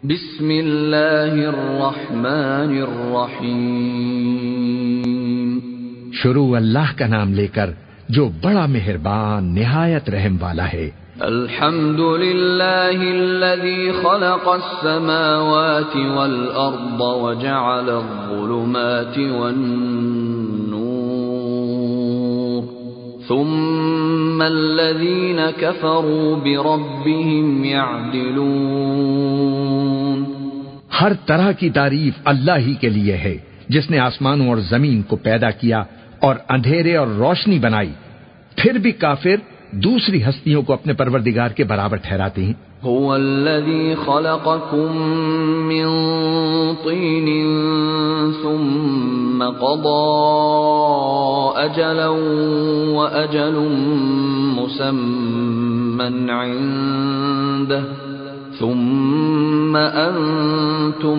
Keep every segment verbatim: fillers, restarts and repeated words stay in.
بسم اللہ الرحمن الرحیم، شروع اللہ کا نام لے کر جو بڑا مہربان نہایت رحم والا ہے۔ الحمد للہ الذی خلق السماوات والارض وجعل الظلمات والنور ثم الذین کفروا بربهم یعدلون۔ ہر طرح کی تعریف اللہ ہی کے لیے ہے جس نے آسمانوں اور زمین کو پیدا کیا اور اندھیرے اور روشنی بنائی، پھر بھی کافر دوسری ہستیوں کو اپنے پروردگار کے برابر ٹھہراتے ہیں۔ هو الذی خلقکم من طین ثم قضى اجلا واجل مسمى عنده ثم انتم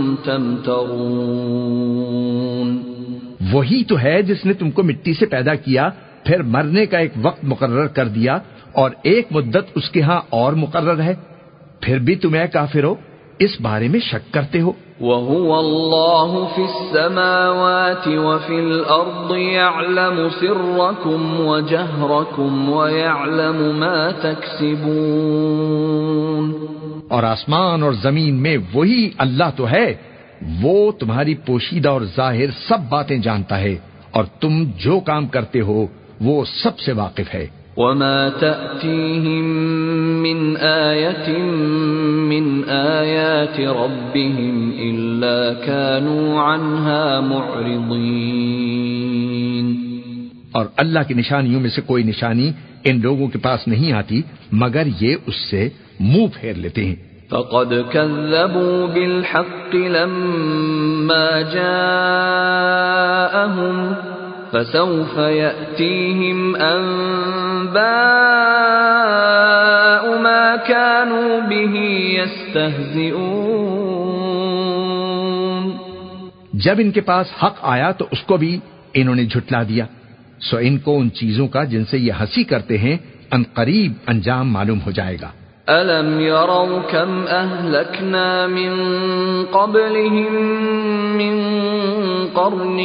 تمترون۔ وہی تو ہے جس نے تم کو مٹی سے پیدا کیا، پھر مرنے کا ایک وقت مقرر کر دیا اور ایک مدت اس کے ہاں اور مقرر ہے، پھر بھی تم اے کافرو اس بارے میں شک کرتے ہو۔ وَهُوَ اللَّهُ فِي السَّمَاوَاتِ وَفِي الْأَرْضِ يَعْلَمُ سِرَّكُمْ وَجَهْرَكُمْ وَيَعْلَمُ مَا تَكْسِبُونَ۔ اور آسمان اور زمین میں وہی اللہ تو ہے، وہ تمہاری پوشیدہ اور ظاہر سب باتیں جانتا ہے، اور تم جو کام کرتے ہو وہ سب سے واقف ہے۔ وَمَا تَأْتِيهِم مِّنْ آيَةٍ مِّنْ آيَاتِ رَبِّهِمْ إِلَّا كَانُوا عَنْهَا مُعْرِضِينَ۔ اور اللہ کی نشانیوں میں سے کوئی نشانی ان لوگوں کے پاس نہیں آتی مگر یہ اس سے منہ پھیر لیتے ہیں۔ فَقَدْ كَذَّبُوا بِالْحَقِّ لَمَّا جَاءَهُمْ فَسَوْفَ يَأْتِيهِمْ أَنبَاءُ مَا كَانُوا بِهِ يَسْتَهْزِئُونَ۔ جب ان کے پاس حق آیا تو اس کو بھی انہوں نے جھٹلا دیا، سو ان کو ان چیزوں کا جن سے یہ ہنسی کرتے ہیں ان قریب انجام معلوم ہو جائے گا۔ أَلَمْ يَرَوْا كَمْ أَهْلَكْنَا مِنْ قَبْلِهِمْ مِنْ قَرْنٍ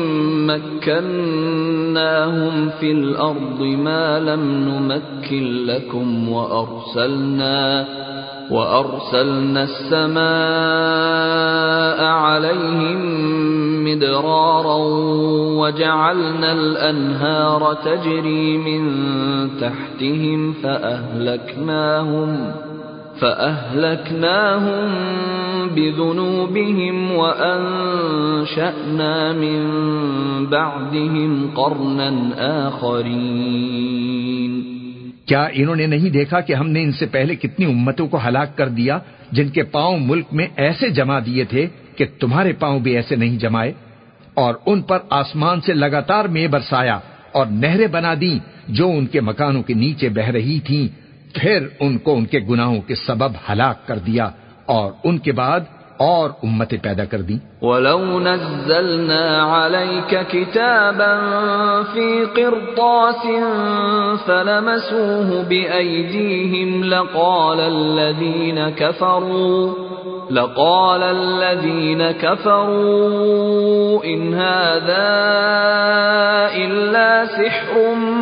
مَكَّنَّاهُمْ فِي الْأَرْضِ مَا لَمْ نُمَكِّنْ لَكُمْ وَأَرْسَلْنَا وَأَرْسَلْنَا السَّمَاءَ عَلَيْهِمْ مِدْرَارًا وَجَعَلْنَا الْأَنْهَارَ تَجْرِي مِنْ تَحْتِهِمْ فَأَهْلَكْنَاهُمْ فَأَهْلَكْنَاهُمْ بِذُنُوبِهِمْ وَأَنشَأْنَا مِنْ بَعْدِهِمْ قَرْنًا آخَرِينَ۔ کیا انہوں نے نہیں دیکھا کہ ہم نے ان سے پہلے کتنی امتوں کو ہلاک کر دیا جن کے پاؤں ملک میں ایسے جما دیے تھے کہ تمہارے پاؤں بھی ایسے نہیں جمائے، اور ان پر آسمان سے لگاتار مے برسایا اور نہریں بنا دیں جو ان کے مکانوں کے نیچے بہ رہی تھیں، پھر ان کو ان کے گناہوں کے سبب ہلاک کر دیا اور ان کے بعد اور امتیں پیدا کر دیں۔ وَلَوْ نَزَّلْنَا عَلَيْكَ كِتَابًا فِي قِرْطَاسٍ فَلَمَسُوهُ بِأَيْدِيهِمْ لَقَالَ الَّذِينَ كَفَرُوا لَقَالَ الَّذِينَ كَفَرُوا إِنْ هَذَا إِلَّا سِحْرٌ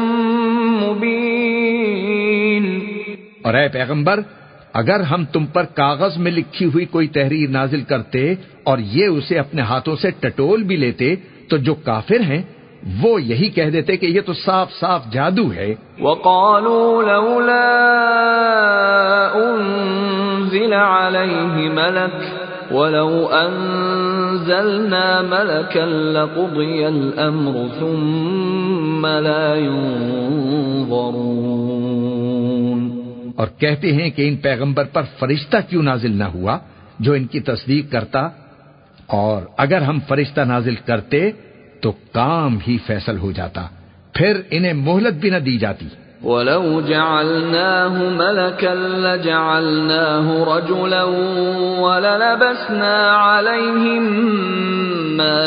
مُبِينٌ۔ اور اے پیغمبر، اگر ہم تم پر کاغذ میں لکھی ہوئی کوئی تحریر نازل کرتے اور یہ اسے اپنے ہاتھوں سے ٹٹول بھی لیتے تو جو کافر ہیں وہ یہی کہہ دیتے کہ یہ تو صاف صاف جادو ہے۔ وَقَالُوا لَوْلَا أُنزِلَ عَلَيْهِ مَلَكٌ وَلَوْ أَنزَلْنَا مَلَكًا لَقُضِيَ الْأَمْرُ ثُمَّ لَا يُنظَرُونَ۔ اور کہتے ہیں کہ ان پیغمبر پر فرشتہ کیوں نازل نہ ہوا جو ان کی تصدیق کرتا، اور اگر ہم فرشتہ نازل کرتے تو کام ہی فیصل ہو جاتا، پھر انہیں مہلت بھی نہ دی جاتی۔ وَلَوْ جَعَلْنَاهُ مَلَكًا لَجَعَلْنَاهُ رَجُلًا وَلَلَبَسْنَا عَلَيْهِمْ مَا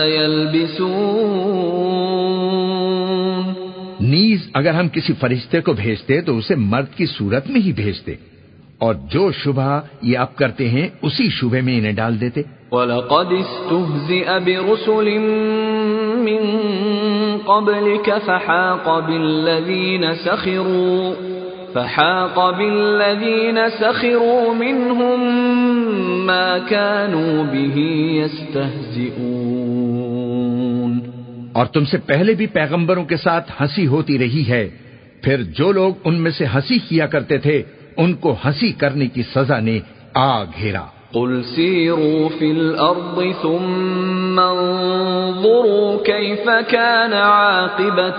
يَلْبِسُونَ۔ نیز اگر ہم کسی فرشتے کو بھیجتے تو اسے مرد کی صورت میں ہی بھیجتے، اور جو شبہ یہ اب کرتے ہیں اسی شبہ میں انہیں ڈال دیتے۔ وَلَقَدِ اسْتُهْزِئَ بِرُسُلٍ مِّن قَبْلِكَ فَحَاقَ بِالَّذِينَ سَخِرُوا فَحَاقَ بِالَّذِينَ سَخِرُوا مِنْهُمْ مَا كَانُوا بِهِ يَسْتَهْزِئُونَ۔ اور تم سے پہلے بھی پیغمبروں کے ساتھ ہنسی ہوتی رہی ہے، پھر جو لوگ ان میں سے ہنسی کیا کرتے تھے ان کو ہنسی کرنے کی سزا نے آ گھیرا۔ قُلْ سِيرُوا فِي الْأَرْضِ ثُمَّ انظُرُوا كَيْفَ كَانَ عَاقِبَةُ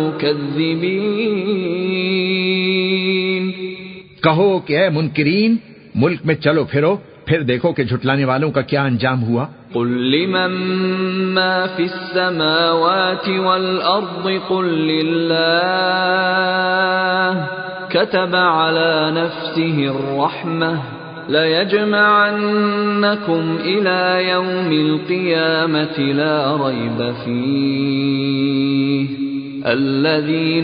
الْمُكَذِّبِينَ۔ کہو کہ اے منکرین، ملک میں چلو پھرو، پھر دیکھو کہ جھٹلانے والوں کا کیا انجام ہوا۔ قُل لِّمَن مَّا فِي السَّمَاوَاتِ وَالْأَرْضِ قُل لِّلَّهِ كَتَبَ عَلَى نَفْسِهِ الرَّحْمَةَ لَيَجْمَعَنَّكُمْ إِلَى يَوْمِ الْقِيَامَةِ لَا رَيْبَ فِيهِ الَّذِينَ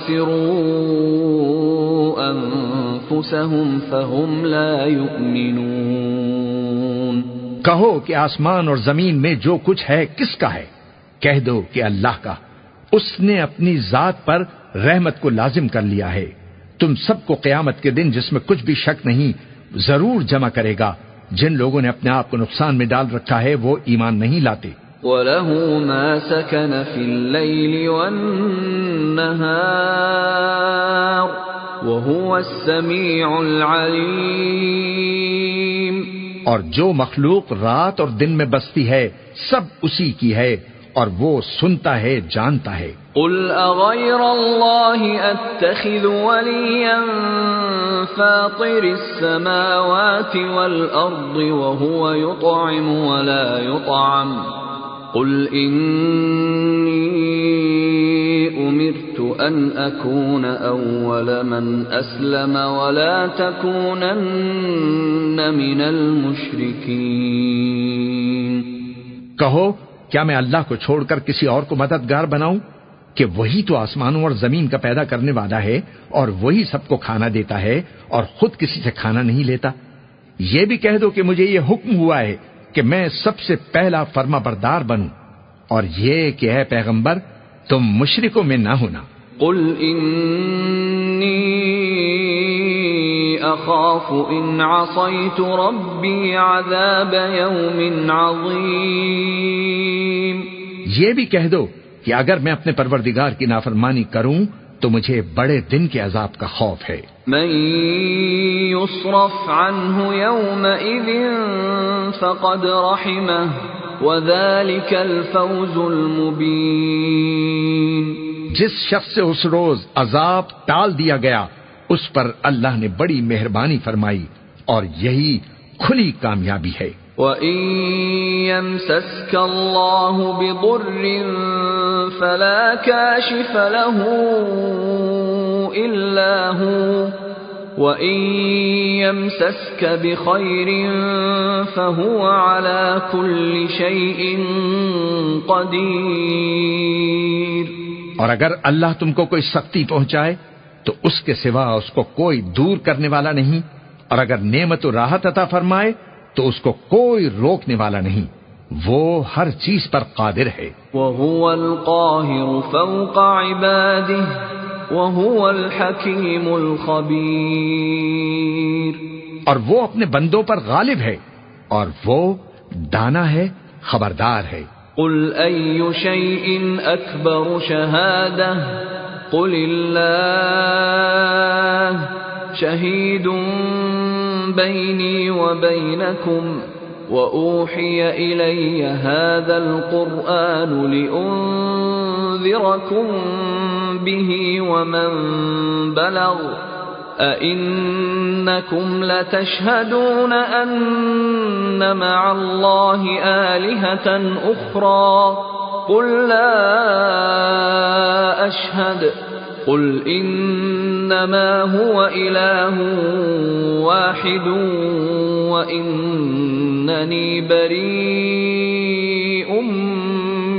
خَسِرُوا أَنفُسَهُمْ فَهُمْ لَا يُؤْمِنُونَ۔ کہو کہ آسمان اور زمین میں جو کچھ ہے کس کا ہے؟ کہہ دو کہ اللہ کا، اس نے اپنی ذات پر رحمت کو لازم کر لیا ہے۔ تم سب کو قیامت کے دن جس میں کچھ بھی شک نہیں ضرور جمع کرے گا۔ جن لوگوں نے اپنے آپ کو نقصان میں ڈال رکھا ہے وہ ایمان نہیں لاتے۔ وَلَهُ مَا سَكَنَ فِي اللَّيْلِ وَالنَّهَارِ وَهُوَ السَّمِيعُ الْعَلِيمُ۔ اور جو مخلوق رات اور دن میں بستی ہے سب اسی کی ہے اور وہ سنتا ہے، جانتا ہے۔ قُلْ أَغَيْرَ اللَّهِ أَتَّخِذُ وَلِيًّا فَاطِرِ السَّمَاوَاتِ وَالْأَرْضِ وَهُوَ يُطْعِمُ وَلَا يُطْعَمُ قُلْ إِنِّي أُمِرْتُ أَنْ أَكُونَ أَوَّلَ مَنْ أَسْلَمَ وَلَا تَكُونَنَّ مِنَ الْمُشْرِكِينَ۔ کہو کیا میں اللہ کو چھوڑ کر کسی اور کو مددگار بناؤں کہ وہی تو آسمانوں اور زمین کا پیدا کرنے والا ہے اور وہی سب کو کھانا دیتا ہے اور خود کسی سے کھانا نہیں لیتا۔ یہ بھی کہہ دو کہ مجھے یہ حکم ہوا ہے کہ میں سب سے پہلا فرما بردار بنوں، اور یہ کہ اے پیغمبر تم مشرکوں میں نہ ہونا۔ قُلْ إِنِّي أَخَافُ إِنْ عَصَيْتُ رَبِّي عَذَابَ يَوْمٍ عَظِيمٍ۔ یہ بھی کہہ دو کہ اگر میں اپنے پروردگار کی نافرمانی کروں تو مجھے بڑے دن کے عذاب کا خوف ہے۔ مَن يُصْرَفْ عَنْهُ يَوْمَئِذٍ فَقَدْ رَحِمَهُ وَذَلِكَ الْفَوْزُ الْمُبِينُ۔ جس شخص سے اس روز عذاب ٹال دیا گیا اس پر اللہ نے بڑی مہربانی فرمائی اور یہی کھلی کامیابی ہے۔ وَإِن يَمْسَسْكَ اللَّهُ بِضُرٍّ فَلَا كَاشِفَ لَهُ إِلَّا هُوَ وَإِن يَمْسَسْكَ بِخَيْرٍ فَهُوَ عَلَى كُلِّ شَيْءٍ قَدِيرٌ۔ اور اگر اللہ تم کو کوئی سختی پہنچائے تو اس کے سوا اس کو کوئی دور کرنے والا نہیں، اور اگر نعمت و راحت عطا فرمائے تو اس کو کوئی روکنے والا نہیں، وہ ہر چیز پر قادر ہے۔ وَهُوَ الْقَاهِرُ فَوْقَ عِبَادِهِ وَهُوَ الْحَكِيمُ الْخَبِيرُ۔ اور وہ اپنے بندوں پر غالب ہے اور وہ دانا ہے، خبردار ہے۔ قُلْ أَيُّ شَيْءٍ أَكْبَرُ شَهَادَةً قُلِ اللَّهُ شَهِيدٌ بَيْنِي وَبَيْنَكُمْ وَأُوحِيَ إِلَيَّ هَذَا الْقُرْآنُ لِأُنذِرَكُم بِهِ وَمَن بَلَغَ أَئِنَّكُمْ لَتَشْهَدُونَ أَنَّ مَعَ اللَّهِ آلِهَةً أُخْرَى قُل لَّا أَشْهَدُ قُلْ إِنَّمَا هُوَ إِلَٰهٌ وَاحِدٌ وَإِنَّنِي بَرِيءٌ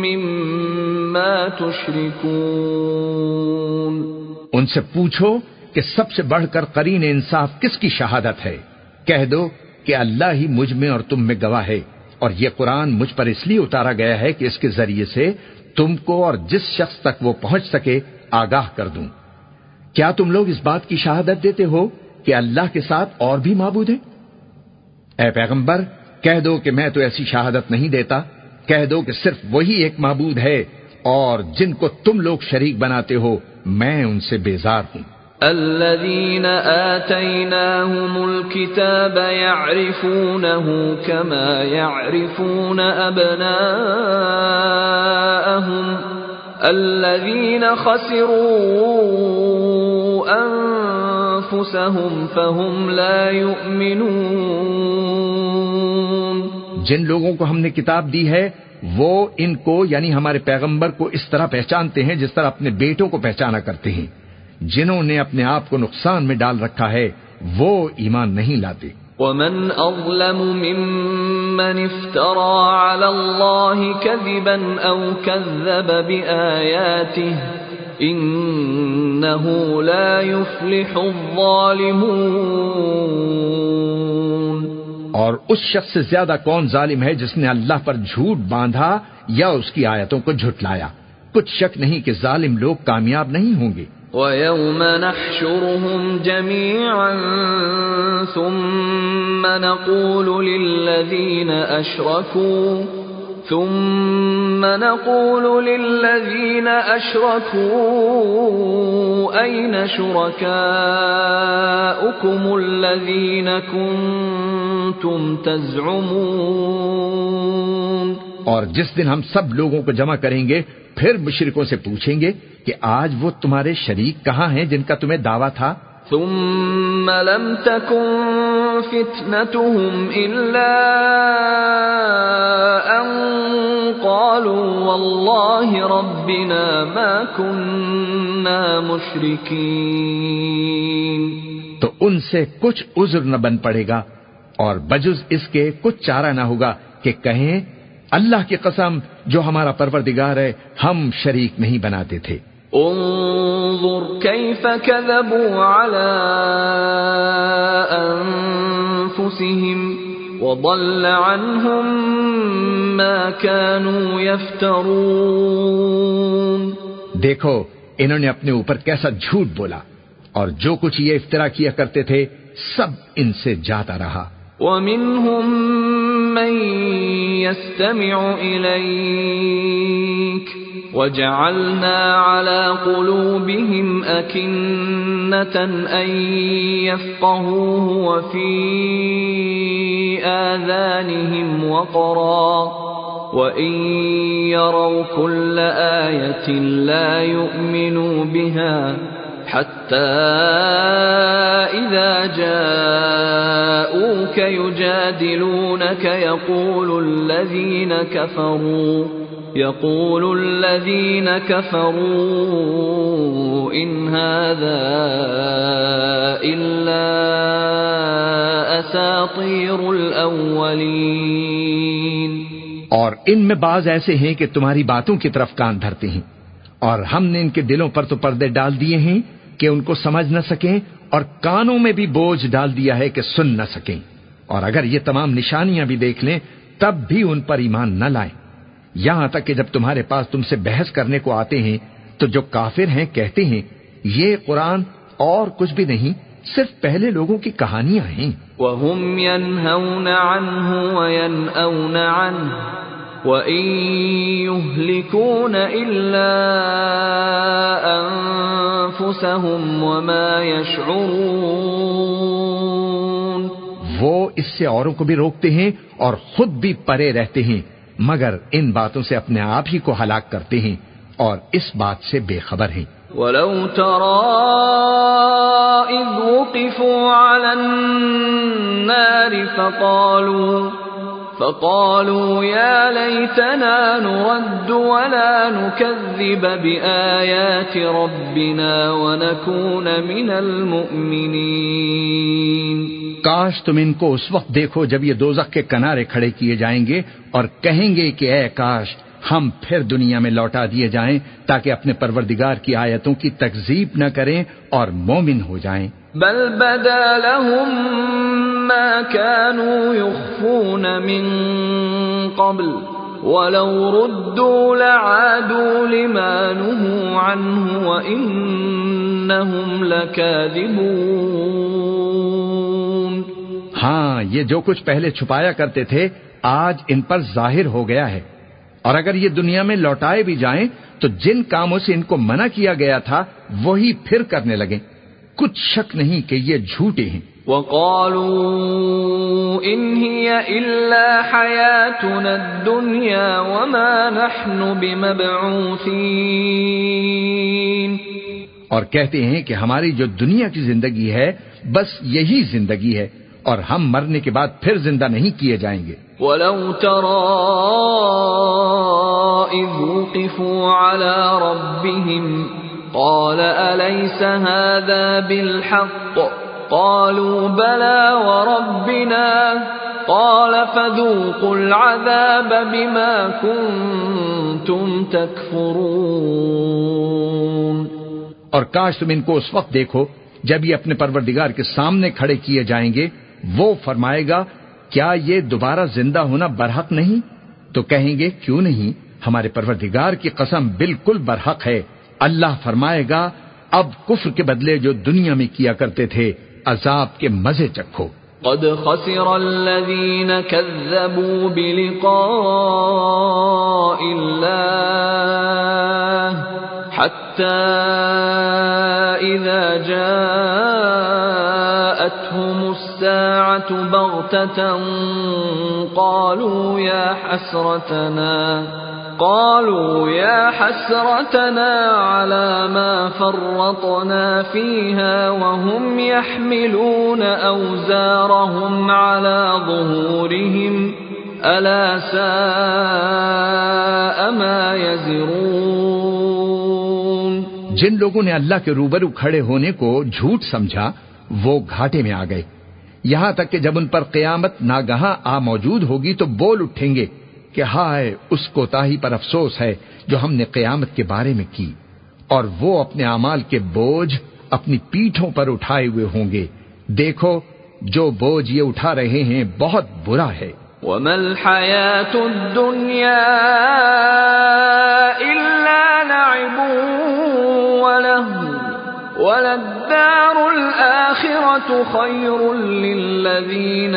مِّمَّا تُشْرِكُونَ۔ ان سے پوچھو کہ سب سے بڑھ کر قرین انصاف کس کی شہادت ہے؟ کہہ دو کہ اللہ ہی مجھ میں اور تم میں گواہ ہے، اور یہ قرآن مجھ پر اس لیے اتارا گیا ہے کہ اس کے ذریعے سے تم کو اور جس شخص تک وہ پہنچ سکے آگاہ کر دوں۔ کیا تم لوگ اس بات کی شہادت دیتے ہو کہ اللہ کے ساتھ اور بھی معبود ہیں؟ اے پیغمبر، کہہ دو کہ میں تو ایسی شہادت نہیں دیتا، کہہ دو کہ صرف وہی ایک معبود ہے، اور جن کو تم لوگ شریک بناتے ہو میں ان سے بیزار ہوں۔ الذين آتيناهم الكتاب يعرفونه كما يعرفون أبناءهم الذين خسروا أنفسهم فهم لا يؤمنون۔ جن لوگوں کو ہم نے کتاب دی ہے وہ ان کو یعنی ہمارے پیغمبر کو اس طرح پہچانتے ہیں جس طرح اپنے بیٹوں کو پہچانا کرتے ہیں۔ جنہوں نے اپنے آپ کو نقصان میں ڈال رکھا ہے وہ ایمان نہیں لاتے۔ ومن اظلم ممن افترى على الله كذبا او كذب بآياته انه لا يفلح الظالمون۔ اور اس شخص سے زیادہ کون ظالم ہے جس نے اللہ پر جھوٹ باندھا یا اس کی آیتوں کو جھٹلایا؟ کچھ شک نہیں کہ ظالم لوگ کامیاب نہیں ہوں گے۔ وَيَوْمَ نَحْشُرُهُمْ جَمِيعًا ثُمَّ نَقُولُ لِلَّذِينَ أَشْرَكُوا ثُمَّ نَقُولُ لِلَّذِينَ أَشْرَكُوا أَيْنَ شُرَكَاؤُكُمُ الَّذِينَ كُنتُمْ تَزْعُمُونَ۔ اور جس دن ہم سب لوگوں کو جمع کریں گے پھر مشرکوں سے پوچھیں گے کہ آج وہ تمہارے شریک کہاں ہیں جن کا تمہیں دعویٰ تھا؟ ثم لم تكن فتنتهم إلا أن قالوا والله ربنا ما كنا مشركين۔ تو ان سے کچھ عذر نہ بن پڑے گا اور بجز اس کے کچھ چارہ نہ ہوگا کہ کہیں اللہ کی قسم جو ہمارا پروردگار ہے ہم شریک نہیں بناتے تھے۔ انظر كيف كذبوا على انفسهم وضل عنهم ما كانوا يفترون۔ دیکھو انہوں نے اپنے اوپر کیسا جھوٹ بولا اور جو کچھ یہ افترا کیا کرتے تھے سب ان سے جاتا رہا۔ وَمِنْهُمْ مَنْ يَسْتَمِعُ إِلَيْكَ وَجَعَلْنَا عَلَى قُلُوبِهِمْ أَكِنَّةً أَنْ يَفْقَهُوهُ وَفِي آذَانِهِمْ وَقْرًا وَإِنْ يَرَوْا كُلَّ آيَةٍ لَا يُؤْمِنُوا بِهَا حتى إذا جاءوك يجادلونك يقول الذين كفروا يقول الذين كفروا إن هذا إلا أساطير الأولين۔ اور ان میں بعض ایسے ہیں کہ تمہاری باتوں کی طرف کان دھرتے ہیں اور ہم نے ان کے دلوں پر تو پردے ڈال دیے ہیں کہ ان کو سمجھ نہ سکیں اور کانوں میں بھی بوجھ ڈال دیا ہے کہ سن نہ سکیں، اور اگر یہ تمام نشانیاں بھی دیکھ لیں تب بھی ان پر ایمان نہ لائیں، یہاں تک کہ جب تمہارے پاس تم سے بحث کرنے کو آتے ہیں تو جو کافر ہیں کہتے ہیں یہ قرآن اور کچھ بھی نہیں صرف پہلے لوگوں کی کہانیاں ہیں۔ وَهُمْ يَنْهَوْنَ عَنْهُ وَيَنْأَوْنَ عَنْهُ وَإِن يُهْلِكُونَ إِلَّا أَنفُسَهُمْ وَمَا يَشْعُرُونَ۔ وہ اس سے اوروں کو بھی روکتے ہیں اور خود بھی پرے رہتے ہیں مگر ان باتوں سے اپنے آپ ہی کو ہلاک کرتے ہیں اور اس بات سے بے خبر ہیں۔ وَلَوْ تَرَىٰ إِذْ وُقِفُوا عَلَى النَّارِ فَقَالُوا فقالوا يا ليتنا نرد ولا نكذب بآيات ربنا ونكون من المؤمنين۔ کاش تم ان کو اس وقت دیکھو جب یہ دوزخ کے کنارے کھڑے کیے جائیں گے اور کہیں گے کہ اے کاش ہم پھر دنیا میں لوٹا دیے جائیں تاکہ اپنے پروردگار کی آیتوں کی تکذیب نہ کریں اور مومن ہو جائیں۔ بل بدا لهم ما كانوا يخفون من قبل ولو ردوا لعادوا لما نهوا عنه وإنهم لكاذبون۔ ہاں، یہ جو کچھ پہلے چھپایا کرتے تھے آج ان پر ظاہر ہو گیا ہے، اور اگر یہ دنیا میں لوٹائے بھی جائیں تو جن کاموں سے ان کو منع کیا گیا تھا وہی پھر کرنے لگیں۔ کچھ شک نہیں کہ یہ جھوٹے ہیں۔ وَقَالُوا إِنْ هِيَ إِلَّا حَيَاتُنَا الدُّنْيَا وَمَا نَحْنُ بِمَبْعُوثِينَ، اور کہتے ہیں کہ ہماری جو دنیا کی زندگی ہے بس یہی زندگی ہے اور ہم مرنے کے بعد پھر زندہ نہیں کیے جائیں گے۔ وَلَوْ تَرَىٰ إِذْ وُقِفُوا عَلَىٰ رَبِّهِمْ قَالَ أَلَيْسَ هَٰذَا بِالْحَقِّ قَالُوا بَلَىٰ وَرَبِّنَا قَالَ فَذُوقُوا الْعَذَابَ بِمَا كُنتُمْ تَكْفُرُونَ۔ اور کاش تم ان کو اس وقت دیکھو جب یہ اپنے پروردگار کے سامنے کھڑے کیے جائیں گے، وہ فرمائے گا کیا یہ دوبارہ زندہ ہونا برحق نہیں؟ تو کہیں گے کیوں نہیں، ہمارے پروردگار کی قسم بالکل برحق ہے۔ اللہ فرمائے گا اب کفر کے بدلے جو دنیا میں کیا کرتے تھے عذاب کے مزے چکھو۔ قد خسر الذين كذبوا بلقاء الله حتى إذا جاءتهم الساعة بغتة قالوا يا حسرتنا قالوا يا حسرتنا على ما فرطنا فيها وهم يحملون أوزارهم على ظهورهم ألا ساء ما يزرون۔ جن لوگوں نے اللہ کے روبرو کھڑے ہونے کو جھوٹ سمجھا وہ گھاٹے میں آ گئے، یہاں تک کہ جب ان پر قیامت ناگہاں آ موجود ہوگی تو بول اٹھیں گے کہ ہائے اس کوتاہی پر افسوس ہے جو ہم نے قیامت کے بارے میں کی، اور وہ اپنے اعمال کے بوجھ اپنی پیٹھوں پر اٹھائے ہوئے ہوں گے۔ دیکھو جو بوجھ یہ اٹھا رہے ہیں بہت برا ہے۔ وَمَا الْحَيَاةُ الدُّنْيَا إِلَّا لَعِبٌ وَلَهْوٌ وَلَلدَّارُ الْآخِرَةُ خَيْرٌ لِّلَّذِينَ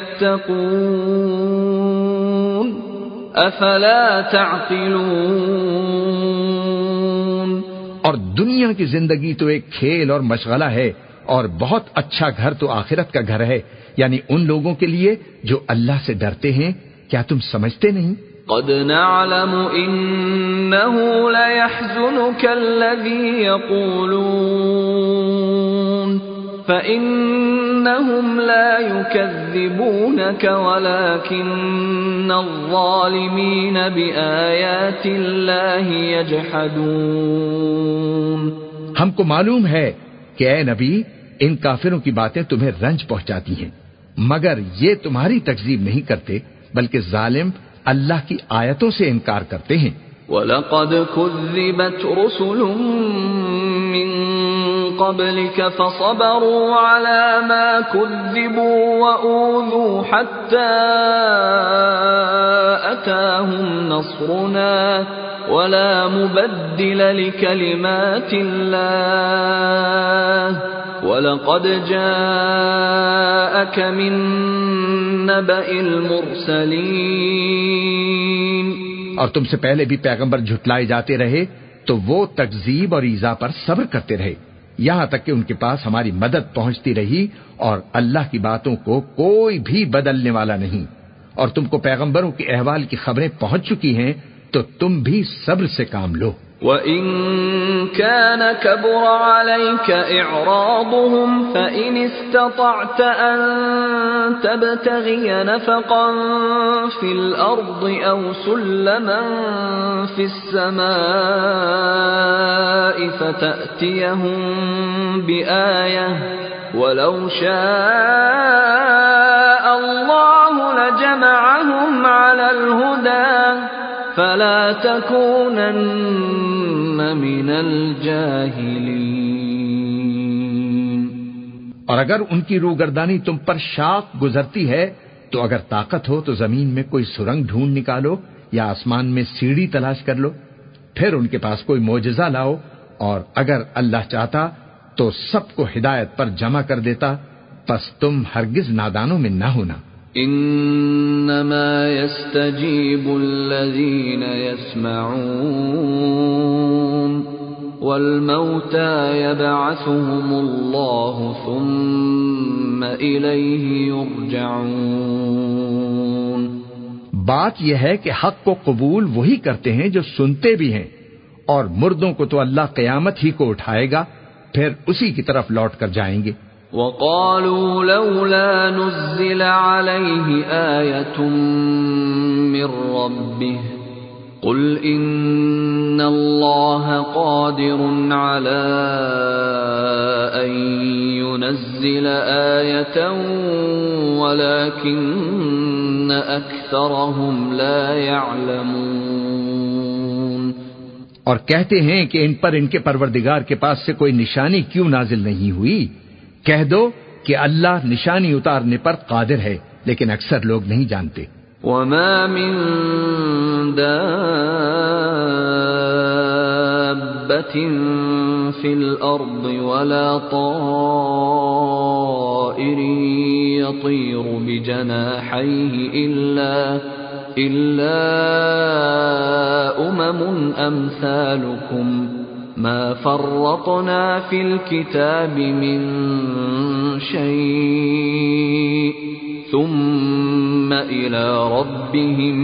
يَتَّقُونَ افلا تعقلون۔ اور دنیا کی زندگی تو ایک کھیل اور مشغلہ ہے، اور بہت اچھا گھر تو آخرت کا گھر ہے، یعنی ان لوگوں کے لیے جو اللہ سے ڈرتے ہیں۔ کیا تم سمجھتے نہیں؟ قد نعلم انه ليحزنك الذي يقولون فإنهم لا يكذبونك ولكن الظالمين بآيات الله يجحدون۔ ہم کو معلوم ہے کہ اے نبی ان کافروں کی باتیں تمہیں رنج پہنچاتی ہیں، مگر یہ تمہاری تکذیب نہیں کرتے بلکہ ظالم اللہ کی آیتوں سے انکار کرتے ہیں۔ وَلَقَدْ كُذِّبَتْ رُسُلٌ مِّن قَبْلِكَ فَصَبَرُوا عَلَى مَا كُذِّبُوا وَأُوذُوا حَتَّى أَتَاهُمْ نَصْرُنَا وَلَا مُبَدِّلَ لِكَلِمَاتِ اللَّهِ وَلَقَدْ جَاءَكَ مِن نَّبَإِ الْمُرْسَلِينَ۔ اور تم سے پہلے بھی پیغمبر جھٹلائے جاتے رہے تو وہ تکذیب اور ایذا پر صبر کرتے رہے، یہاں تک کہ ان کے پاس ہماری مدد پہنچتی رہی، اور اللہ کی باتوں کو کوئی بھی بدلنے والا نہیں۔ اور تم کو پیغمبروں کے احوال کی خبریں پہنچ چکی ہیں تو تم بھی صبر سے کام لو۔ وَإِن كَانَ كَبُرَ عَلَيْكَ إِعْرَاضُهُمْ فَإِنِ اسْتَطَعْتَ أَن تَبْتَغِيَ نَفَقًا فِي الْأَرْضِ أَوْ سُلَّمًا فِي السَّمَاءِ فَتَأْتِيَهُم بِآيَةٍ وَلَوْ شَاءَ اللَّهُ لَجَمَعَهُمْ عَلَى الْهُدَى فلا تكونن من الجاہلین۔ اور اگر ان کی روگردانی تم پر شاق گزرتی ہے تو اگر طاقت ہو تو زمین میں کوئی سرنگ ڈھونڈ نکالو یا آسمان میں سیڑھی تلاش کر لو، پھر ان کے پاس کوئی معجزہ لاؤ، اور اگر اللہ چاہتا تو سب کو ہدایت پر جمع کر دیتا، پس تم ہرگز نادانوں میں نہ ہونا۔ انما يستجيب الذين يسمعون والموتى يبعثهم الله ثم إليه يرجعون۔ بات یہ ہے کہ حق کو قبول وہی کرتے ہیں جو سنتے بھی ہیں، اور مردوں کو تو اللہ قیامت ہی کو اٹھائے گا، پھر اسی کی طرف لوٹ کر جائیں گے۔ وَقَالُوا لَوْلَا نُزِّلَ عَلَيْهِ آيَةٌ مِّن رَّبِّهِ قُلْ إِنَّ اللَّهَ قَادِرٌ عَلَىٰ أَن يُنَزِّلَ آيَةً وَلَٰكِنَّ أَكْثَرَهُمْ لَا يَعْلَمُونَ۔ اور کہتے ہیں کہ ان پر ان کے پروردگار کے پاس سے کوئی نشانی کیوں نازل نہیں ہوئی؟ کہہ دو کہ اللہ نشانی اتارنے پر قادر ہے، لیکن اکثر لوگ نہیں جانتے۔ وَمَا مِن دَابَّةٍ فِي الْأَرْضِ وَلَا طَائِرٍ يَطِيرُ بِجَنَاحَيْهِ إِلَّا إِلَّا أُمَمٌ أَمْثَالُكُمْ ما فرطنا في الكتاب من شيء ثم إلى ربهم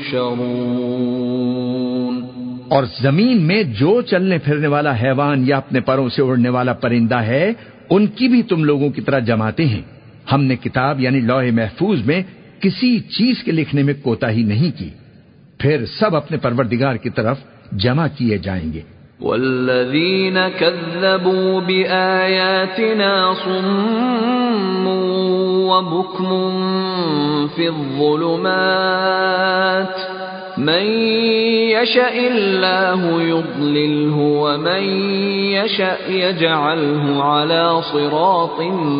يحشرون۔ اور زمین میں جو چلنے پھرنے والا حیوان یا اپنے پروں سے اڑنے والا پرندہ ہے، ان کی بھی تم لوگوں کی طرح جماتے ہیں۔ ہم نے کتاب یعنی لوح محفوظ میں کسی چیز کے لکھنے میں کوتاہی نہیں کی، پھر سب اپنے پروردگار کی طرف جمع کیے جائیں گے۔ والذین کذبوا بآیاتنا صم وبکم فی الظلمات من یشاء اللہ یضللہ ومن یشاء یجعلہ علی صراط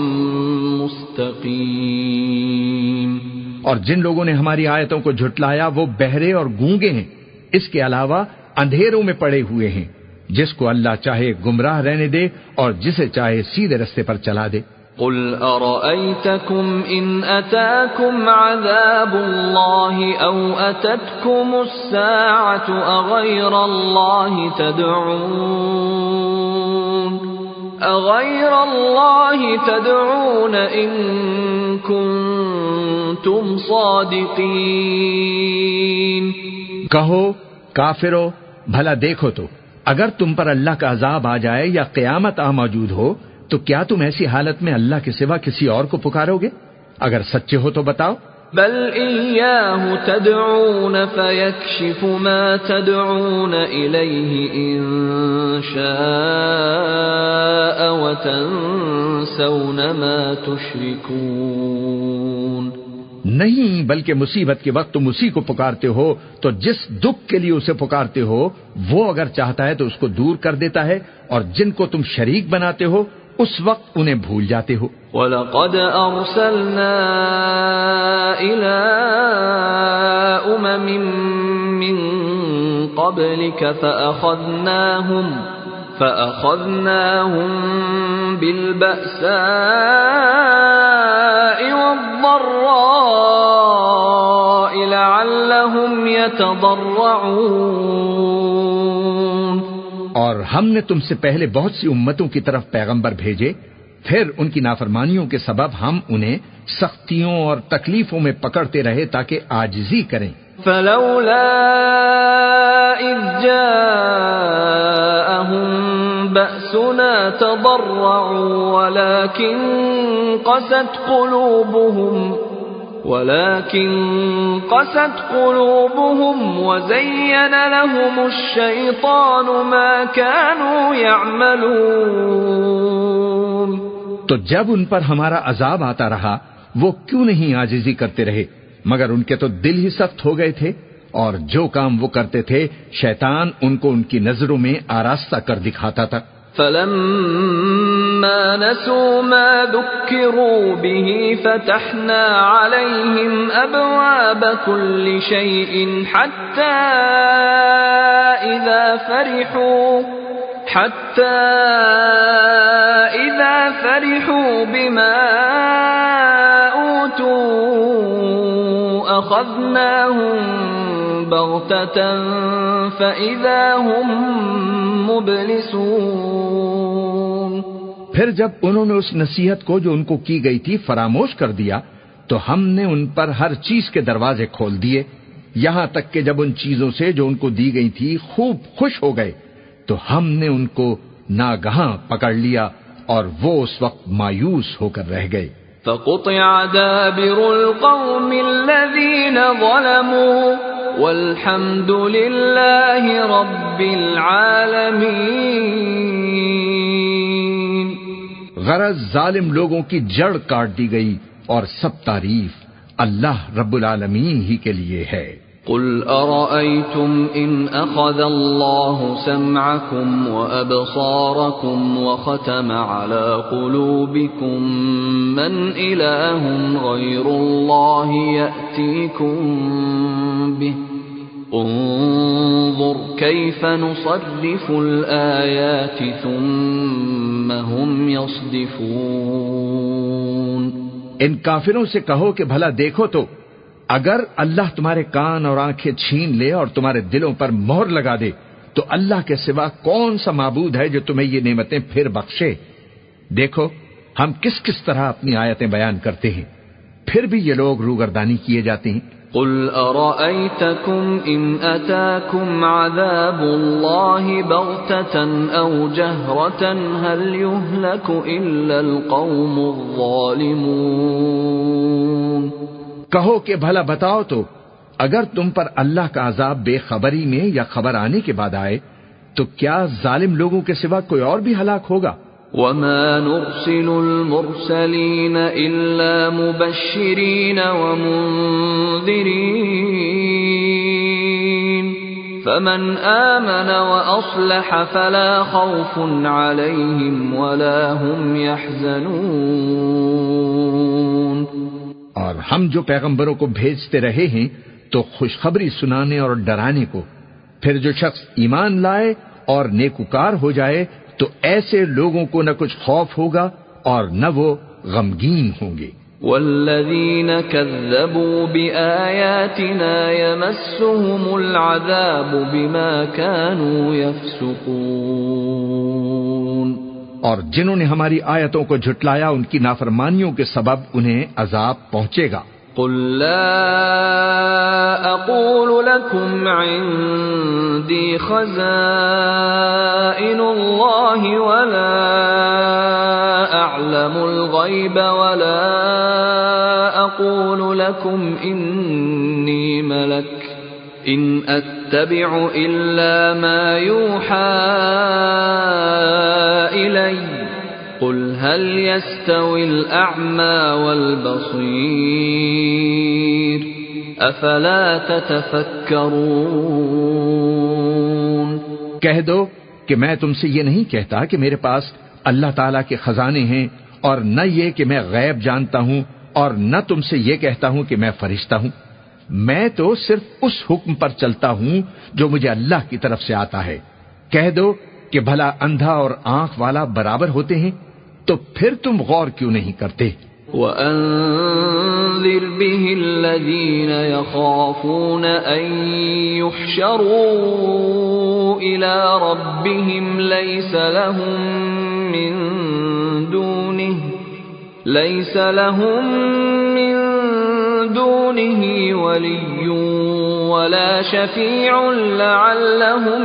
مستقیم۔ اور جن لوگوں نے ہماری آیتوں کو جھٹلایا وہ بہرے اور گونگے ہیں، اس کے علاوہ اندھیروں میں پڑے ہوئے ہیں۔ جس کو اللہ چاہے گمراہ رہنے دے اور جسے چاہے سیدھے رستے پر چلا دے۔ قل ارأيتكم ان اتاكم عذاب الله او اتتكم الساعة اغير الله تدعون اغير الله تدعون ان كنتم صادقين۔ کہو کافرو، بھلا دیکھو تو اگر تم پر اللہ کا عذاب آ جائے یا قیامت آ موجود ہو تو کیا تم ایسی حالت میں اللہ کے سوا کسی اور کو پکارو گے؟ اگر سچے ہو تو بتاؤ۔ بل إياه تدعون فيكشف ما تدعون إليه إن شاء وتنسون ما تشركون۔ نہیں، بلکہ مصیبت کے وقت تم اسی کو پکارتے ہو تو جس دکھ کے لیے اسے پکارتے ہو وہ اگر چاہتا ہے تو اس کو دور کر دیتا ہے، اور جن کو تم شریک بناتے ہو اس وقت انہیں بھول جاتے ہو۔ وَلَقَدْ أَرْسَلْنَا إِلَىٰ أُمَمٍ مِّن قَبْلِكَ فَأَخَذْنَاهُمْ فَأَخَذْنَاهُمْ بِالْبَأْسَاءِ وَالضَّرَّاءِ لَعَلَّهُمْ يَتَضَرَّعُونَ۔ اور ہم نے تم سے پہلے بہت سی امتوں کی طرف پیغمبر بھیجے، پھر ان کی نافرمانیوں کے سبب ہم انہیں سختیوں اور تکلیفوں میں پکڑتے رہے تاکہ عاجزی کریں۔ فلولا اذ جاءهم بأسنا تضرعوا ولكن قست قلوبهم ولكن قست قلوبهم وزين لهم الشيطان ما كانوا يعملون۔ تو جب ان پر ہمارا عذاب آتا رہا وہ کیوں نہیں عاجزی کرتے رہے، مگر ان کے تو دل ہی سخت ہو گئے تھے، اور جو کام وہ کرتے تھے شیطان ان کو ان کی نظروں میں آراستہ کر دکھاتا تھا۔ فلما نسوا ما ذكروا به فتحنا عليهم أبواب كل شيء حتى إذا فرحوا حتى إذا فرحوا بما أوتوا أخذناهم بغتة فإذا هم مبلسون۔ پھر جب انہوں نے اس نصیحت کو جو ان کو کی گئی تھی فراموش کر دیا تو ہم نے ان پر ہر چیز کے دروازے کھول دیے، یہاں تک کہ جب ان چیزوں سے جو ان کو دی گئی تھی خوب خوش ہو گئے تو ہم نے ان کو ناگہاں پکڑ لیا اور وہ اس وقت مایوس ہو کر رہ گئے۔ فقطع دابر القوم الذين ظلموا والحمد لله رب العالمين۔ غرض ظالم لوگوں کی جڑ کاٹ دی گئی اور سب تعریف اللہ رب العالمین ہی کے لیے ہے۔ قل أرأيتم إن أخذ الله سمعكم وأبصاركم وختم على قلوبكم من إله غير الله يأتيكم به انظر كيف نصرف الآيات ثم هم يصدفون۔ ان کافروں سے کہو کہ بھلا دیکھو تو اگر اللہ تمہارے کان اور آنکھیں چھین لے اور تمہارے دلوں پر مہر لگا دے تو اللہ کے سوا کون سا معبود ہے جو تمہیں یہ نعمتیں پھر بخشے؟ دیکھو ہم کس کس طرح اپنی آیتیں بیان کرتے ہیں، پھر بھی یہ لوگ روگردانی کیے جاتے ہیں۔ قل أرأيتكم إن أتاكم عذاب الله بغتة أو جهرة هل يهلك إلا القوم الظالمون۔ کہو کہ بھلا بتاؤ تو اگر تم پر اللہ کا عذاب بے خبری میں یا خبر آنے کے بعد آئے تو کیا ظالم لوگوں کے سوا کوئی اور بھی ہلاک ہوگا؟ وَمَا نُرْسِلُ الْمُرْسَلِينَ إِلَّا مُبَشِّرِينَ وَمُنذِرِينَ فَمَنْ آمَنَ وَأَصْلَحَ فَلَا خَوْفٌ عَلَيْهِمْ وَلَا هُمْ يَحْزَنُونَ۔ اور ہم جو پیغمبروں کو بھیجتے رہے ہیں تو خوشخبری سنانے اور ڈرانے کو، پھر جو شخص ایمان لائے اور نیکوکار ہو جائے تو ایسے لوگوں کو نہ کچھ خوف ہوگا اور نہ وہ غمگین ہوں گے۔ والذین کذبوا بآیاتنا یمسهم العذاب بما كانوا یفسقون۔ اور جنہوں نے ہماری آیتوں کو جھٹلایا ان کی نافرمانیوں کے سبب انہیں عذاب پہنچے گا۔ قل لا اقول لكم عندي خزائن الله ولا اعلم الغيب ولا اقول لكم اني ملك ان اتبع الا ما يوحى الي قل هل يستوي الأعمى والبصير أفلا تتفكرون۔ کہہ دو کہ میں تم سے یہ نہیں کہتا کہ میرے پاس اللہ تعالیٰ کے خزانے ہیں، اور نہ یہ کہ میں غیب جانتا ہوں، اور نہ تم سے یہ کہتا ہوں کہ میں فرشتہ ہوں۔ میں تو صرف اس حکم پر چلتا ہوں جو مجھے اللہ کی طرف سے آتا ہے۔ کہہ دو کہ بھلا اندھا اور آنکھ والا برابر ہوتے ہیں؟ تو پھر تم غور کیوں نہیں کرتے؟ وَأَنذِرْ بِهِ الَّذِينَ يَخَافُونَ أَن يُحْشَرُوا إِلَى رَبِّهِمْ لَيْسَ لَهُم مِّن دُونِهِ لَيْسَ لَهُم مِّن دُونِهِ وَلِيٌّ وَلَا شَفِيعٌ لَّعَلَّهُمْ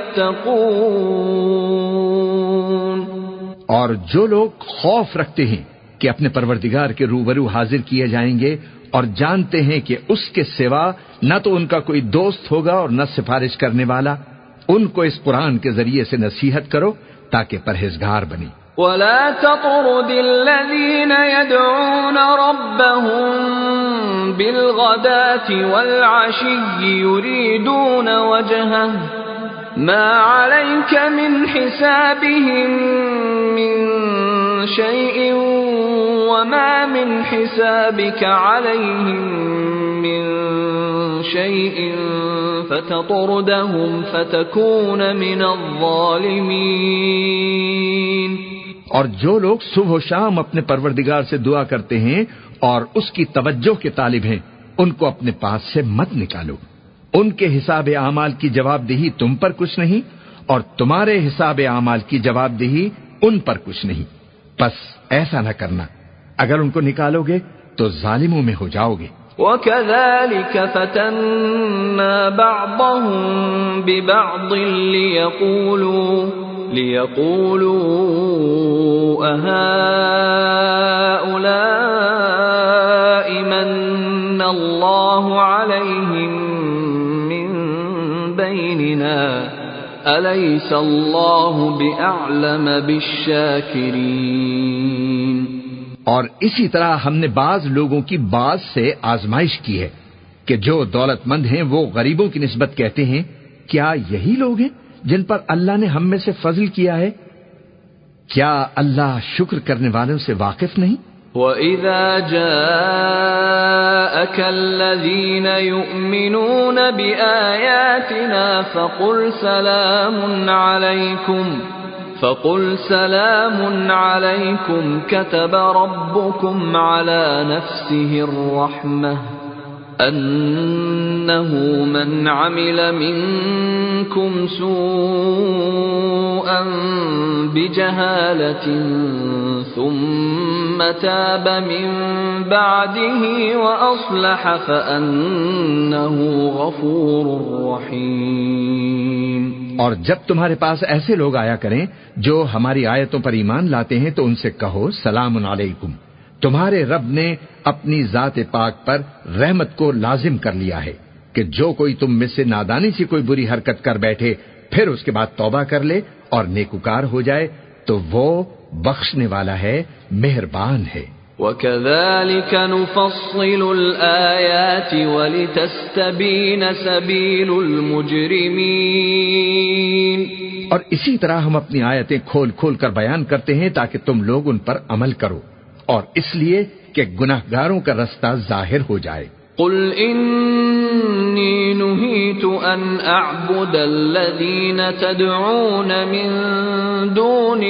يَتَّقُونَ۔ اور جو لوگ خوف رکھتے ہیں کہ اپنے پروردگار کے روبرو حاضر کیے جائیں گے اور جانتے ہیں کہ اس کے سوا نہ تو ان کا کوئی دوست ہوگا اور نہ سفارش کرنے والا، ان کو اس قرآن کے ذریعے سے نصیحت کرو تاکہ پرہیزگار بنیں۔ ولا تطرد الذين يدعون ربهم بالغداة والعشي يريدون وجهه ما عليك من حسابهم من شيء وما من حسابك عليهم من شيء فتطردهم فتكون من الظالمين. اور جو لوگ صبح و شام اپنے پروردگار سے دعا کرتے ہیں اور اس کی توجہ کے طالب ہیں، ان کو اپنے پاس سے مت نکالو. ان کے حساب اعمال کی جواب دہی تم پر کچھ نہیں، اور تمہارے حساب اعمال کی جواب دہی ان پر کچھ نہیں. بس ایسا نہ کرنا، اگر ان کو نکالو گے تو ظالموں میں ہو جاؤ گے. وَكَذَلِكَ فَتَنَّا بَعْضَهُم بِبَعْضٍ لِيَقُولُوا لِيَقُولُوا أَهَٰؤُلَاءِ مَنَّ اللَّهُ عَلَيْهِم مِّن بَيْنِنَا أَلَيْسَ اللَّهُ بِأَعْلَمَ بِالشَّاكِرِينَ. اور اسی طرح ہم نے بعض لوگوں کی بعض سے آزمائش کی ہے کہ جو دولت مند ہیں وہ غریبوں کی نسبت کہتے ہیں کیا یہی لوگ ہیں جن پر اللہ نے ہم میں سے فضل کیا ہے؟ کیا اللہ شکر کرنے والوں سے واقف نہیں؟ وَإِذَا جَاءَكَ الَّذِينَ يُؤْمِنُونَ بِآيَاتِنَا فَقُلْ سَلَامٌ عَلَيْكُمْ فَقُلْ سَلَامٌ عَلَيْكُمْ كَتَبَ رَبُّكُمْ عَلَى نَفْسِهِ الرَّحْمَةَ أَنَّهُ مَنْ عَمِلَ مِنْكُمْ سُوءًا بِجَهَالَةٍ ثُمَّ تَابَ مِنْ بَعْدِهِ وَأَصْلَحَ فَأَنَّهُ غَفُورٌ رَحِيمٌ. اور جب تمہارے پاس ایسے لوگ آیا کریں جو ہماری آیتوں پر ایمان لاتے ہیں تو ان سے کہو سلام علیکم، تمہارے رب نے اپنی ذات پاک پر رحمت کو لازم کر لیا ہے کہ جو کوئی تم میں سے نادانی سے کوئی بری حرکت کر بیٹھے پھر اس کے بعد توبہ کر لے اور نیکوکار ہو جائے تو وہ بخشنے والا ہے، مہربان ہے. وَكَذَلِكَ نُفَصِّلُ الْآيَاتِ وَلِتَسْتَبِينَ سَبِيلُ الْمُجْرِمِينَ. اور اسی طرح ہم اپنی آیتیں کھول کھول کر بیان کرتے ہیں تاکہ تم لوگ ان پر عمل کرو، اور اس لیے کہ گناہگاروں کا رستہ ظاہر ہو جائے. قُلْ إِنِّي نُهِيتُ أَنْ أَعْبُدَ الَّذِينَ تَدْعُونَ مِن دُونِ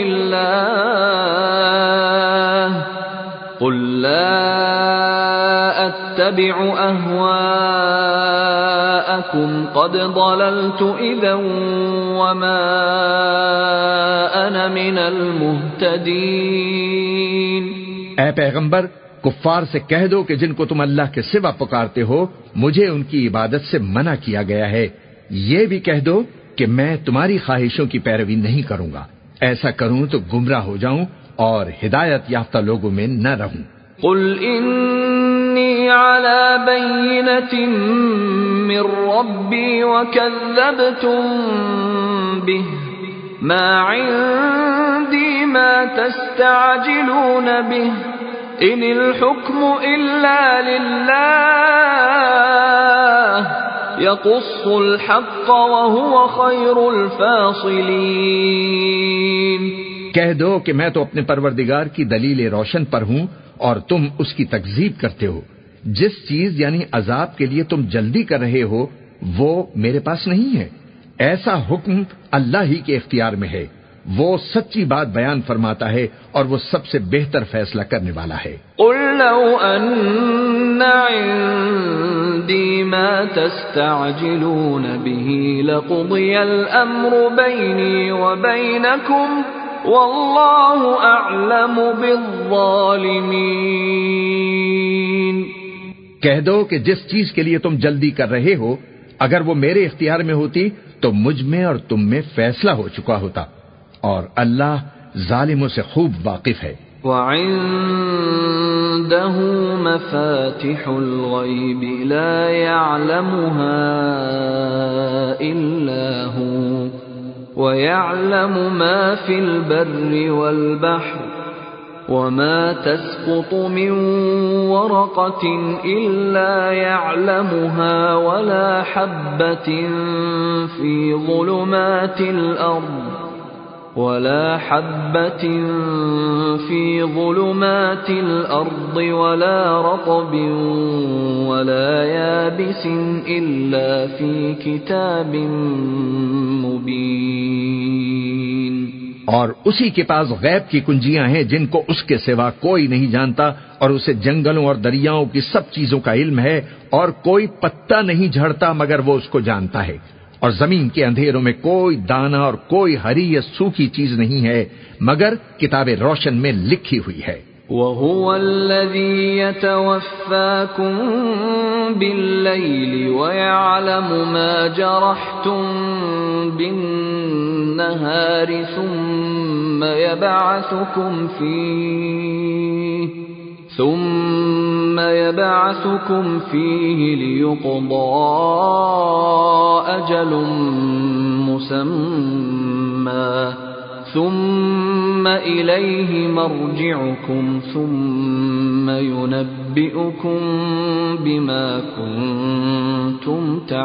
اللَّهِ قُلْ لَا أَتَّبِعُ أَهْوَاءَكُمْ قَدْ ضَلَلْتُ إِذًا وَمَا أَنَا مِنَ الْمُهْتَدِينَ. اے پیغمبر، کفار سے کہہ دو کہ جن کو تم اللہ کے سوا پکارتے ہو مجھے ان کی عبادت سے منع کیا گیا ہے. یہ بھی کہہ دو کہ میں تمہاری خواہشوں کی پیروی نہیں کروں گا، ایسا کروں تو گمراہ ہو جاؤں اور ہدایت یافتہ لوگوں میں نہ رہوں. قل انی علی بینۃ من ربی وکذبتم به ما عندی ما تستعجلون به ان الحکم الا للہ یقص الحق وهو خیر الفاصلین. کہہ دو کہ میں تو اپنے پروردگار کی دلیل روشن پر ہوں اور تم اس کی تکذیب کرتے ہو. جس چیز یعنی عذاب کے لیے تم جلدی کر رہے ہو وہ میرے پاس نہیں ہے، ایسا حکم اللہ ہی کے اختیار میں ہے. وہ سچی بات بیان فرماتا ہے اور وہ سب سے بہتر فیصلہ کرنے والا ہے. قل لو ان عندي ما تستعجلون به لقضي الامر بيني وبينكم واللہ اعلم بالظالمین. کہہ دو کہ جس چیز کے لیے تم جلدی کر رہے ہو اگر وہ میرے اختیار میں ہوتی تو مجھ میں اور تم میں فیصلہ ہو چکا ہوتا، اور اللہ ظالموں سے خوب واقف ہے. وعنده مفاتح الغیب لا يعلمها الا هو وَيَعْلَمُ مَا فِي الْبَرِّ وَالْبَحْرِ وَمَا تَسْقُطُ مِنْ وَرَقَةٍ إِلَّا يَعْلَمُهَا وَلَا حَبَّةٍ فِي ظُلُمَاتِ الْأَرْضِ ولا حبة في ظلمات الأرض ولا رطب ولا يابس إلا في كتاب مبين۔ اور اسی کے پاس غیب کی کنجیاں ہیں جن کو اس کے سوا کوئی نہیں جانتا، اور اسے جنگلوں اور دریاؤں کی سب چیزوں کا علم ہے، اور کوئی پتا نہیں جھڑتا مگر وہ اس کو جانتا ہے، اور زمین کے اندھیروں میں کوئی دانا اور کوئی ہری یا سوکھی چیز نہیں ہے مگر کتاب روشن میں لکھی ہوئی ہے۔ وَهُوَ الَّذِي يَتَوَفَّاكُم بِاللَّيْلِ وَيَعْلَمُ مَا جَرَحْتُم بِالنَّهَارِ ثُمَّ يَبْعَثُكُمْ فِيهِ ثم يبعثكم فيه ليقضى أجل مسمى ثم إليه مرجعكم ثم ينبئكم بما كنتم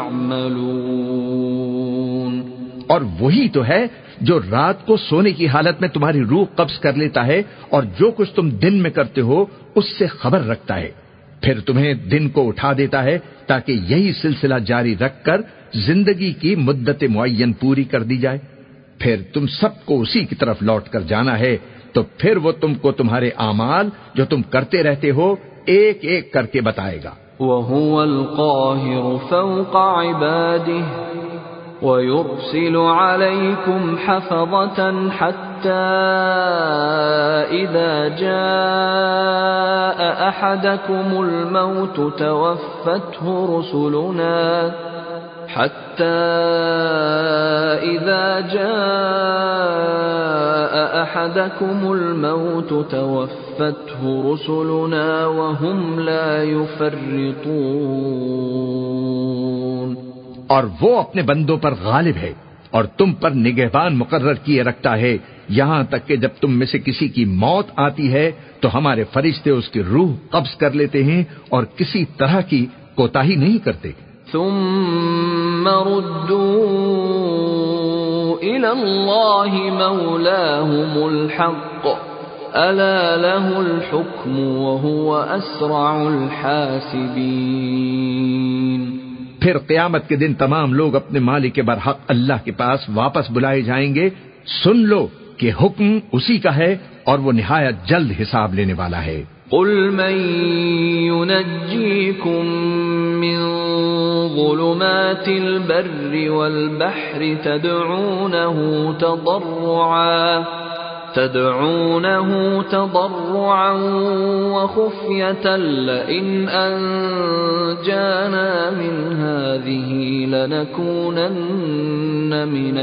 تعملون۔ اور وہی تو ہے جو رات کو سونے کی حالت میں تمہاری روح قبض کر لیتا ہے، اور جو کچھ تم دن میں کرتے ہو اس سے خبر رکھتا ہے، پھر تمہیں دن کو اٹھا دیتا ہے تاکہ یہی سلسلہ جاری رکھ کر زندگی کی مدت معین پوری کر دی جائے، پھر تم سب کو اسی کی طرف لوٹ کر جانا ہے، تو پھر وہ تم کو تمہارے اعمال جو تم کرتے رہتے ہو ایک ایک کر کے بتائے گا۔ وَهُوَ الْقَاهِرُ فَوْقَ عِبَادِهِ وَيُرْسِلُ عَلَيْكُمْ حَفَظَةً حَتَّى إِذَا جَاءَ أَحَدَكُمُ الْمَوْتُ تَوَفَّتْهُ رُسُلُنَا حَتَّى إِذَا جَاءَ أَحَدَكُمُ الْمَوْتُ تَوَفَّتْهُ رُسُلُنَا وَهُمْ لَا يُفَرِّطُونَ۔ اور وہ اپنے بندوں پر غالب ہے اور تم پر نگہبان مقرر کیے رکھتا ہے، یہاں تک کہ جب تم میں سے کسی کی موت آتی ہے تو ہمارے فرشتے اس کی روح قبض کر لیتے ہیں اور کسی طرح کی کوتاہی نہیں کرتے۔ ثم ردوا إلى الله مولاهم الحق ألا له الحكم وهو أسرع الحاسبين۔ پھر قیامت کے دن تمام لوگ اپنے مالک برحق اللہ کے پاس واپس بلائے جائیں گے، سن لو کہ حکم اسی کا ہے اور وہ نہایت جلد حساب لینے والا ہے۔ قل من ينجيكم من ظلمات البر والبحر تدعونه تضرعا تدعونه تضرعا وخفية لئن أنجانا من هذه لنكونن من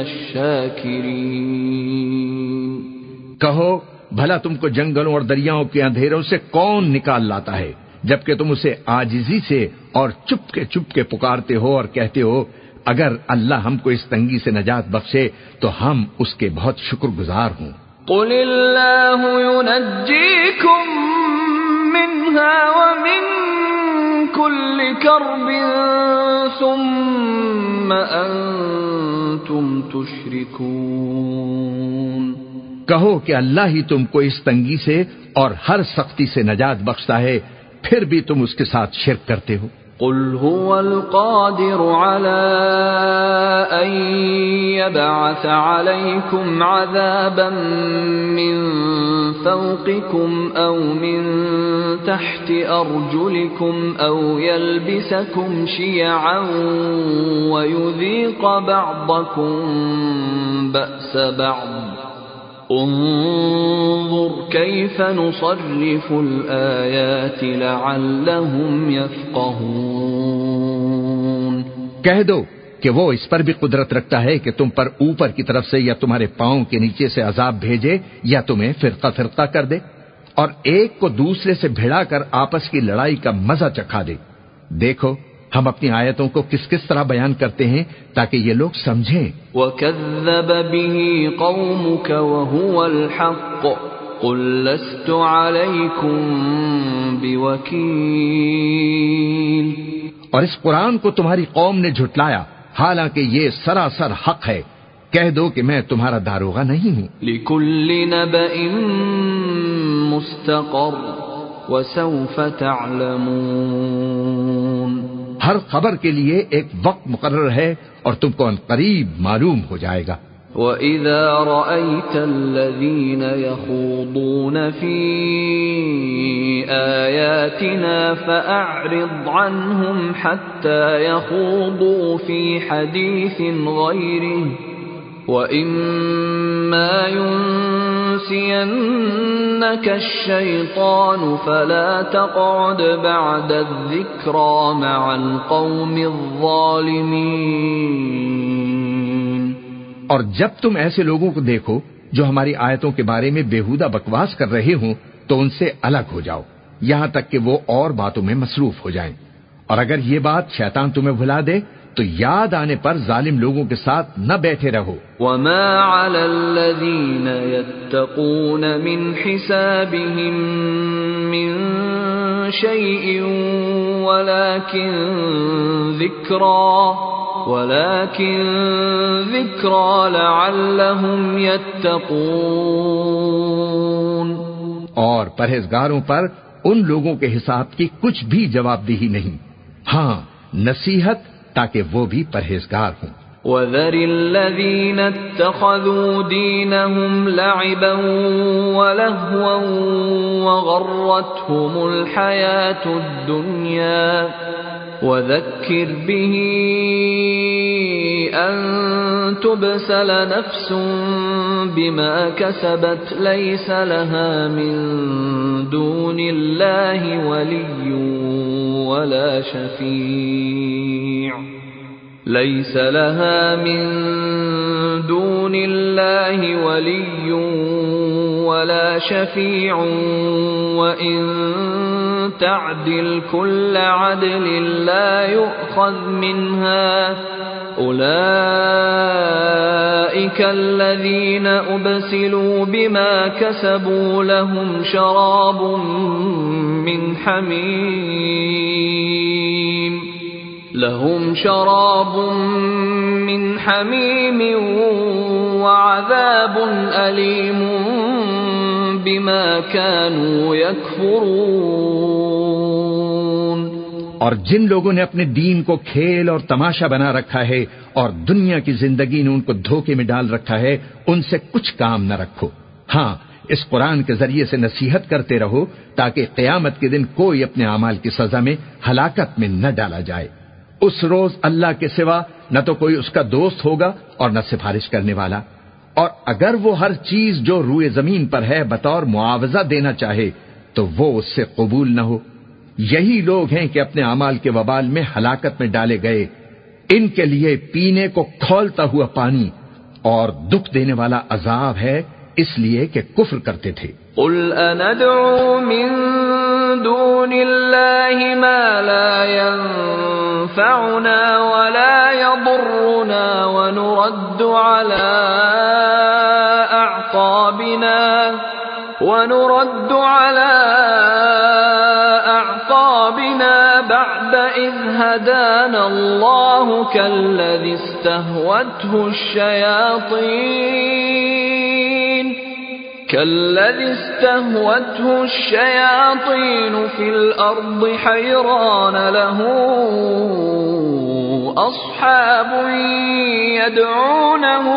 الشاكرين۔ کہو بھلا تم کو جنگلوں اور دریاؤں کے اندھیروں سے کون نکال لاتا ہے جبکہ تم اسے عاجزی سے اور چپ کے چپ کے پکارتے ہو اور کہتے ہو اگر اللہ ہم کو اس تنگی سے نجات بخشے تو ہم اس کے بہت شکر گزار ہوں۔ قل اللہ ينجيكم منها ومن كل كرب ثم أنتم تشركون۔ کہو کہ اللہ ہی تم کو اس تنگی سے اور ہر سختی سے نجات بخشتا ہے، پھر بھی تم اس کے ساتھ شرک کرتے ہو۔ قل هو القادر على أن يبعث عليكم عذابا من فوقكم أو من تحت أرجلكم أو يلبسكم شيعا ويذيق بعضكم بأس بعض انظر كيف نصرف الآيات لعلهم يفقهون۔ کہہ دو کہ وہ اس پر بھی قدرت رکھتا ہے کہ تم پر اوپر کی طرف سے یا تمہارے پاؤں کے نیچے سے عذاب بھیجے یا تمہیں فرقہ فرقہ کر دے اور ایک کو دوسرے سے بھڑا کر آپس کی لڑائی کا مزہ چکھا دے۔ دیکھو ہم اپنی آیتوں کو کس کس طرح بیان کرتے ہیں تاکہ یہ لوگ سمجھیں. وَكَذَّبَ بِهِ قَوْمُكَ وَهُوَ الْحَقُّ قُلْ لَسْتُ عَلَيْكُمْ بِوَكِيلٍ. اور اس قرآن کو تمہاری قوم نے جھٹلایا حالانکہ یہ سراسر حق ہے. کہہ دو کہ میں تمہارا داروغہ نہیں ہوں. لِكُلِّ نَبَإٍ مُسْتَقَرٌّ وَسَوْفَ تَعْلَمُونَ. ہر خبر کے لیے ایک وقت مقرر ہے اور تم کو عنقریب معلوم ہو جائے گا. وَإِذَا رَأَيْتَ الَّذِينَ يَخُوضُونَ فِي آيَاتِنَا فَأَعْرِضْ عَنْهُمْ حَتَّى يَخُوضُوا فِي حَدِيثٍ غَيْرِهِ وَإِمَّا يُنْسِيَنَّكَ الشَّيْطَانُ فَلَا تَقْعُدْ بَعْدَ الذِّكْرَى مَعَ الْقَوْمِ الظَّالِمِينَ. اور جب تم ایسے لوگوں کو دیکھو جو ہماری آیتوں کے بارے میں بیہودہ بکواس کر رہے ہوں تو ان سے الگ ہو جاؤ یہاں تک کہ وہ اور باتوں میں مصروف ہو جائیں. اور اگر یہ بات شیطان تمہیں بھلا دے تو یاد آنے پر ظالم لوگوں کے ساتھ نہ بیٹھے رہو. وَمَا عَلَى الَّذِينَ يَتَّقُونَ مِنْ حِسَابِهِمْ مِنْ شَيْءٍ وَلَكِنْ ذِكْرَى وَلَكِنْ ذِكْرَى لَعَلَّهُمْ يَتَّقُونَ. اور پرہیزگاروں پر ان لوگوں کے حساب کی کچھ بھی جواب دہی نہیں، ہاں نصیحت تاکہ وہ بھی پرہیزگار ہوں. وَذَرِ الَّذِينَ اتَّخَذُوا دِينَهُمْ لَعِبًا وَلَهْوًا وَغَرَّتْهُمُ الْحَيَاةُ الدُّنْيَا وَذَكِّرْ بِهِ أَن تُبْسَلَ نَفْسٌ بِمَا كَسَبَتْ لَيْسَ لَهَا مِن دُونِ اللَّهِ وَلِيٌّ وَلَا شَفِيعٌ لَيْسَ لَهَا مِن دُونِ اللَّهِ وَلِيٌّ وَلَا شَفِيعٌ وَإِن تَعْدِلْ كُلَّ عَدْلٍ لَّا يُؤْخَذْ مِنْهَا أُولَئِكَ الَّذِينَ أُبْسِلُوا بِمَا كَسَبُوا لَهُمْ شَرَابٌ مِّنْ حَمِيمٍ لَهُمْ شَرَابٌ مِّنْ حَمِيمٍ وَعَذَابٌ أَلِيمٌ بِمَا كَانُوا يَكْفُرُونَ. اور جن لوگوں نے اپنے دین کو کھیل اور تماشا بنا رکھا ہے اور دنیا کی زندگی نے ان کو دھوکے میں ڈال رکھا ہے ان سے کچھ کام نہ رکھو. ہاں اس قرآن کے ذریعے سے نصیحت کرتے رہو تاکہ قیامت کے دن کوئی اپنے اعمال کی سزا میں ہلاکت میں نہ ڈالا جائے. اس روز اللہ کے سوا نہ تو کوئی اس کا دوست ہوگا اور نہ سفارش کرنے والا. اور اگر وہ ہر چیز جو روئے زمین پر ہے بطور معاوضہ دینا چاہے تو وہ اس سے قبول نہ ہو. یہی لوگ ہیں کہ اپنے اعمال کے وبال میں ہلاکت میں ڈالے گئے. ان کے لیے پینے کو کھولتا ہوا پانی اور دکھ دینے والا عذاب ہے اس لیے کہ کفر کرتے تھے. قل اندعو من دون اللہ ما لا ينفعنا ولا يضرنا ونرد على اعقابنا ونرد على اعقابنا بعد اذ هدانا الله كالذي استهوته الشياطين كالذي استهوته الشياطين في الأرض حيران له أصحاب يدعونه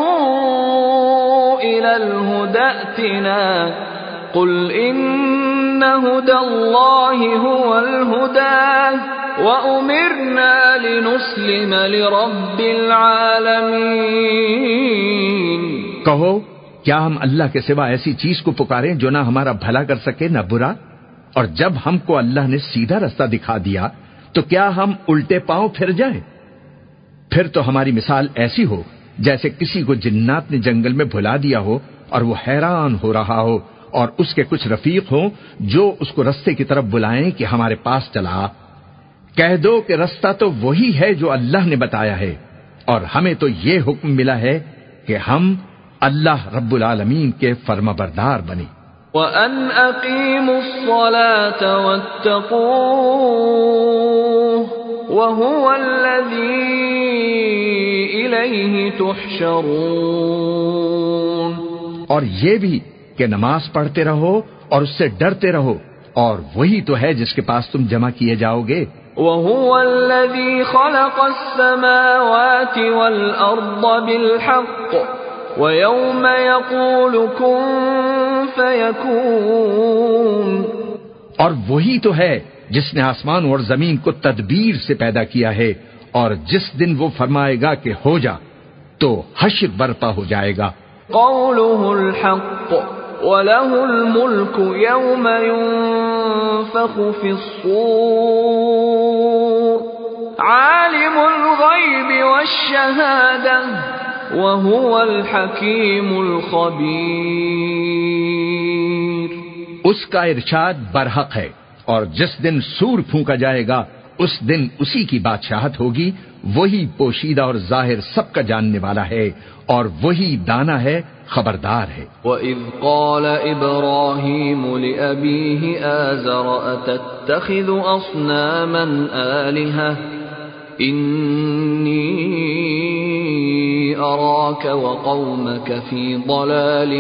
إلى الهدى ائتنا قل إن هدى الله هو الهدى وأمرنا لنسلم لرب العالمين. کہو کیا ہم اللہ کے سوا ایسی چیز کو پکاریں جو نہ ہمارا بھلا کر سکے نہ برا؟ اور جب ہم کو اللہ نے سیدھا رستہ دکھا دیا تو کیا ہم الٹے پاؤں پھر جائیں؟ پھر تو ہماری مثال ایسی ہو جیسے کسی کو جنات نے جنگل میں بھلا دیا ہو اور وہ حیران ہو رہا ہو اور اس کے کچھ رفیق ہوں جو اس کو رستے کی طرف بلائیں کہ ہمارے پاس چلا. کہہ دو کہ رستہ تو وہی ہے جو اللہ نے بتایا ہے، اور ہمیں تو یہ حکم ملا ہے کہ ہم اللہ رب العالمین کے فرما بردار بنیں۔ وَأَنْ أَقِيمُوا الصَّلَاةَ وَاتَّقُوهُ وَهُوَ الَّذِي إِلَيْهِ تُحْشَرُونَ، اور یہ بھی کہ نماز پڑھتے رہو اور اس سے ڈرتے رہو، اور وہی تو ہے جس کے پاس تم جمع کیے جاؤ گے۔ وَهُوَ الَّذِي خَلَقَ السَّمَاوَاتِ وَالْأَرْضَ بِالْحَقِّ وَيَوْمَ يَقُولُ كُن فَيَكُونُ، اور وہی تو ہے جس نے آسمان اور زمین کو تدبیر سے پیدا کیا ہے، اور جس دن وہ فرمائے گا کہ ہو جا تو حشر برپا ہو جائے گا۔ قَوْلُهُ الْحَقُّ وَلَهُ الْمُلْكُ يَوْمَ يُنفَخُ فِي الصُّورِ عَالِمُ الْغَيْبِ وَالشَّهَادَةِ وَهُوَ الْحَكِيمُ الْخَبِيرُ۔ اس کا ارشاد برحق ہے، اور جس دن سور پھونکا جائے گا اس دن اسی کی بادشاہت ہوگی، وہی پوشیدہ اور ظاہر سب کا جاننے والا ہے، اور وہی دانا ہے، خبردار ہے۔ وَإِذْ قَالَ إِبْرَاهِيمُ لِأَبِيهِ آزَرَ أَتَتَّخِذُ أَصْنَامًا آلِهَةً إِنِّي أَرَاكَ وَقَوْمَكَ فِي ضَلَالٍ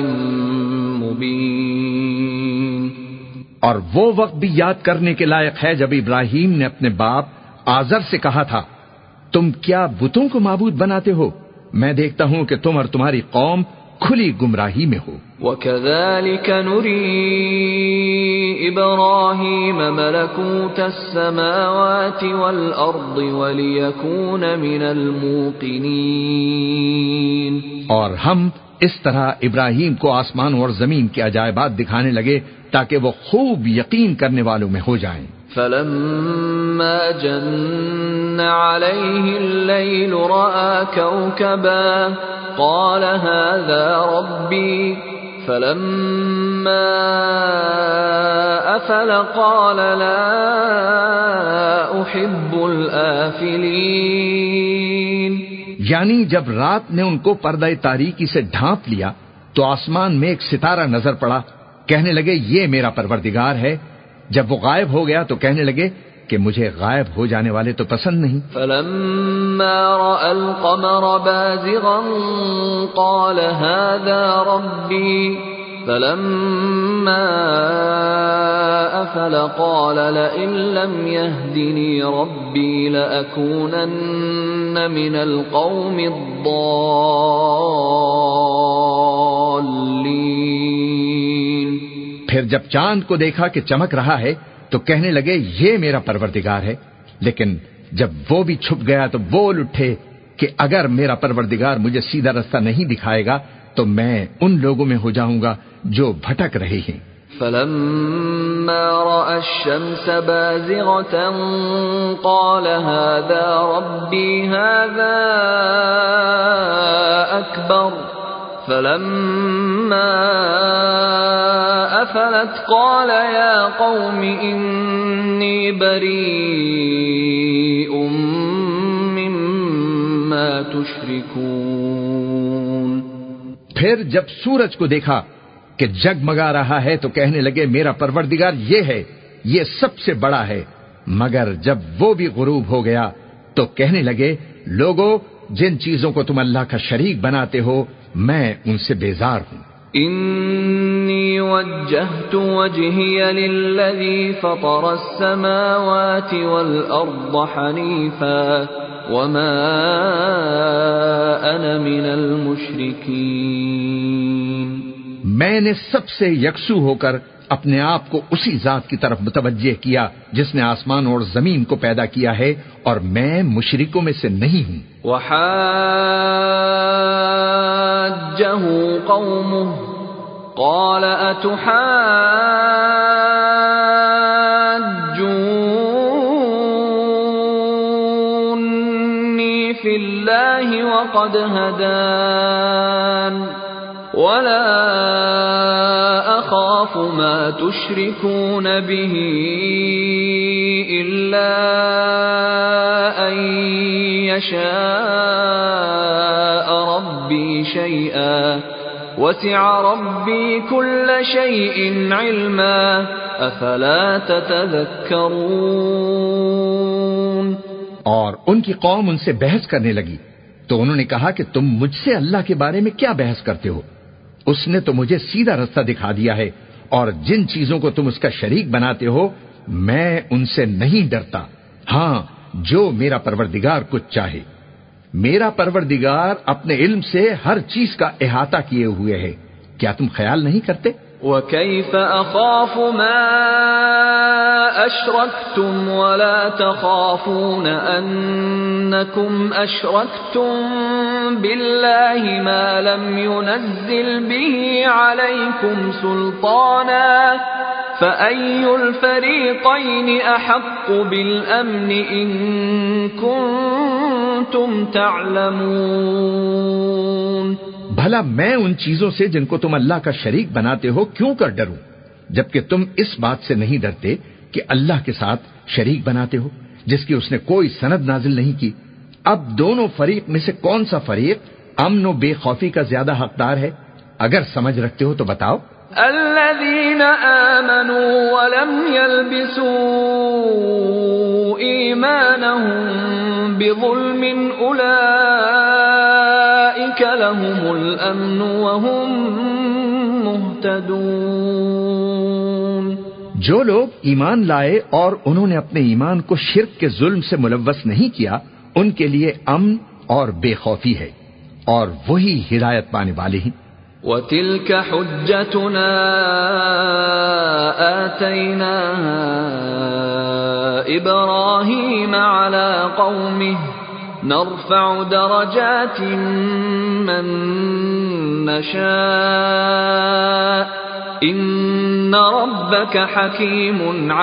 مُبِينٍ۔ اور وہ وقت بھی یاد کرنے کے لائق ہے جب ابراہیم نے اپنے باپ آزر سے کہا تھا، تم کیا بتوں کو معبود بناتے ہو؟ میں دیکھتا ہوں کہ تم اور تمہاری قوم کھلی گمراہی میں ہو۔ وَكَذَلِكَ نُرِي إِبْرَاهِيمَ مَلَكُوتَ السَّمَاوَاتِ وَالْأَرْضِ وَلِيَكُونَ مِنَ الْمُوقِنِينَ، اور ہم اس طرح ابراہیم کو آسمان اور زمین کے عجائبات دکھانے لگے تاکہ وہ خوب یقین کرنے والوں میں ہو جائیں۔ فَلَمَّا جَنَّ عَلَيْهِ اللَّيْلُ رَأَى كَوْكَبًا قَالَ هَذَا رَبِّي فَلَمَّا أَفَلَ قَالَ لَا أُحِبُّ الْآفِلِينَ، یعنی جب رات نے ان کو پردہ تاریکی سے ڈھانپ لیا تو آسمان میں ایک ستارہ نظر پڑا، کہنے لگے یہ میرا پروردگار ہے۔ جب وہ غائب ہو گیا تو کہنے لگے کہ مجھے غائب ہو جانے والے تو پسند نہیں۔ فَلَمَّا رَأَى الْقَمَرَ بَازِغًا قَالَ هَذَا رَبِّي فَلَمَّا أَفَلَ قَالَ لَئِن لَّمْ يَهْدِنِي رَبِّي لَأَكُونَنَّ مِنَ الْقَوْمِ الضَّالِّينَ۔ پھر جب چاند کو دیکھا کہ چمک رہا ہے تو کہنے لگے یہ میرا پروردگار ہے، لیکن جب وہ بھی چھپ گیا تو بول اٹھے کہ اگر میرا پروردگار مجھے سیدھا رستہ نہیں دکھائے گا تو میں ان لوگوں میں ہو جاؤں گا جو بھٹک رہے ہیں۔ فَلَمَّا رَأَى الشَّمْسَ بَازِغَةً قَالَ هَذَا رَبِّي هَذَا أَكْبَرُ فَلَمَّا أَفَلَتْ قَالَ يَا قَوْمِ إِنِّي بَرِيءٌ مِّمَّا تُشْرِكُونَ۔ پھر جب سورج کو دیکھا کہ جگمگا رہا ہے تو کہنے لگے میرا پروردگار یہ ہے، یہ سب سے بڑا ہے، مگر جب وہ بھی غروب ہو گیا تو کہنے لگے لوگو جن چیزوں کو تم اللہ کا شریک بناتے ہو میں ان سے بیزار ہوں۔ انی وجہت وجہی للذی فطر السماوات والارض حنیفا وما انا من المشرکین، میں نے سب سے یکسو ہو کر اپنے آپ کو اسی ذات کی طرف متوجہ کیا جس نے آسمان اور زمین کو پیدا کیا ہے، اور میں مشرکوں میں سے نہیں ہوں۔ وحاجہ قومہ قال اتحاجونی فی اللہ وقد ہدان ولا اخاف ما تشركون به إلا أن يشاء ربي شيئا وسع ربي كل شيء علما أفلا تتذكرون۔ اور ان کی قوم ان سے بحث کرنے لگی تو انہوں نے کہا کہ تم مجھ سے اللہ کے بارے میں کیا بحث کرتے ہو؟ اس نے تو مجھے سیدھا رستہ دکھا دیا ہے، اور جن چیزوں کو تم اس کا شریک بناتے ہو میں ان سے نہیں ڈرتا، ہاں جو میرا پروردگار کچھ چاہے۔ میرا پروردگار اپنے علم سے ہر چیز کا احاطہ کیے ہوئے ہے، کیا تم خیال نہیں کرتے؟ وَكَيْفَ أَخَافُ مَا أَشْرَكْتُمْ وَلَا تَخَافُونَ أَنَّكُمْ أَشْرَكْتُمْ بِاللَّهِ مَا لَمْ يُنَزِّلْ بِهِ عَلَيْكُمْ سُلْطَانًا فَأَيُّ الْفَرِيقَيْنِ أَحَقُّ بِالْأَمْنِ إِن كُنتُمْ تَعْلَمُونَ۔ بھلا میں ان چیزوں سے جن کو تم اللہ کا شریک بناتے ہو کیوں کر ڈروں، جبکہ تم اس بات سے نہیں ڈرتے کہ اللہ کے ساتھ شریک بناتے ہو جس کی اس نے کوئی سند نازل نہیں کی۔ اب دونوں فریق میں سے کون سا فریق امن و بے خوفی کا زیادہ حقدار ہے؟ اگر سمجھ رکھتے ہو تو بتاؤ۔ الذين آمنوا ولم يلبسوا إيمانهم بظلم أولئك لهم الأمن وهم مهتدون۔ جو لوگ ایمان لائے اور انہوں نے اپنے ایمان کو شرک کے ظلم سے ملوث نہیں کیا ان کے لیے امن اور بے خوفی ہے، اور وہی ہدایت پانے والے ہیں۔ وَتِلْكَ حُجَّتُنَا آتَيْنَاهَا إِبْرَاهِيمَ عَلَى قَوْمِهِ نَرْفَعُ دَرَجَاتٍ مَّن نَّشَاءُ إِنَّ رَبَّكَ حَكِيمٌ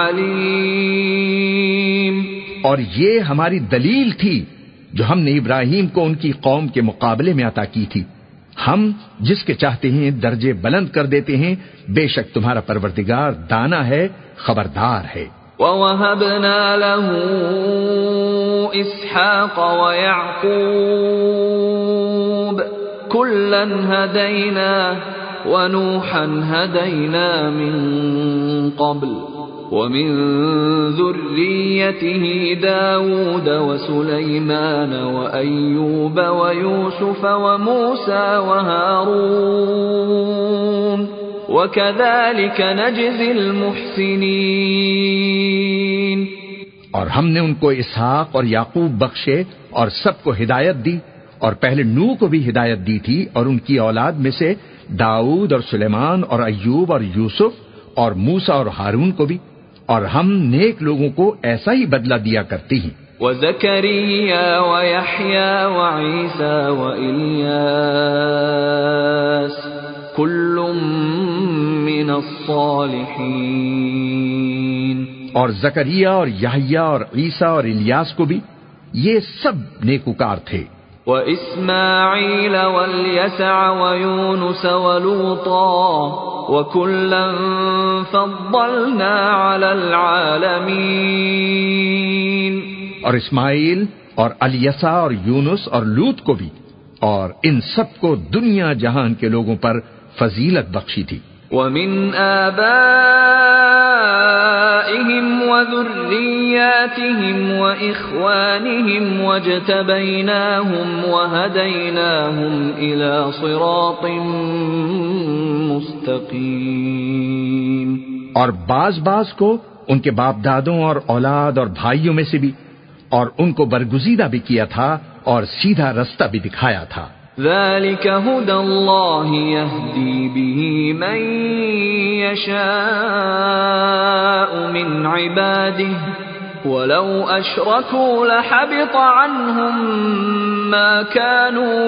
عَلِيمٌ۔ اور یہ ہماری دلیل تھی جو ہم نے ابراہیم کو ان کی قوم کے مقابلے میں عطا کی تھی، ہم جس کے چاہتے ہیں درجے بلند کر دیتے ہیں، بے شک تمہارا پروردگار دانا ہے، خبردار ہے۔ وَوَهَبْنَا لَهُ إِسْحَاقَ وَيَعْقُوبَ كُلًّا هَدَيْنَا وَنُوحًا هَدَيْنَا مِن قَبْلُ وَمِن ذُرِّيَّتِهِ دَاوُودَ وَسُلَيْمَانَ وَأَيُّوبَ وَيُوسُفَ وَمُوسَى وَهَارُونَ وَكَذَلِكَ نَجْزِي الْمُحْسِنِينَ۔ اور ہم نے ان کو اسحاق اور یعقوب بخشے اور سب کو ہدایت دی، اور پہلے نوح کو بھی ہدایت دی تھی، اور ان کی اولاد میں سے داؤد اور سلیمان اور ایوب اور یوسف اور موسیٰ اور ہارون کو بھی، اور ہم نیک لوگوں کو ایسا ہی بدلہ دیا کرتے ہیں۔ وَزَكَرِيَّا وَيَحْيَا وَعِيسَى وَإِلْيَاسَ كُلٌّ مِّنَ الصَّالِحِينَ۔ اور زکریا اور یحییٰ اور عیسیٰ اور الیاس کو بھی، یہ سب نیکوکار تھے۔ وَإِسْمَاعِيلَ وَالْيَسَعَ وَيُونُسَ وَلُوطًا وَكُلًّا فَضَّلْنَا عَلَى الْعَالَمِينَ۔ اور اسماعیل اور الیسع اور یونس اور لوط کو بھی، اور ان سب کو دنیا جہان کے لوگوں پر فضیلت بخشی تھی۔ وَمِنْ آبَائِهِمْ وَذُرِّيَّاتِهِمْ وَإِخْوَانِهِمْ وَاجْتَبَيْنَاهُمْ وَهَدَيْنَاهُمْ إِلَى صِرَاطٍ مُسْتَقِيمٍ۔ اور بعض بعض کو ان کے باپ دادوں اور اولاد اور بھائیوں میں سے بھی، اور ان کو برگزیدہ بھی کیا تھا اور سیدھا رستہ بھی دکھایا تھا۔ ذَلِكَ هُدَى اللَّهِ يَهْدِي بِهِ مَن يَشَاءُ مِنْ عِبَادِهِ وَلَوْ أَشْرَكُوا لَحَبِطَ عَنْهُمْ مَا كَانُوا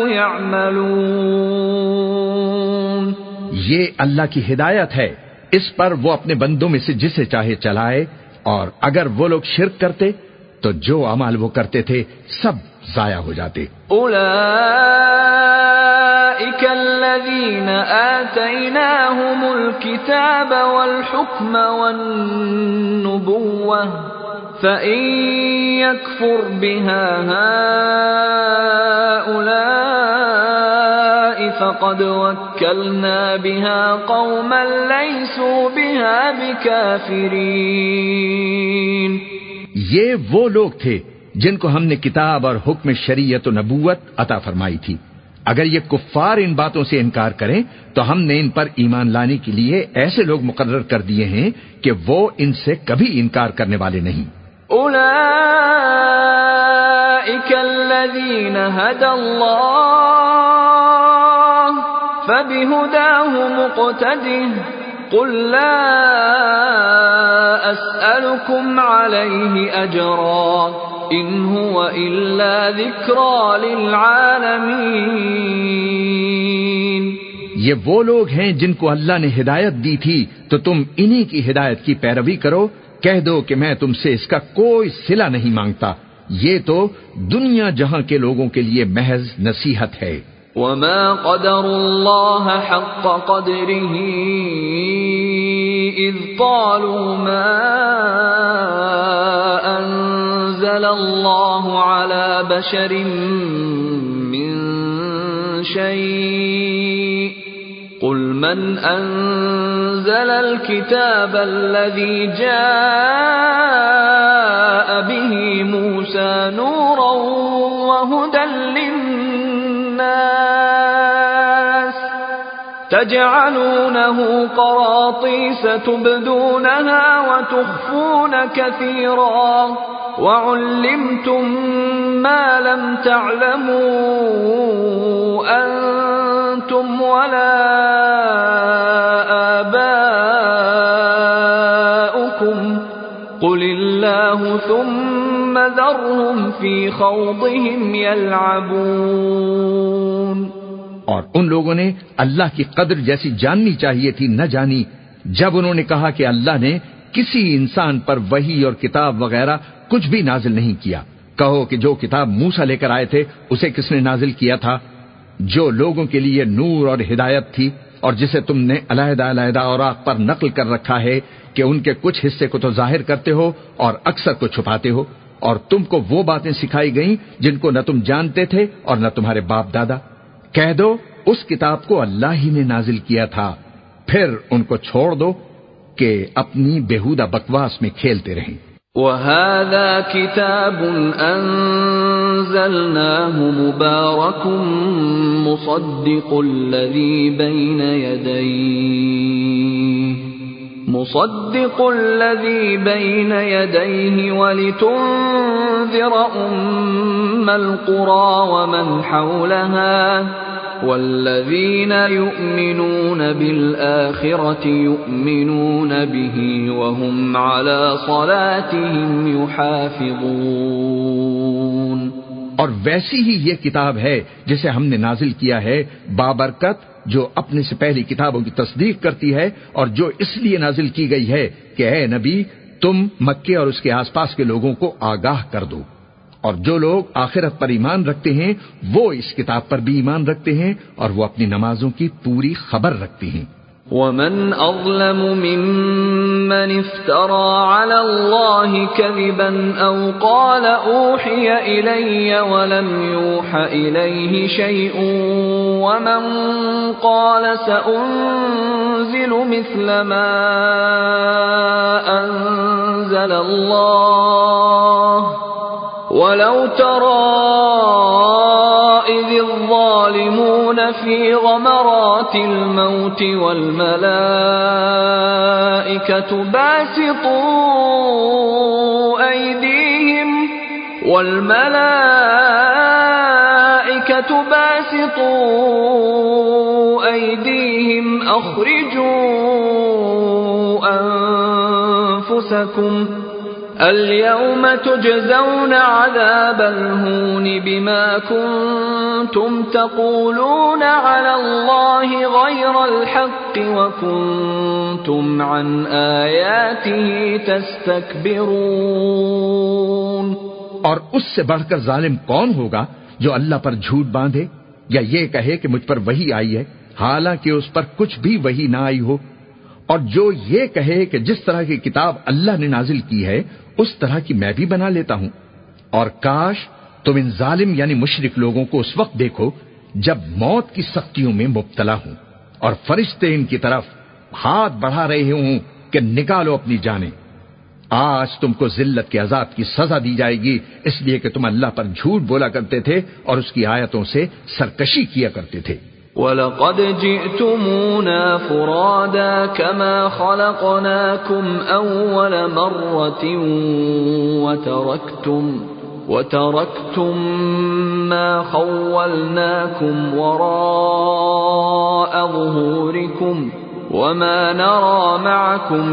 يَعْمَلُونَ۔ یہ اللہ کی ہدایت ہے، اس پر وہ اپنے بندوں میں سے جسے چاہے چلائے، اور اگر وہ لوگ شرک کرتے تو جو اعمال وہ کرتے تھے سب ضائع ہو جاتے۔ اولئک الذین آتیناہم الکتاب والحکم والنبوہ فَإِن يَكْفُرْ بِهَا هَؤُلَاءِ فَقَدْ وَكَّلْنَا بِهَا قَوْمًا لَيْسُوا بِهَا بِكَافِرِينَ۔ یہ وہ لوگ تھے جن کو ہم نے کتاب اور حکم شریعت و نبوت عطا فرمائی تھی۔ اگر یہ کفار ان باتوں سے انکار کریں تو ہم نے ان پر ایمان لانے کے لیے ایسے لوگ مقرر کر دیے ہیں کہ وہ ان سے کبھی انکار کرنے والے نہیں۔ اولئک الذین ھدی اللہ فبہداہ مقتدہ قل لا اسألکم علیہ اجرا ان هو الا ذکری للعالمین۔ یہ وہ لوگ ہیں جن کو اللہ نے ہدایت دی تھی تو تم انہی کی ہدایت کی پیروی کرو۔ کہہ دو کہ میں تم سے اس کا کوئی صلہ نہیں مانگتا، یہ تو دنیا جہاں کے لوگوں کے لیے محض نصیحت ہے۔ وما قدر اللہ حق قدره اذ قالوا ما انزل اللہ علی بشر من شیء قل من انزل الكتاب الذي جاء به موسى نورا وهدى للناس تجعلونه قراطيس تبدونها وتخفون كثيرا وعلمتم ما لم تعلموا أنتم ولا آباؤكم قل الله ثم ذرهم في خوضهم يلعبون۔ اور ان لوگوں نے اللہ کی قدر جیسی جاننی چاہیے تھی نہ جانی جب انہوں نے کہا کہ اللہ نے کسی انسان پر وحی اور کتاب وغیرہ کچھ بھی نازل نہیں کیا۔ کہو کہ جو کتاب موسیٰ لے کر آئے تھے اسے کس نے نازل کیا تھا؟ جو لوگوں کے لیے نور اور ہدایت تھی، اور جسے تم نے علیحدہ علیحدہ اوراق پر نقل کر رکھا ہے کہ ان کے کچھ حصے کو تو ظاہر کرتے ہو اور اکثر کو چھپاتے ہو، اور تم کو وہ باتیں سکھائی گئیں جن کو نہ تم جانتے تھے اور نہ تمہارے باپ دادا۔ کہہ دو اس کتاب کو اللہ ہی نے نازل کیا تھا، پھر ان کو چھوڑ دو کہ اپنی بیہودہ بکواس میں کھیلتے رہیں۔ وَهَذَا كِتَابٌ أَنزَلْنَاهُ مُبَارَكٌ مُصَدِّقُ الَّذِي بَيْنَ يَدَيْهِ مُصَدِّقُ الَّذِي بَيْنَ يَدَيْهِ وَلِتُنذِرَ أُمَّ الْقُرَى وَمَنْ حَوْلَهَا والذین یؤمنون بالآخرة یؤمنون به وهم على صلاتهم یحافظون۔ اور ویسی ہی یہ کتاب ہے جسے ہم نے نازل کیا ہے بابرکت، جو اپنے سے پہلی کتابوں کی تصدیق کرتی ہے، اور جو اس لیے نازل کی گئی ہے کہ اے نبی تم مکے اور اس کے آس پاس کے لوگوں کو آگاہ کر دو، اور جو لوگ آخرت پر ایمان رکھتے ہیں وہ اس کتاب پر بھی ایمان رکھتے ہیں اور وہ اپنی نمازوں کی پوری خبر رکھتے ہیں۔ وَمَنْ أَظْلَمُ مِمَّنِ افْتَرَى عَلَى اللَّهِ كَذِبًا أَوْ قَالَ أُوحِيَ إِلَيَّ وَلَمْ يُوحَ إِلَيْهِ شَيْءٌ وَمَنْ قَالَ سَأُنزِلُ مِثْلَ مَا أَنزَلَ اللَّهُ وَلَوْ تَرَى إِذِ الظَّالِمُونَ فِي غَمَرَاتِ الْمَوْتِ وَالْمَلَائِكَةُ بَاسِطُو أَيْدِيهِمْ وَالْمَلَائِكَةُ بَاسِطُو أَيْدِيهِمْ أَخْرِجُوا أَنفُسَكُمْ اليوم تجزون عذاب الهون بما كنتم تقولون على الله غير الحق وكنتم عن آياته تستكبرون۔ اور اس سے بڑھ کر ظالم کون ہوگا جو اللہ پر جھوٹ باندھے یا یہ کہے کہ مجھ پر وحی آئی ہے حالانکہ اس پر کچھ بھی وحی نہ آئی ہو، اور جو یہ کہے کہ جس طرح کی کتاب اللہ نے نازل کی ہے اس طرح کی میں بھی بنا لیتا ہوں. اور کاش تم ان ظالم یعنی مشرک لوگوں کو اس وقت دیکھو جب موت کی سختیوں میں مبتلا ہوں اور فرشتے ان کی طرف ہاتھ بڑھا رہے ہوں کہ نکالو اپنی جانیں. آج تم کو ذلت کے عذاب کی سزا دی جائے گی اس لیے کہ تم اللہ پر جھوٹ بولا کرتے تھے اور اس کی آیتوں سے سرکشی کیا کرتے تھے. وَلَقَدْ جِئْتُمُونَا فُرَادَى كَمَا خَلَقْنَاكُمْ أَوَّلَ مَرَّةٍ وَتَرَكْتُمْ وَتَرَكْتُمْ مَا خَوَّلْنَاكُمْ وَرَاءَ ظُهُورِكُمْ وَمَا نَرَى مَعَكُمْ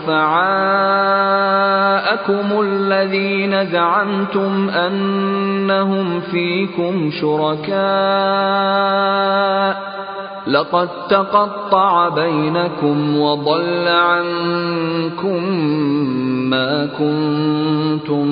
شُفَعَاءَكُمُ الَّذِينَ زَعَمْتُمْ أَنَّهُمْ فِيكُمْ شُرَكَاءُ لَقَدْ تَقَطَّعَ بَيْنَكُمْ وَضَلَّ عَنكُمْ مَا كُنتُمْ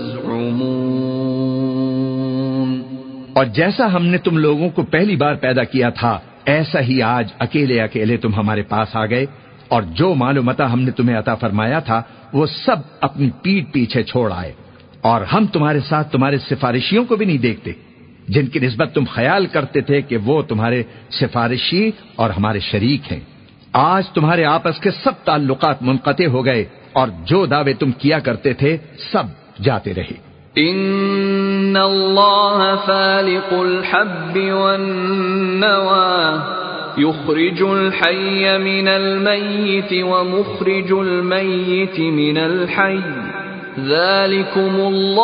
تَزْعُمُونَ. اور جیسا ہم نے تم لوگوں کو پہلی بار پیدا کیا تھا ایسا ہی آج اکیلے اکیلے تم ہمارے پاس آ گئے، اور جو مال و متاع ہم نے تمہیں عطا فرمایا تھا وہ سب اپنی پیٹھ پیچھے چھوڑ آئے، اور ہم تمہارے ساتھ تمہارے سفارشیوں کو بھی نہیں دیکھتے جن کی نسبت تم خیال کرتے تھے کہ وہ تمہارے سفارشی اور ہمارے شریک ہیں. آج تمہارے آپس کے سب تعلقات منقطع ہو گئے اور جو دعوے تم کیا کرتے تھے سب جاتے رہے. ان اللہ فالق الحب والنوى يخرج الحي من الميت ومخرج الميت من الحي ذلكم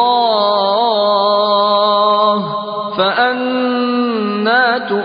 الله فأنا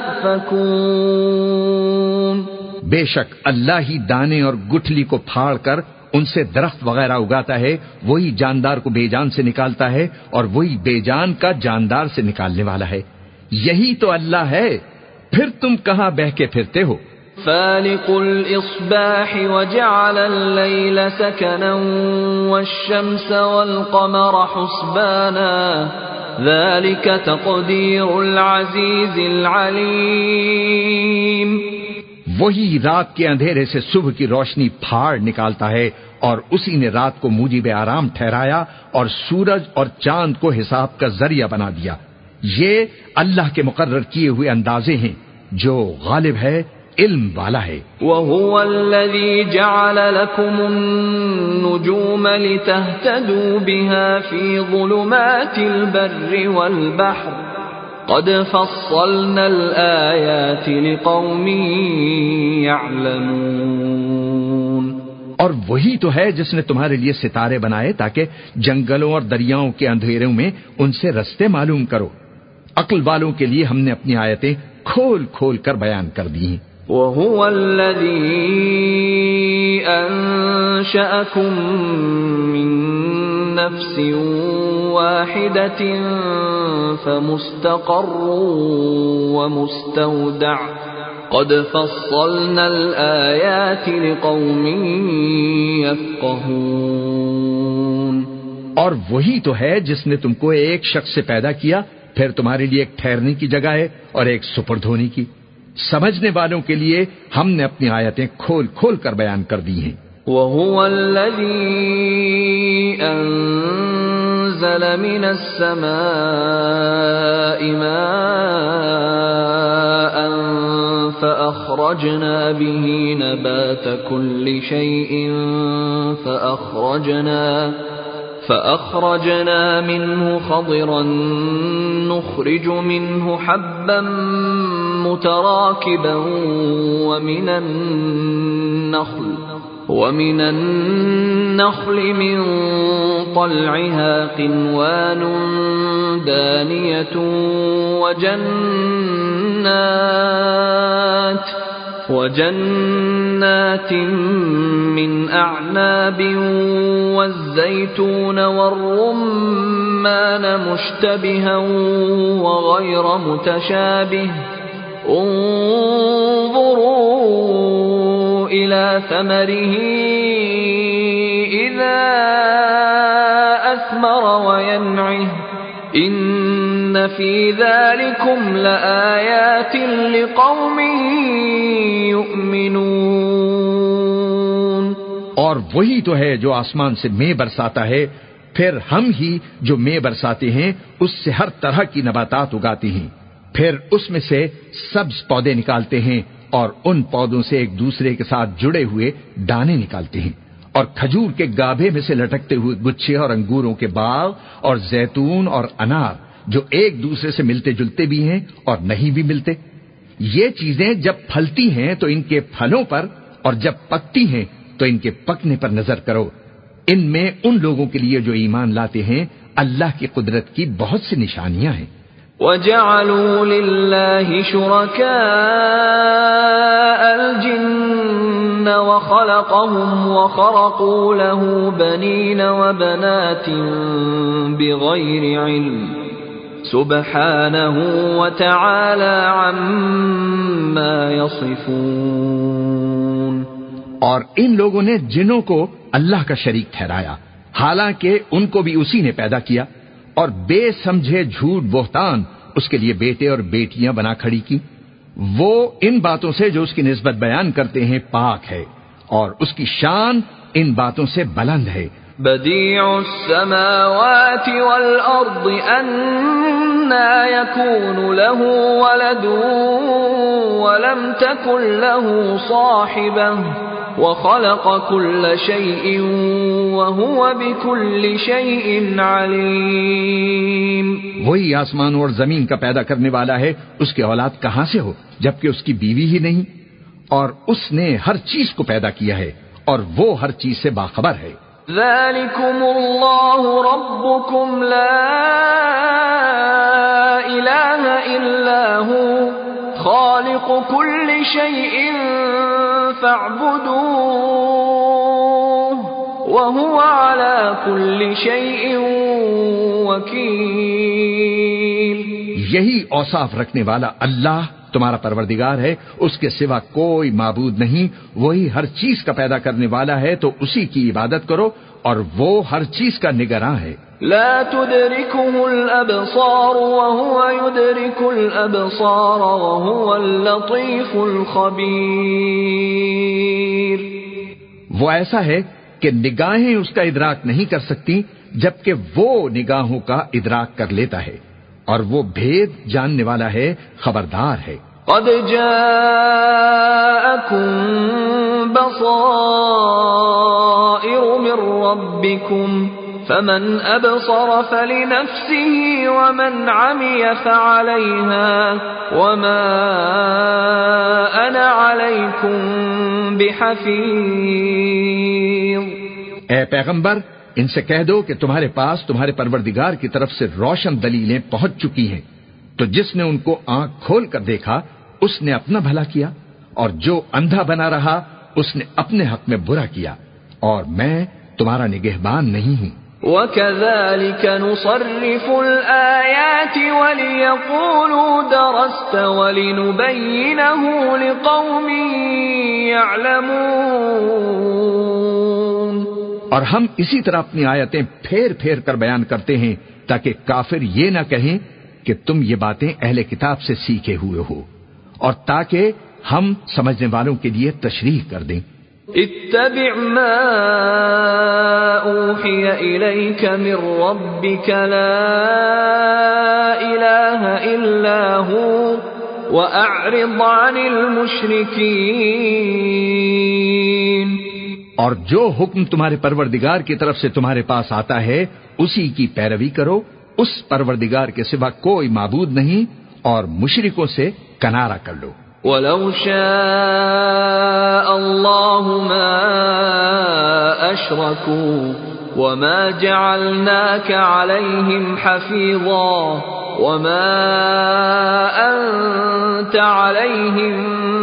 تؤفكون. بے شک اللہ ہی دانے اور گٹھلی کو پھاڑ کر ان سے درخت وغیرہ اگاتا ہے، وہی جاندار کو بے جان سے نکالتا ہے اور وہی بے جان کا جاندار سے نکالنے والا ہے. یہی تو اللہ ہے، پھر تم کہاں بہ کے پھرتے ہو. فالق الاصباح وجعل الليل سكنا والشمس والقمر حسبانا ذلك تقدير العزيز العليم. وہی رات کے اندھیرے سے صبح کی روشنی پھاڑ نکالتا ہے اور اسی نے رات کو موجب آرام ٹھہرایا اور سورج اور چاند کو حساب کا ذریعہ بنا دیا. یہ اللہ کے مقرر کیے ہوئے اندازے ہیں جو غالب ہے، علم والا ہے. وَهُوَ الَّذِي جَعَلَ لَكُمُ النُّجُومَ لِتَهْتَدُوا بِهَا فِي ظُلُمَاتِ الْبَرِّ وَالْبَحْرِ قد فصلنا الآیات لقوم یعلمون. اور وہی تو ہے جس نے تمہارے لیے ستارے بنائے تاکہ جنگلوں اور دریاؤں کے اندھیروں میں ان سے رستے معلوم کرو. عقل والوں کے لیے ہم نے اپنی آیتیں کھول کھول کر بیان کر دی ہیں. وَهُوَ الَّذِي أَنشَأَكُم مِّن نَّفْسٍ وَاحِدَةٍ فَمُسْتَقَرٌّ وَمُسْتَوْدَعٌ قَدْ فَصَّلْنَا الْآيَاتِ لِقَوْمٍ يَفْقَهُونَ. اور وہی تو ہے جس نے تم کو ایک شخص سے پیدا کیا، پھر تمہارے لیے ایک ٹھہرنے کی جگہ ہے اور ایک سپرد ہونے کی. سمجھنے والوں کے لیے ہم نے اپنی آیتیں کھول کھول کر بیان کر دی ہیں. وَهُوَ الَّذِي أَنزَلَ مِنَ السَّمَاءِ مَاءً فَأَخْرَجْنَا بِهِ نَبَاتَ كُلِّ شَيْءٍ فَأَخْرَجْنَا فَأَخْرَجْنَا مِنْهُ خَضِرًا نُخْرِجُ مِنْهُ حَبًّا مُتَرَاكِبًا وَمِنَ النَّخْلِ وَمِنَ النَّخْلِ مِنْ طَلْعِهَا قِنْوَانٌ دَانِيَةٌ وَجَنَّاتٍ وَجَنَّاتٍ مِّنْ أَعْنَابٍ وَالزَّيْتُونَ وَالرُّمَّانَ مُشْتَبِهًا وَغَيْرَ مُتَشَابِهٍ انظُرُوا إِلَى ثَمَرِهِ إِذَا أَثْمَرَ وَيَنْعِهِ إِنَّ فِي ذَلِكُمْ لَآيَاتٍ لِقَوْمٍ يُؤْمِنُونَ. اور وہی تو ہے جو آسمان سے مے برساتا ہے پھر ہم ہی جو مے برساتے ہیں اس سے ہر طرح کی نباتات اگاتے ہیں، پھر اس میں سے سبز پودے نکالتے ہیں اور ان پودوں سے ایک دوسرے کے ساتھ جڑے ہوئے دانے نکالتے ہیں، اور کھجور کے گابھے میں سے لٹکتے ہوئے گچھے اور انگوروں کے باغ اور زیتون اور انار جو ایک دوسرے سے ملتے جلتے بھی ہیں اور نہیں بھی ملتے۔ یہ چیزیں جب پھلتی ہیں تو ان کے پھلوں پر، اور جب پکتی ہیں تو ان کے پکنے پر نظر کرو۔ ان میں ان لوگوں کے لیے جو ایمان لاتے ہیں اللہ کی قدرت کی بہت سی نشانیاں ہیں۔ وَجَعَلُوا لِلَّهِ شُرَكَاءَ الْجِنَّ وَخَلَقَهُمْ وَخَرَقُوا لَهُ بَنِينَ وَبَنَاتٍ بِغَيْرِ عِلْمٍ سُبْحَانَهُ وَتَعَالَى عَمَّا يَصِفُونَ۔ اور ان لوگوں نے جنوں کو اللہ کا شریک ٹھہرایا، حالانکہ ان کو بھی اسی نے پیدا کیا، اور بے سمجھے جھوٹ بہتان اس کے لیے بیٹے اور بیٹیاں بنا کھڑی کی۔ وہ ان باتوں سے جو اس کی نسبت بیان کرتے ہیں پاک ہے، اور اس کی شان ان باتوں سے بلند ہے۔ بديع السماوات والأرض أنى يكون له ولد ولم تكن له صاحبة وخلق كل شيء وهو بكل شيء عليم۔ وہی آسمانوں اور زمین کا پیدا کرنے والا ہے، اس کی اولاد کہاں سے ہو جبکہ اس کی بیوی ہی نہیں، اور اس نے ہر چیز کو پیدا کیا ہے اور وہ ہر چیز سے باخبر ہے۔ ذلكم الله ربكم لا إله إلا هو خالق كل شيء فاعبدوه وهو على كل شيء وكيل۔ یہی اوصاف رکھنے والا اللہ تمہارا پروردگار ہے، اس کے سوا کوئی معبود نہیں، وہی ہر چیز کا پیدا کرنے والا ہے، تو اسی کی عبادت کرو اور وہ ہر چیز کا نگراں ہے۔ لا تدركه الأبصار وهو يدرك الأبصار وهو اللطيف الخبير۔ وہ ایسا ہے کہ نگاہیں اس کا ادراک نہیں کر سکتی جبکہ وہ نگاہوں کا ادراک کر لیتا ہے، اور وہ بھید جاننے والا ہے، خبردار ہے۔ قد جاءكم بصائر من ربكم فمن أبصر فلنفسه ومن عمي فعليها وما أنا عليكم بحفيظ۔ اے پیغمبر، ان سے کہہ دو کہ تمہارے پاس تمہارے پروردگار کی طرف سے روشن دلیلیں پہنچ چکی ہیں، تو جس نے ان کو آنکھ کھول کر دیکھا اس نے اپنا بھلا کیا، اور جو اندھا بنا رہا اس نے اپنے حق میں برا کیا، اور میں تمہارا نگہبان نہیں ہوں۔ وَكَذَلِكَ نُصَرِّفُ الْآيَاتِ وَلِيَقُولُوا دَرَسْتَ وَلِنُبَيِّنَهُ لِقَوْمٍ يَعْلَمُونَ۔ اور ہم اسی طرح اپنی آیتیں پھیر پھیر کر بیان کرتے ہیں تاکہ کافر یہ نہ کہیں کہ تم یہ باتیں اہل کتاب سے سیکھے ہوئے ہو، اور تاکہ ہم سمجھنے والوں کے لیے تشریح کر دیں۔ اتبع ما اوحی الیک من ربک لا الہ الا ہو واعرض عن المشرکین۔ اور جو حکم تمہارے پروردگار کی طرف سے تمہارے پاس آتا ہے اسی کی پیروی کرو، اس پروردگار کے سوا کوئی معبود نہیں، اور مشرکوں سے کنارہ کر لو۔ وَلَوْ شَاءَ اللَّهُ مَا أَشْرَكُوا وَمَا جَعَلْنَاكَ عَلَيْهِمْ حَفِيظًا وَمَا أَنْتَ عَلَيْهِمْ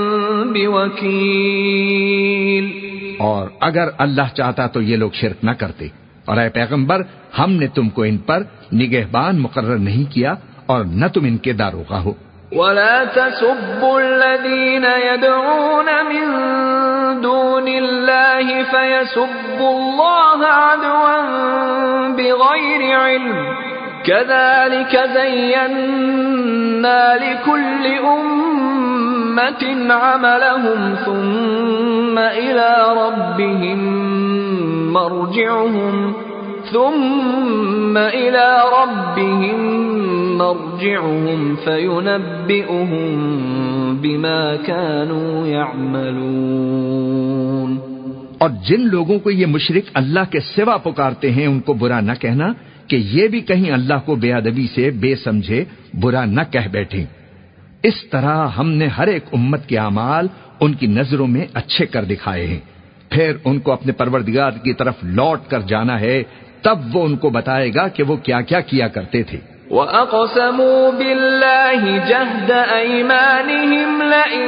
بِوَكِيلٍ۔ اور اگر اللہ چاہتا تو یہ لوگ شرک نہ کرتے، اور اے پیغمبر ہم نے تم کو ان پر نگہبان مقرر نہیں کیا اور نہ تم ان کے داروغہ ہو۔ وَلَا تَسُبُّوا الَّذِينَ يَدْعُونَ مِن دُونِ اللَّهِ فَيَسُبُّوا اللَّهَ عَدْوًا بِغَيْرِ عِلْمٍ كَذَلِكَ زَيَّنَّا لِكُلِّ أُمَّةٍ عَمَلَهُمْ ثُمَّ إِلَى رَبِّهِمْ مَرْجِعُهُمْ ثم إلى ربهم مرجعهم فينبئهم بما كانوا يعملون۔ اور جن لوگوں کو یہ مشرک اللہ کے سوا پکارتے ہیں ان کو برا نہ کہنا کہ یہ بھی کہیں اللہ کو بے ادبی سے بے سمجھے برا نہ کہہ بیٹھیں۔ اس طرح ہم نے ہر ایک امت کے اعمال ان کی نظروں میں اچھے کر دکھائے ہیں، پھر ان کو اپنے پروردگار کی طرف لوٹ کر جانا ہے، تب وہ ان کو بتائے گا کہ وہ کیا کیا کیا کرتے تھے۔ وَأَقْسَمُوا بِاللَّهِ جَهْدَ أَيْمَانِهِمْ لَئِن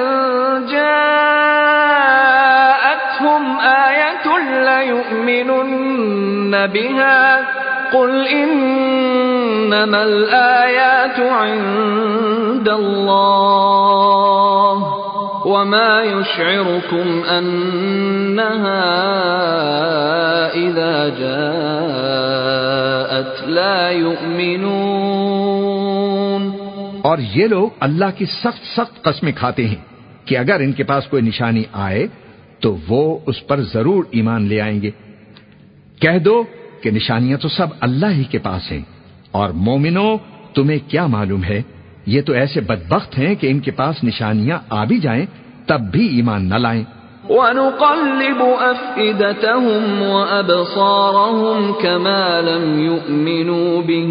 جَاءَتْهُمْ آيَةٌ لَّيُؤْمِنُنَّ بِهَا قُلْ إِنَّمَا الْآيَاتُ عِندَ اللَّهِ وَمَا يُشْعِرُكُمْ أَنَّهَا إِذَا جَاءَتْ لَا يُؤْمِنُونَ۔ اور یہ لوگ اللہ کی سخت سخت قسمیں کھاتے ہیں کہ اگر ان کے پاس کوئی نشانی آئے تو وہ اس پر ضرور ایمان لے آئیں گے۔ کہہ دو کہ نشانیاں تو سب اللہ ہی کے پاس ہیں، اور مومنوں تمہیں کیا معلوم ہے، یہ تو ایسے بدبخت ہیں کہ ان کے پاس نشانیاں آ بھی جائیں تب بھی ایمان نہ لائیں۔ وَنُقَلِّبُ أَفْئِدَتَهُمْ وَأَبْصَارَهُمْ كَمَا لَمْ يُؤْمِنُوا بِهِ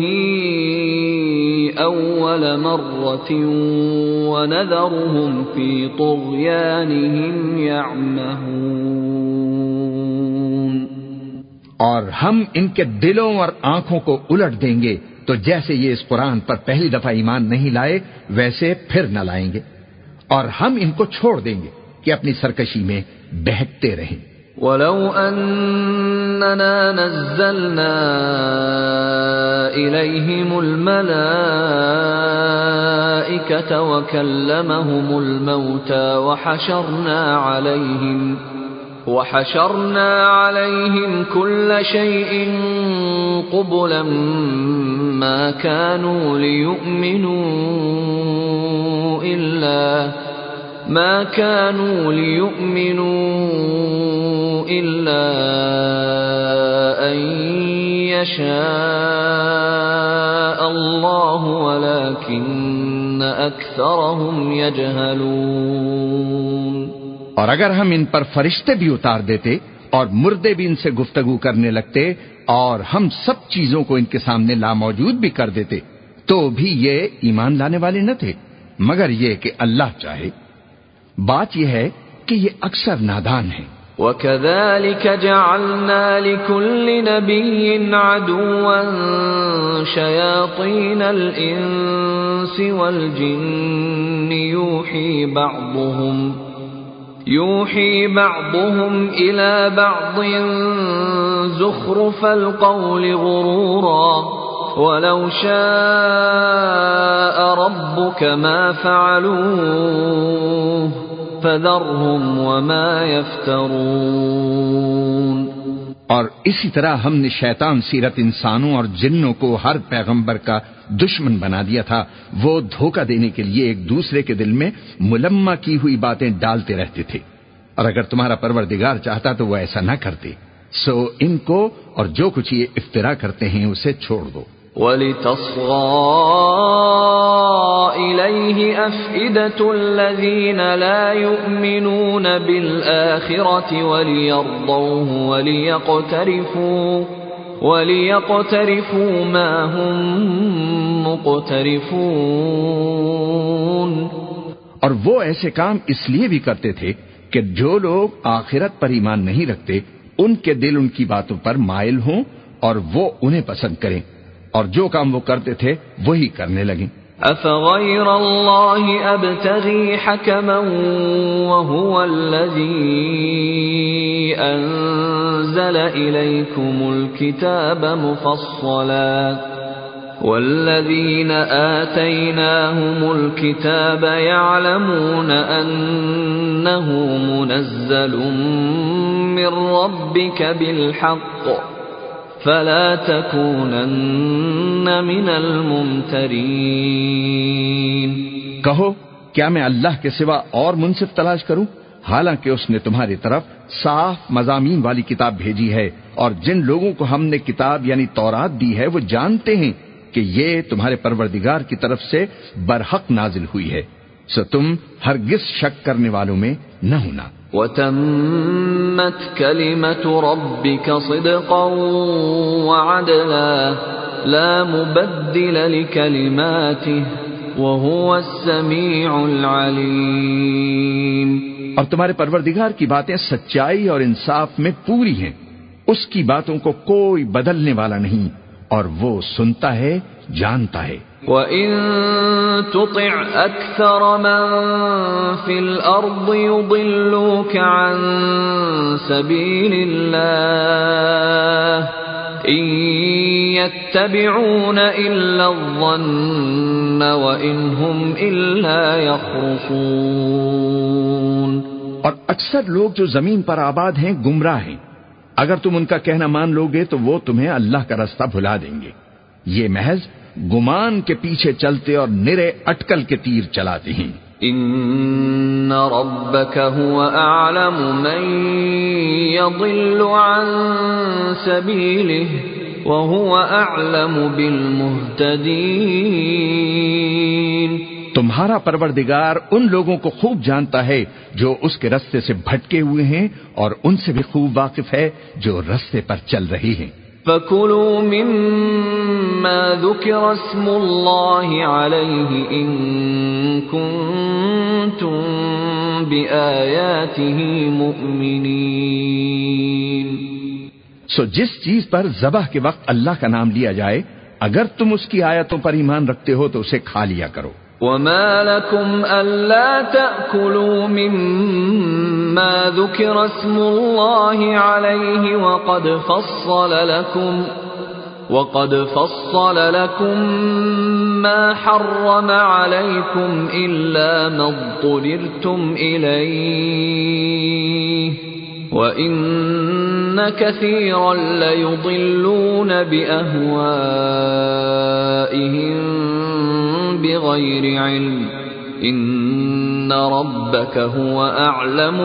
أَوَّلَ مَرَّةٍ وَنَذَرُهُمْ فِي طُغْيَانِهِمْ يَعْمَهُونَ۔ اور ہم ان کے دلوں اور آنکھوں کو الٹ دیں گے تو جیسے یہ اس قرآن پر پہلی دفعہ ایمان نہیں لائے ویسے پھر نہ لائیں گے، اور ہم ان کو چھوڑ دیں گے کہ اپنی سرکشی میں بہکتے رہیں۔ وَلَوْ أَنَّنَا نَزَّلْنَا إِلَيْهِمُ الْمَلَائِكَةَ وَكَلَّمَهُمُ الْمَوْتَى وَحَشَرْنَا عَلَيْهِمْ وَحَشَرْنَا عَلَيْهِمْ كُلَّ شَيْءٍ قُبُلًا مَا كَانُوا لِيُؤْمِنُوا إِلَّا مَا كَانُوا لِيُؤْمِنُوا إِلَّا أَن يَشَاءَ اللَّهُ وَلَكِنَّ أَكْثَرَهُمْ يَجْهَلُونَ۔ اور اگر ہم ان پر فرشتے بھی اتار دیتے اور مردے بھی ان سے گفتگو کرنے لگتے اور ہم سب چیزوں کو ان کے سامنے لاموجود بھی کر دیتے تو بھی یہ ایمان لانے والے نہ تھے، مگر یہ کہ اللہ چاہے۔ بات یہ ہے کہ یہ اکثر نادان ہیں۔ وَكَذَلِكَ جَعَلْنَا لِكُلِّ نَبِيٍّ عَدُوًّا شَيَاطِينَ الْإِنسِ وَالْجِنِّ يُوحِي بَعْضُهُمْ يُوحِي بَعْضُهُمْ إِلَى بَعْضٍ زُخْرُفَ الْقَوْلِ غُرُورًا وَلَوْ شَاءَ رَبُّكَ مَا فَعَلُوهُ فَذَرْهُمْ وَمَا يَفْتَرُونَ۔ اور اسی طرح ہم نے شیطان سیرت انسانوں اور جنوں کو ہر پیغمبر کا دشمن بنا دیا تھا، وہ دھوکہ دینے کے لیے ایک دوسرے کے دل میں ملمہ کی ہوئی باتیں ڈالتے رہتے تھے، اور اگر تمہارا پروردگار چاہتا تو وہ ایسا نہ کرتے۔ سو ان کو اور جو کچھ یہ افترا کرتے ہیں اسے چھوڑ دو۔ وَلِتَصْغَىٰ إِلَيْهِ أَفْئِدَةُ الَّذِينَ لَا يُؤْمِنُونَ بِالْآخِرَةِ وَلِيَرْضَوْهُ وَلِيَقْتَرِفُوا وَلِيَقْتَرِفُوا مَا هُمْ مُقْتَرِفُونَ۔ اور وہ ایسے کام اس لیے بھی کرتے تھے کہ جو لوگ آخرت پر ایمان نہیں رکھتے ان کے دل ان کی باتوں پر مائل ہوں اور وہ انہیں پسند کریں، اور جو کام وہ کرتے تھے وہی کرنے لگیں۔ أَفَغَيْرَ اللَّهِ أَبْتَغِي حَكَمًا وَهُوَ الَّذِي أَنزَلَ إِلَيْكُمُ الْكِتَابَ مُفَصَّلًا وَالَّذِينَ آتَيْنَاهُمُ الْكِتَابَ يَعْلَمُونَ أَنَّهُ مُنَزَّلٌ مِّن رَّبِّكَ بِالْحَقِّ فَلَا تَكُونَنَّ مِنَ الْمُمْتَرِينَ۔ کہو کیا میں اللہ کے سوا اور منصف تلاش کروں؟ حالانکہ اس نے تمہاری طرف صاف مضامین والی کتاب بھیجی ہے، اور جن لوگوں کو ہم نے کتاب یعنی تورات دی ہے وہ جانتے ہیں کہ یہ تمہارے پروردگار کی طرف سے برحق نازل ہوئی ہے، سو تم ہرگز شک کرنے والوں میں نہ ہونا۔ وَتَمَّتْ كَلِمَةُ رَبِّكَ صِدْقًا وَعَدْلًا لَا مُبَدِّلَ لِكَلِمَاتِهِ وَهُوَ السَّمِيعُ الْعَلِيمُ۔ اور تمہارے پروردگار کی باتیں سچائی اور انصاف میں پوری ہیں، اس کی باتوں کو کوئی بدلنے والا نہیں، اور وہ سنتا ہے، جانتا ہے۔ وَإِن تُطِعْ أَكْثَرَ مَن فِي الْأَرْضِ يُضِلُّوكَ عَن سَبِيلِ اللَّهِ إِن يَتَّبِعُونَ إِلَّا الظَّنَّ وَإِنْ هُمْ إِلَّا يَخْرُصُونَ۔ اور اکثر لوگ جو زمین پر آباد ہیں گمراہ ہیں، اگر تم ان کا کہنا مان لوگے تو وہ تمہیں اللہ کا راستہ بھلا دیں گے، یہ محض گمان کے پیچھے چلتے اور نرے اٹکل کے تیر چلاتے ہیں۔ ان ربک هو اعلم من يضل عن سبیلہ وهو اعلم بالمہتدین۔ تمہارا پروردگار ان لوگوں کو خوب جانتا ہے جو اس کے رستے سے بھٹکے ہوئے ہیں، اور ان سے بھی خوب واقف ہے جو رستے پر چل رہے ہیں۔ فَكُلُوا مِمَّا ذُكِرَ اسْمُ اللَّهِ عَلَيْهِ إِن كُنتُم بِآيَاتِهِ مُؤْمِنِينَ۔ سو جس چیز پر ذبح کے وقت اللہ کا نام لیا جائے، اگر تم اس کی آیتوں پر ایمان رکھتے ہو تو اسے کھا لیا کرو۔ وَمَا لَكُمْ أَلَّا تَأْكُلُوا مِمَّا ذُكِرَ اسْمُ اللَّهِ عَلَيْهِ وَقَدْ فَصَّلَ لَكُمْ وَقَدْ فَصَّلَ لَكُمْ مَا حَرَّمَ عَلَيْكُمْ إِلَّا مَا اضْطُرِرْتُمْ إِلَيْهِ وَإِنَّ كَثِيرًا لَيُضِلُّونَ بِأَهْوَائِهِمْ بغیر علم ان ربک هو اعلم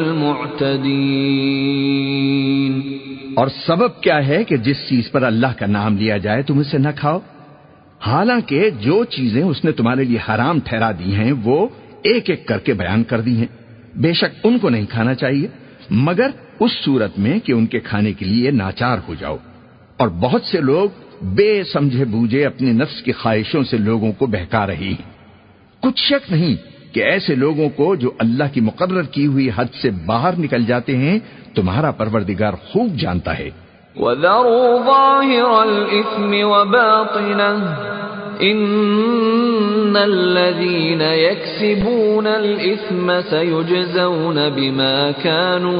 بالمعتدین۔ اور سبب کیا ہے کہ جس چیز پر اللہ کا نام لیا جائے تم اسے نہ کھاؤ، حالانکہ جو چیزیں اس نے تمہارے لیے حرام ٹھہرا دی ہیں وہ ایک ایک کر کے بیان کر دی ہیں۔ بے شک ان کو نہیں کھانا چاہیے مگر اس صورت میں کہ ان کے کھانے کے لیے ناچار ہو جاؤ، اور بہت سے لوگ بے سمجھے بوجھے اپنے نفس کی خواہشوں سے لوگوں کو بہکا رہی ہیں۔ کچھ شک نہیں کہ ایسے لوگوں کو جو اللہ کی مقرر کی ہوئی حد سے باہر نکل جاتے ہیں تمہارا پروردگار خوب جانتا ہے۔ وَذَرُوا ظَاهِرَ الْإِثْمِ وَبَاطِنَهُ إِنَّ الَّذِينَ يَكْسِبُونَ الْإِثْمَ سَيُجْزَوْنَ بِمَا كَانُوا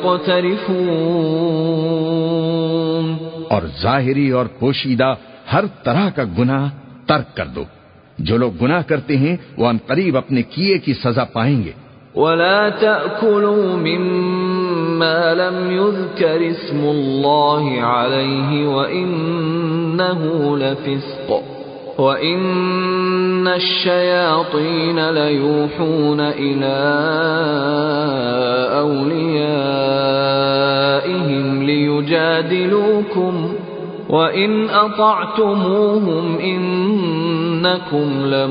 يَقْتَرِفُونَ۔ اور ظاہری اور پوشیدہ ہر طرح کا گناہ ترک کر دو، جو لوگ گناہ کرتے ہیں وہ ان قریب اپنے کیے کی سزا پائیں گے۔ وَلَا تَأْكُلُوا مِمَّا لَمْ يُذْكَرِ اسْمُ اللَّهِ عَلَيْهِ وَإِنَّهُ لَفِسْقٌ وَإِنَّ الشَّيَاطِينَ لَيُوحُونَ إِلَىٰ أَوْلِيَائِهِمْ لِيُجَادِلُوكُمْ وَإِنْ أَطَعْتُمُوهُمْ إِنَّكُمْ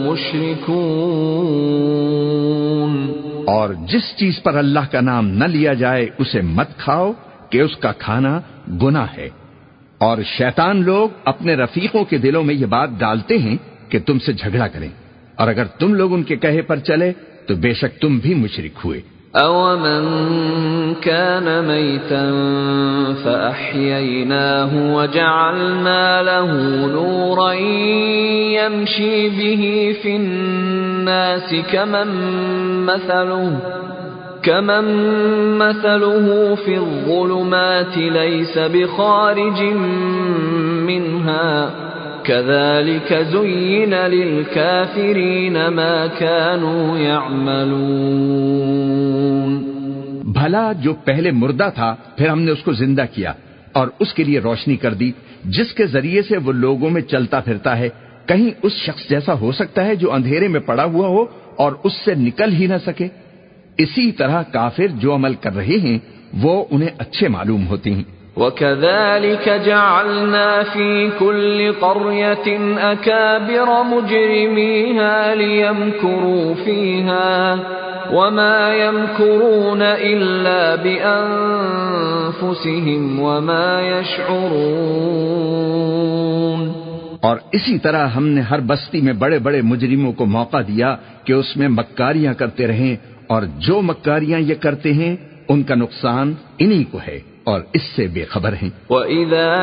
لَمُشْرِكُونَ۔ اور جس چیز پر اللہ کا نام نہ لیا جائے اسے مت کھاؤ کہ اس کا کھانا گناہ ہے، اور شیطان لوگ اپنے رفیقوں کے دلوں میں یہ بات ڈالتے ہیں کہ تم سے جھگڑا کریں، اور اگر تم لوگ ان کے کہے پر چلے تو بے شک تم بھی مشرک ہوئے۔ أَوَمَنْ كَانَ مَيْتًا فَأَحْيَيْنَاهُ وَجَعَلْنَا لَهُ نُورًا يَمْشِي بِهِ فِي النَّاسِ كَمَنْ مَثَلُهُ كَمَنْ مَثَلُهُ فِي الظُّلُمَاتِ لَيْسَ بِخَارِجٍ مِنْهَا كَذَلِكَ زُيِّنَ لِلْكَافِرِينَ مَا كَانُوا يَعْمَلُونَ۔ بھلا جو پہلے مردہ تھا پھر ہم نے اس کو زندہ کیا اور اس کے لیے روشنی کر دی جس کے ذریعے سے وہ لوگوں میں چلتا پھرتا ہے، کہیں اس شخص جیسا ہو سکتا ہے جو اندھیرے میں پڑا ہوا ہو اور اس سے نکل ہی نہ سکے؟ اسی طرح کافر جو عمل کر رہے ہیں وہ انہیں اچھے معلوم ہوتے ہیں۔ وَكَذَلِكَ جَعَلْنَا فِي كُلِّ قَرْيَةٍ أَكَابِرَ مُجْرِمِيهَا لِيَمْكُرُوا فِيهَا وَمَا يَمْكُرُونَ إِلَّا بِأَنفُسِهِمْ وَمَا يَشْعُرُونَ۔ اور اسی طرح ہم نے ہر بستی میں بڑے بڑے مجرموں کو موقع دیا کہ اس میں مکاریاں کرتے رہیں، اور جو مکاریاں یہ کرتے ہیں ان کا نقصان انہی کو ہے اور اس سے بے خبر ہیں۔ وَإِذَا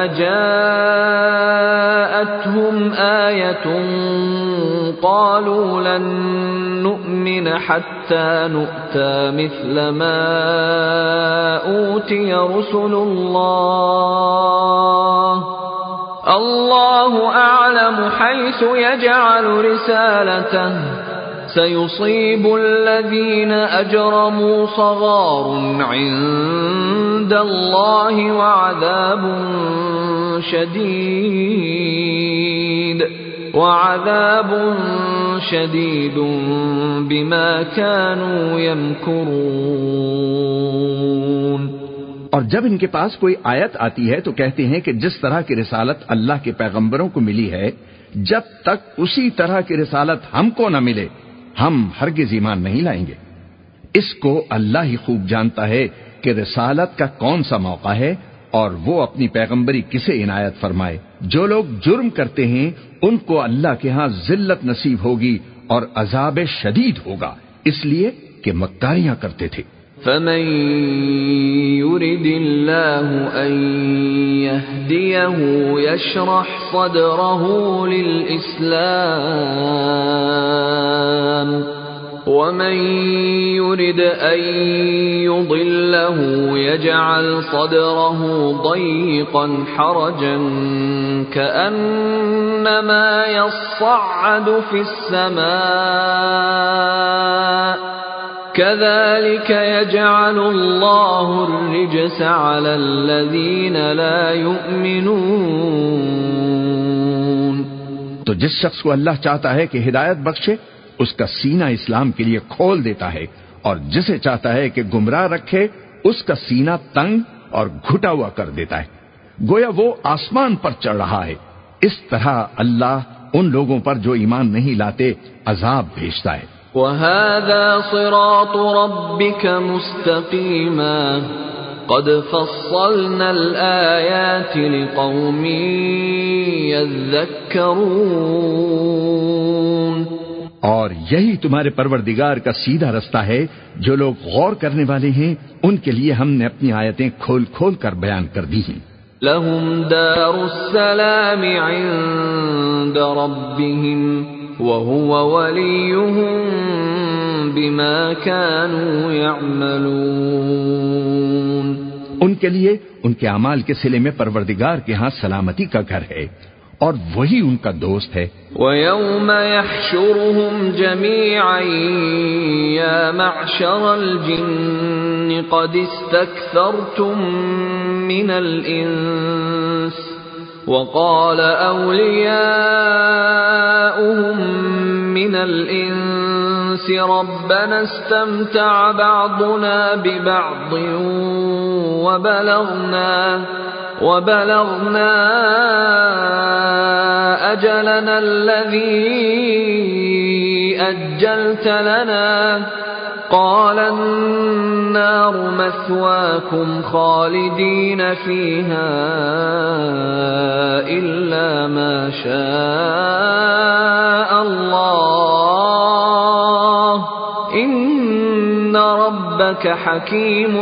جَاءَتْهُمْ آيَةٌ قَالُوا لَن نُّؤْمِنَ حَتَّى نُؤْتَى مِثْلَ مَا أُوتِيَ رُسُلُ اللَّهِ اللَّهُ أَعْلَمُ حَيْثُ يَجْعَلُ رِسَالَتَهُ سَيُصِيبُ الَّذِينَ أَجْرَمُوا صَغَارٌ عِندَ اللَّهِ وَعَذَابٌ شَدِيدٌ وَعَذَابٌ شَدِيدٌ بِمَا كَانُوا يَمْكُرُونَ۔ اور جب ان کے پاس کوئی آیت آتی ہے تو کہتے ہیں کہ جس طرح کی رسالت اللہ کے پیغمبروں کو ملی ہے، جب تک اسی طرح کی رسالت ہم کو نہ ملے ہم ہرگز ایمان نہیں لائیں گے۔ اس کو اللہ ہی خوب جانتا ہے کہ رسالت کا کون سا موقع ہے اور وہ اپنی پیغمبری کسے عنایت فرمائے۔ جو لوگ جرم کرتے ہیں ان کو اللہ کے ہاں ذلت نصیب ہوگی اور عذاب شدید ہوگا، اس لیے کہ مکاریاں کرتے تھے۔ فَمَن يُرِدِ اللَّهُ أَن يَهْدِيَهُ يَشْرَحْ صَدْرَهُ لِلْإِسْلَامِ وَمَن يُرِدْ أَن يُضِلَّهُ يَجْعَلْ صَدْرَهُ ضَيِّقًا حَرَجًا كَأَنَّمَا يَصَّعَّدُ فِي السَّمَاءِ كَذَلِكَ يَجْعَلُ اللَّهُ الرِّجْسَ عَلَى الَّذِينَ لَا يُؤْمِنُونَ۔ تو جس شخص کو اللہ چاہتا ہے کہ ہدایت بخشے اس کا سینہ اسلام کے لیے کھول دیتا ہے، اور جسے چاہتا ہے کہ گمراہ رکھے اس کا سینہ تنگ اور گھٹا ہوا کر دیتا ہے، گویا وہ آسمان پر چڑھ رہا ہے۔ اس طرح اللہ ان لوگوں پر جو ایمان نہیں لاتے عذاب بھیجتا ہے۔ وَهَذَا صِرَاطُ رَبِّكَ مُسْتَقِيمًا قَدْ فَصَّلْنَا الْآيَاتِ لِقَوْمٍ يَذَّكَّرُونَ۔ اور یہی تمہارے پروردگار کا سیدھا رستہ ہے، جو لوگ غور کرنے والے ہیں ان کے لیے ہم نے اپنی آیتیں کھول کھول کر بیان کر دی ہیں۔ لَهُمْ دَارُ السَّلَامِ عِندَ رَبِّهِمْ وَهُوَ وَلِيُّهُم بِمَا كَانُوا يَعْمَلُونَ۔ ان کے لیے ان کے اعمال کے صلے میں پروردگار کے ہاں سلامتی کا گھر ہے اور وہی ان کا دوست ہے۔ وَيَوْمَ يَحْشُرُهُمْ جَمِيعًا يَا مَعْشَرَ الْجِنِّ قَدِ اسْتَكْثَرْتُم مِّنَ الْإِنسِ وَقَالَ أَوْلِيَاؤُهُم مِّنَ الْإِنسِ رَبَّنَا اسْتَمْتَعَ بَعْضُنَا بِبَعْضٍ وَبَلَغْنَا وَبَلَغْنَا أَجَلَنَا الَّذِي أَجَّلْتَ لَنَا قَالَ النَّارُ مَثْوَاكُمْ خَالِدِينَ فِيهَا إِلَّا مَا شَاءَ اللَّهُ إِنَّ رَبَّكَ حَكِيمٌ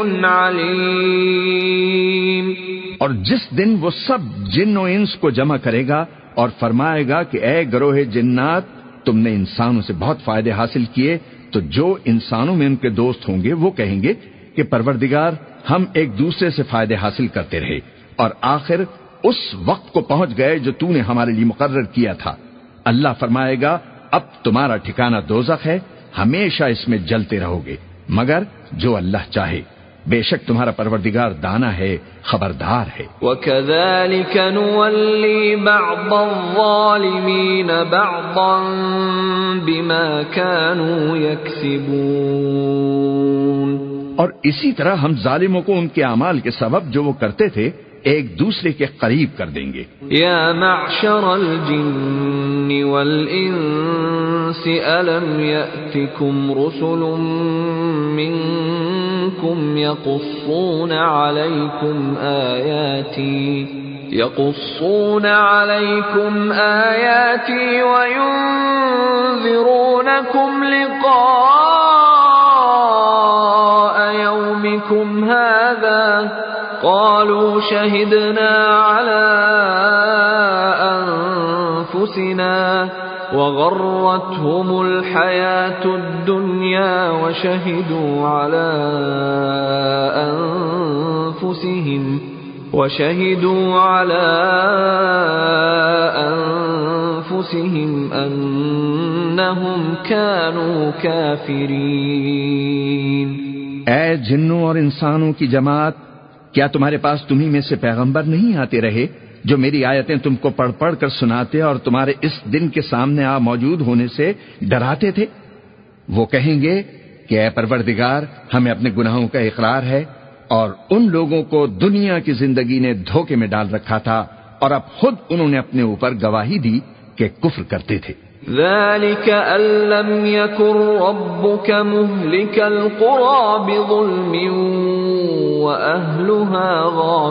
عَلِيمٌ۔ اور جس دن وہ سب جن و انس کو جمع کرے گا اور فرمائے گا کہ اے گروہ جنات، تم نے انسانوں سے بہت فائدے حاصل کیے، تو جو انسانوں میں ان کے دوست ہوں گے وہ کہیں گے کہ پروردگار ہم ایک دوسرے سے فائدے حاصل کرتے رہے اور آخر اس وقت کو پہنچ گئے جو تو نے ہمارے لیے مقرر کیا تھا۔ اللہ فرمائے گا اب تمہارا ٹھکانہ دوزخ ہے، ہمیشہ اس میں جلتے رہو گے مگر جو اللہ چاہے، بے شک تمہارا پروردگار دانا ہے، خبردار ہے۔ وَكَذَلِكَ نُوَلِّي بَعْضَ الظَّالِمِينَ بَعْضًا بِمَا كَانُوا يَكْسِبُونَ، اور اسی طرح ہم ظالموں کو ان کے اعمال کے سبب جو وہ کرتے تھے ایک دوسرے کے قریب کر دیں گے۔ یا معشر الجن والانس الم یأتکم رسل منکم یقصون علیکم آیاتی يقصون عليكم آياتي وينذرونكم لقاء يومكم هذا قالوا شهدنا على أنفسنا وغرتهم الحياة الدنيا وشهدوا على أنفسهم وشهدوا على أنفسهم أنهم كانوا كافرين۔ اے جنوں اور انسانوں کی جماعت، کیا تمہارے پاس تمہیں میں سے پیغمبر نہیں آتے رہے جو میری آیتیں تم کو پڑھ پڑھ کر سناتے اور تمہارے اس دن کے سامنے آ موجود ہونے سے ڈراتے تھے؟ وہ کہیں گے کہ اے پروردگار، ہمیں اپنے گناہوں کا اقرار ہے اور ان لوگوں کو دنیا کی زندگی نے دھوکے میں ڈال رکھا تھا اور اب خود انہوں نے اپنے اوپر گواہی دی کہ کفر کرتے تھے۔ ذلك أن لم يكن ربك مهلك القرى بظلم وأهلها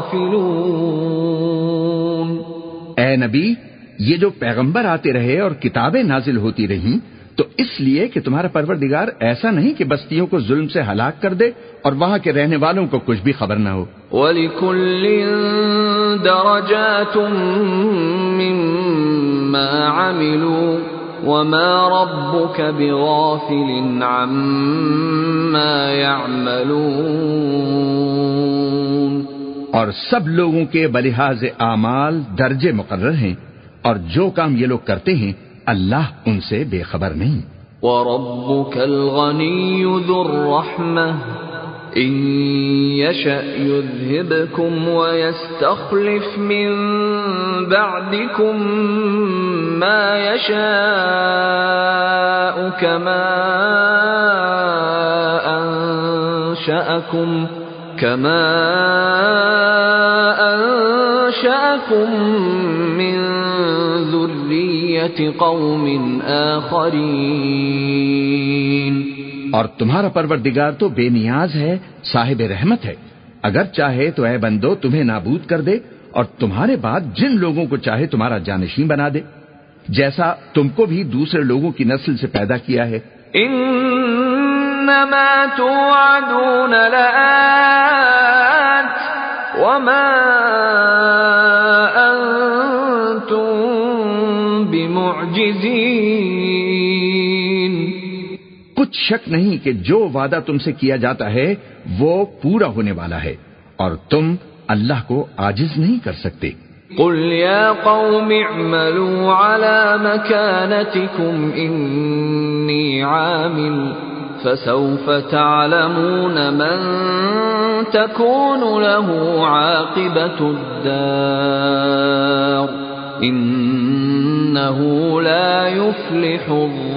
غافلون۔ اے نبی، یہ جو پیغمبر آتے رہے اور کتابیں نازل ہوتی رہیں تو اس لیے کہ تمہارا پروردگار ایسا نہیں کہ بستیوں کو ظلم سے ہلاک کر دے اور وہاں کے رہنے والوں کو کچھ بھی خبر نہ ہو۔ وَلِكُلٍّ دَرَجَاتٌ مِّمَّا عَمِلُوا وَمَا رَبُّكَ بِغَافِلٍ عَمَّا يَعْمَلُونَ۔ اور سب لوگوں کے بلحاظ اعمال درجے مقرر ہیں اور جو کام یہ لوگ کرتے ہیں اللہ ان سے بے خبر نہیں۔ وَرَبُّكَ الْغَنِيُّ ذُو الرَّحْمَةِ إِن يَشَأْ يُذْهِبْكُمْ وَيَسْتَخْلِفْ مِن بَعْدِكُم مَّا يَشَاءُ كَمَا أَنشَأَكُم كَمَا أَنشَأَكُم مِّن ذُرِّيَّةِ قَوْمٍ آخَرِينَ۔ اور تمہارا پروردگار تو بے نیاز ہے، صاحب رحمت ہے، اگر چاہے تو اے بندو تمہیں نابود کر دے اور تمہارے بعد جن لوگوں کو چاہے تمہارا جانشین بنا دے، جیسا تم کو بھی دوسرے لوگوں کی نسل سے پیدا کیا ہے۔ انما توعدون لآت وما انتم بمعجزین۔ کچھ شک نہیں کہ جو وعدہ تم سے کیا جاتا ہے وہ پورا ہونے والا ہے اور تم اللہ کو عاجز نہیں کر سکتے۔ قل یا قوم اعملوا على مكانتكم انی عامل فسوف تعلمون من تكون له عاقبة الدار انه لا يفلح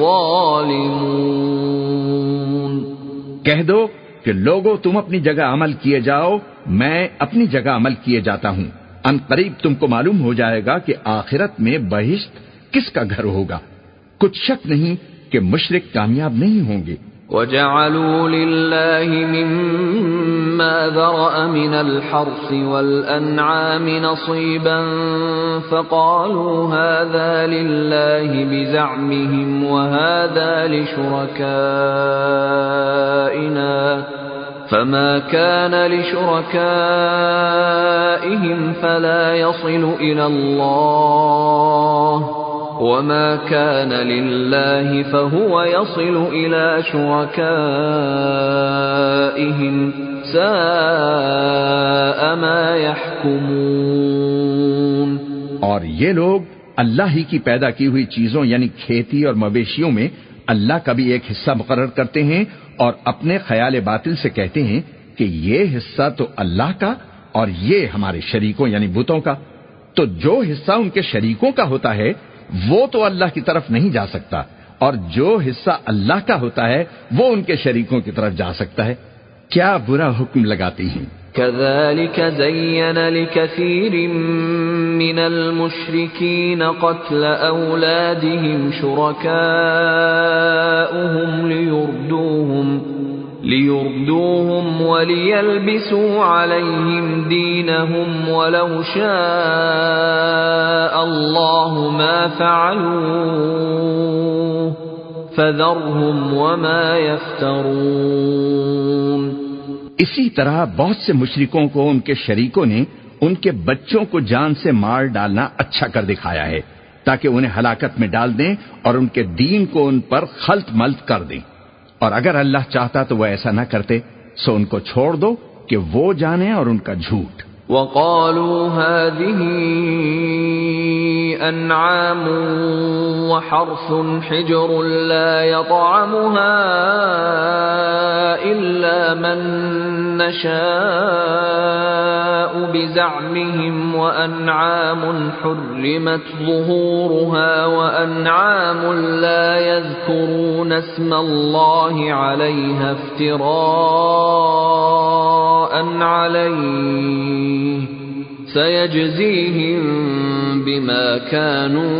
الظالمون۔ کہہ دو کہ لوگو تم اپنی جگہ عمل کیے جاؤ، میں اپنی جگہ عمل کیے جاتا ہوں، ان قریب تم کو معلوم ہو جائے گا کہ آخرت میں بہشت کس کا گھر ہوگا۔ کچھ شک نہیں کہ مشرک کامیاب نہیں ہوں گے۔ وَجَعَلُوا لِلَّهِ مِمَّا ذَرَأَ مِنَ الْحَرْثِ وَالْأَنْعَامِ نَصِيبًا فَقَالُوا هَذَا لِلَّهِ بِزَعْمِهِمْ وَهَذَا لِشُرَكَائِنَا فَمَا كَانَ لِشُرَكَائِهِمْ فَلَا يَصِلُ إِلَى اللَّهِ وَمَا كَانَ لِلَّهِ فَهُوَ يَصِلُ إِلَى شُرَكَائِهِمْ سَاءَ مَا يَحْكُمُونَ۔ اور یہ لوگ اللہ ہی کی پیدا کی ہوئی چیزوں یعنی کھیتی اور مویشیوں میں اللہ کا بھی ایک حصہ مقرر کرتے ہیں اور اپنے خیال باطل سے کہتے ہیں کہ یہ حصہ تو اللہ کا اور یہ ہمارے شریکوں یعنی بتوں کا، تو جو حصہ ان کے شریکوں کا ہوتا ہے وہ تو اللہ کی طرف نہیں جا سکتا، اور جو حصہ اللہ کا ہوتا ہے وہ ان کے شریکوں کی طرف جا سکتا ہے۔ کیا برا حکم لگاتی ہیں۔ كذلك زين لكثير من المشركين قتل أولادهم شركاؤهم ليردوهم ليردوهم وليلبسوا عليهم دينهم ولو شاء الله ما فعلوه فذرهم وما يفترون۔ اسی طرح بہت سے مشرکوں کو ان کے شریکوں نے ان کے بچوں کو جان سے مار ڈالنا اچھا کر دکھایا ہے تاکہ انہیں ہلاکت میں ڈال دیں اور ان کے دین کو ان پر خلط ملط کر دیں، اور اگر اللہ چاہتا تو وہ ایسا نہ کرتے، سو ان کو چھوڑ دو کہ وہ جانیں اور ان کا جھوٹ۔ وقالوا هذه أنعام وحرث حجر لا يطعمها إلا من نشاء بزعمهم وأنعام حرمت ظهورها وأنعام لا يذكرون اسم الله عليها افتراء عليه سيجزيهم بما كانوا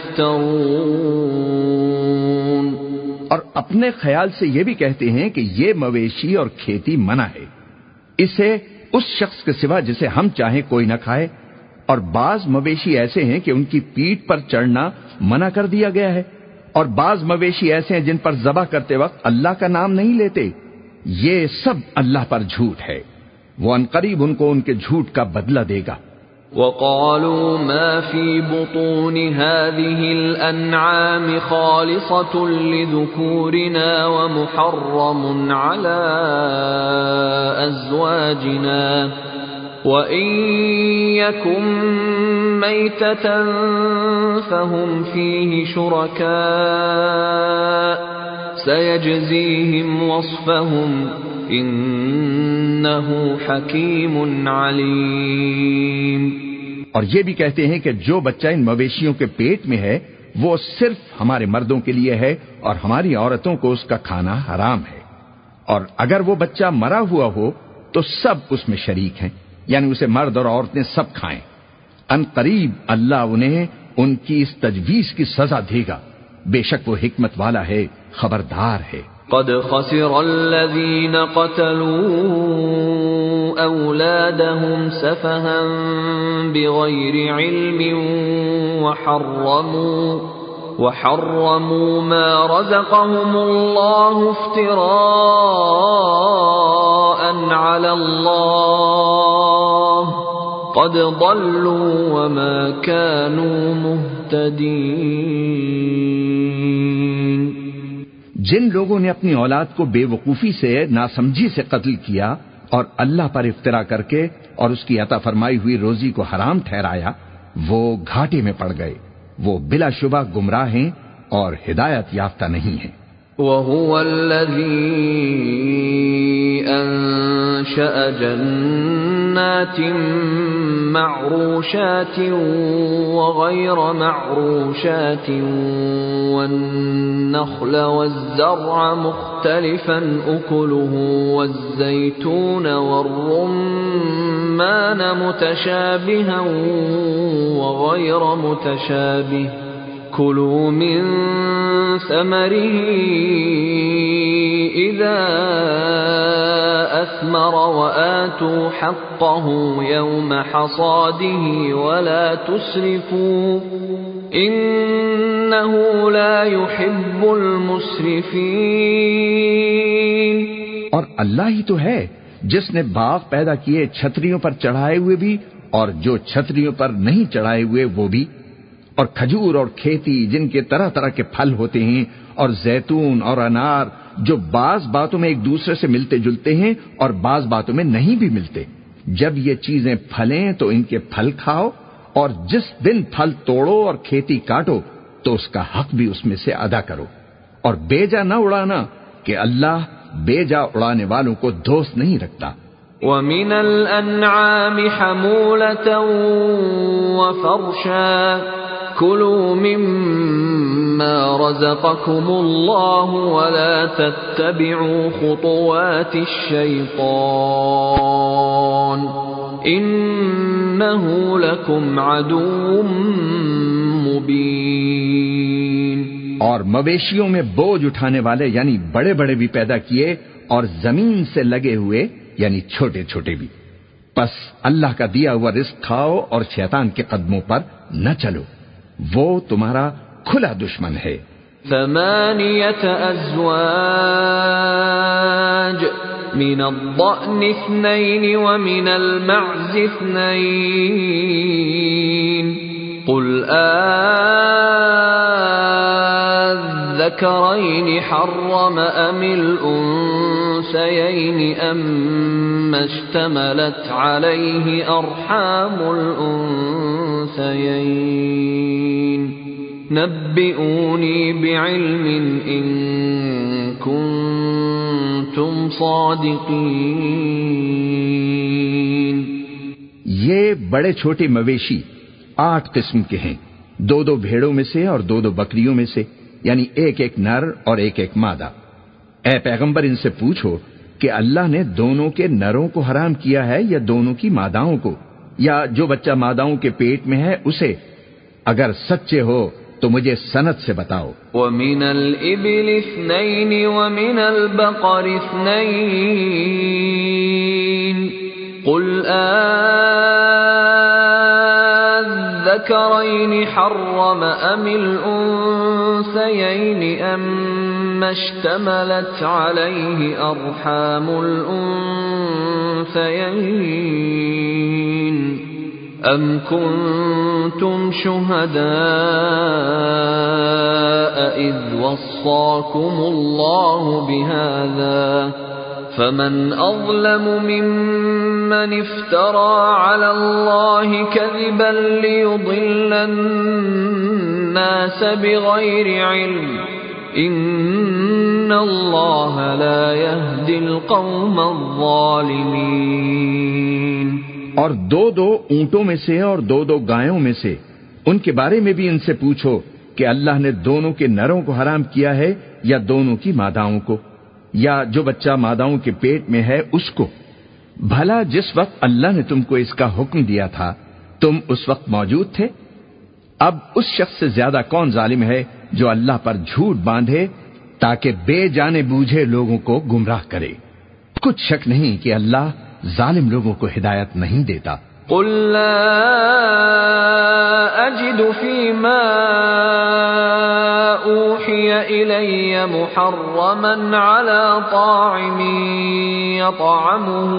يفترون۔ اور اپنے خیال سے یہ بھی کہتے ہیں کہ یہ مویشی اور کھیتی منع ہے، اسے اس شخص کے سوا جسے ہم چاہیں کوئی نہ کھائے، اور بعض مویشی ایسے ہیں کہ ان کی پیٹھ پر چڑھنا منع کر دیا گیا ہے، اور بعض مویشی ایسے ہیں جن پر ذبح کرتے وقت اللہ کا نام نہیں لیتے، یہ سب اللہ پر جھوٹ ہے، وہ عنقریب ان کو ان کے جھوٹ کا بدلہ دے گا۔ وقالوا ما في بطون هذه الأنعام خالصة لذكورنا ومحرم على أزواجنا وإن يكن ميتة فهم فيه شركاء سيجزيهم وصفهم انہو حکیم علیم۔ اور یہ بھی کہتے ہیں کہ جو بچہ ان مویشیوں کے پیٹ میں ہے وہ صرف ہمارے مردوں کے لیے ہے اور ہماری عورتوں کو اس کا کھانا حرام ہے، اور اگر وہ بچہ مرا ہوا ہو تو سب اس میں شریک ہیں، یعنی اسے مرد اور عورتیں سب کھائیں۔ ان قریب اللہ انہیں ان کی اس تجویز کی سزا دے گا، بے شک وہ حکمت والا ہے، خبردار ہے۔ قد خسر الذين قتلوا أولادهم سفها بغير علم وحرموا وحرموا ما رزقهم الله افتراء على الله قد ضلوا وما كانوا مهتدين۔ جن لوگوں نے اپنی اولاد کو بے وقوفی سے ناسمجھی سے قتل کیا اور اللہ پر افطرا کر کے اور اس کی عطا فرمائی ہوئی روزی کو حرام ٹھہرایا، وہ گھاٹے میں پڑ گئے، وہ بلا شبہ گمراہ ہیں اور ہدایت یافتہ نہیں ہیں۔ وَهُوَ الَّذِي أَنشَأَ جَنَّاتٍ مَّعْرُوشَاتٍ وَغَيْرَ مَعْرُوشَاتٍ وَالنَّخْلَ وَالزَّرْعَ مُخْتَلِفًا أُكُلُهُ وَالزَّيْتُونَ وَالرُّمَّانَ مُتَشَابِهًا وَغَيْرَ مُتَشَابِهٍ كُلُوا مِن ثَمَرِهِ إِذَا أَثْمَرَ وَآتُوا حَقَّهُ يَوْمَ حَصَادِهِ وَلَا تُسْرِفُوا إِنَّهُ لَا يُحِبُّ الْمُسْرِفِينَ۔ اور اللہ ہی تو ہے جس نے باغ پیدا کیے چھتریوں پر چڑھائے ہوئے بھی اور جو چھتریوں پر نہیں چڑھائے ہوئے وہ بھی، اور کھجور اور کھیتی جن کے طرح طرح کے پھل ہوتے ہیں، اور زیتون اور انار جو بعض باتوں میں ایک دوسرے سے ملتے جلتے ہیں اور بعض باتوں میں نہیں بھی ملتے۔ جب یہ چیزیں پھلیں تو ان کے پھل کھاؤ، اور جس دن پھل توڑو اور کھیتی کاٹو تو اس کا حق بھی اس میں سے ادا کرو، اور بیجا نہ اڑانا کہ اللہ بیجا اڑانے والوں کو دوست نہیں رکھتا۔ وَمِنَ الْأَنْعَامِ حَمُولَةً وَفَرْشًا كُلُوا مِمَّا رَزَقَكُمُ اللَّهُ وَلَا تَتَّبِعُوا خُطُوَاتِ الشَّيْطَانِ إِنَّهُ لَكُمْ عَدُوٌّ مُبِينٌ۔ اور مویشیوں میں بوجھ اٹھانے والے یعنی بڑے بڑے بھی پیدا کیے اور زمین سے لگے ہوئے یعنی چھوٹے چھوٹے بھی، پس اللہ کا دیا ہوا رزق کھاؤ اور شیطان کے قدموں پر نہ چلو، وہ تمہارا کھلا دشمن ہے۔ ثمانية أزواج من الضأن اثنين ومن المعز اثنين قل آذكرين حرم أم الأنثيين أما اشتملت عليه أرحام الأنثيين نبئوني بعلم إن كنتم صادقين۔ یہ بڑے چھوٹے مویشی آٹھ قسم کے ہیں، دو دو بھیڑوں میں سے اور دو دو بکریوں میں سے، یعنی ایک ایک نر اور ایک ایک مادہ۔ اے پیغمبر ان سے پوچھو کہ اللہ نے دونوں کے نروں کو حرام کیا ہے یا دونوں کی ماداؤں کو، یا جو بچہ ماداؤں کے پیٹ میں ہے اسے؟ اگر سچے ہو تو مجھے سند سے بتاؤ۔ وَمِنَ الْإِبِلِ اثْنَيْنِ وَمِنَ الْبَقَرِ اثْنَيْنِ قُلْ آذَّكَرَيْنِ حَرَّمَ أَمِ الْأُنثَيَيْنِ أَمَّا اشْتَمَلَتْ عَلَيْهِ أَرْحَامُ الْأُنثَيَيْنِ أَمْ كُنْتُمْ شُهَدَاءَ إِذْ وَصَّاكُمُ اللَّهُ بِهَذَا فَمَنْ أَظْلَمُ مِمَّنِ افْتَرَى عَلَى اللَّهِ كَذِبًا لِيُضِلَّ النَّاسَ بِغَيْرِ عِلْمٍ إِنَّ اللَّهَ لَا يَهْدِي الْقَوْمَ الظَّالِمِينَ۔ اور دو دو اونٹوں میں سے اور دو دو گایوں میں سے ان کے بارے میں بھی ان سے پوچھو کہ اللہ نے دونوں کے نروں کو حرام کیا ہے یا دونوں کی ماداؤں کو، یا جو بچہ ماداؤں کے پیٹ میں ہے اس کو؟ بھلا جس وقت اللہ نے تم کو اس کا حکم دیا تھا تم اس وقت موجود تھے؟ اب اس شخص سے زیادہ کون ظالم ہے جو اللہ پر جھوٹ باندھے تاکہ بے جانے بوجھے لوگوں کو گمراہ کرے؟ کچھ شک نہیں کہ اللہ ظالم لوگوں کو ہدایت نہیں دیتا۔ قل لا اجد فيما اوحي الي محرما على طاعم يطعمه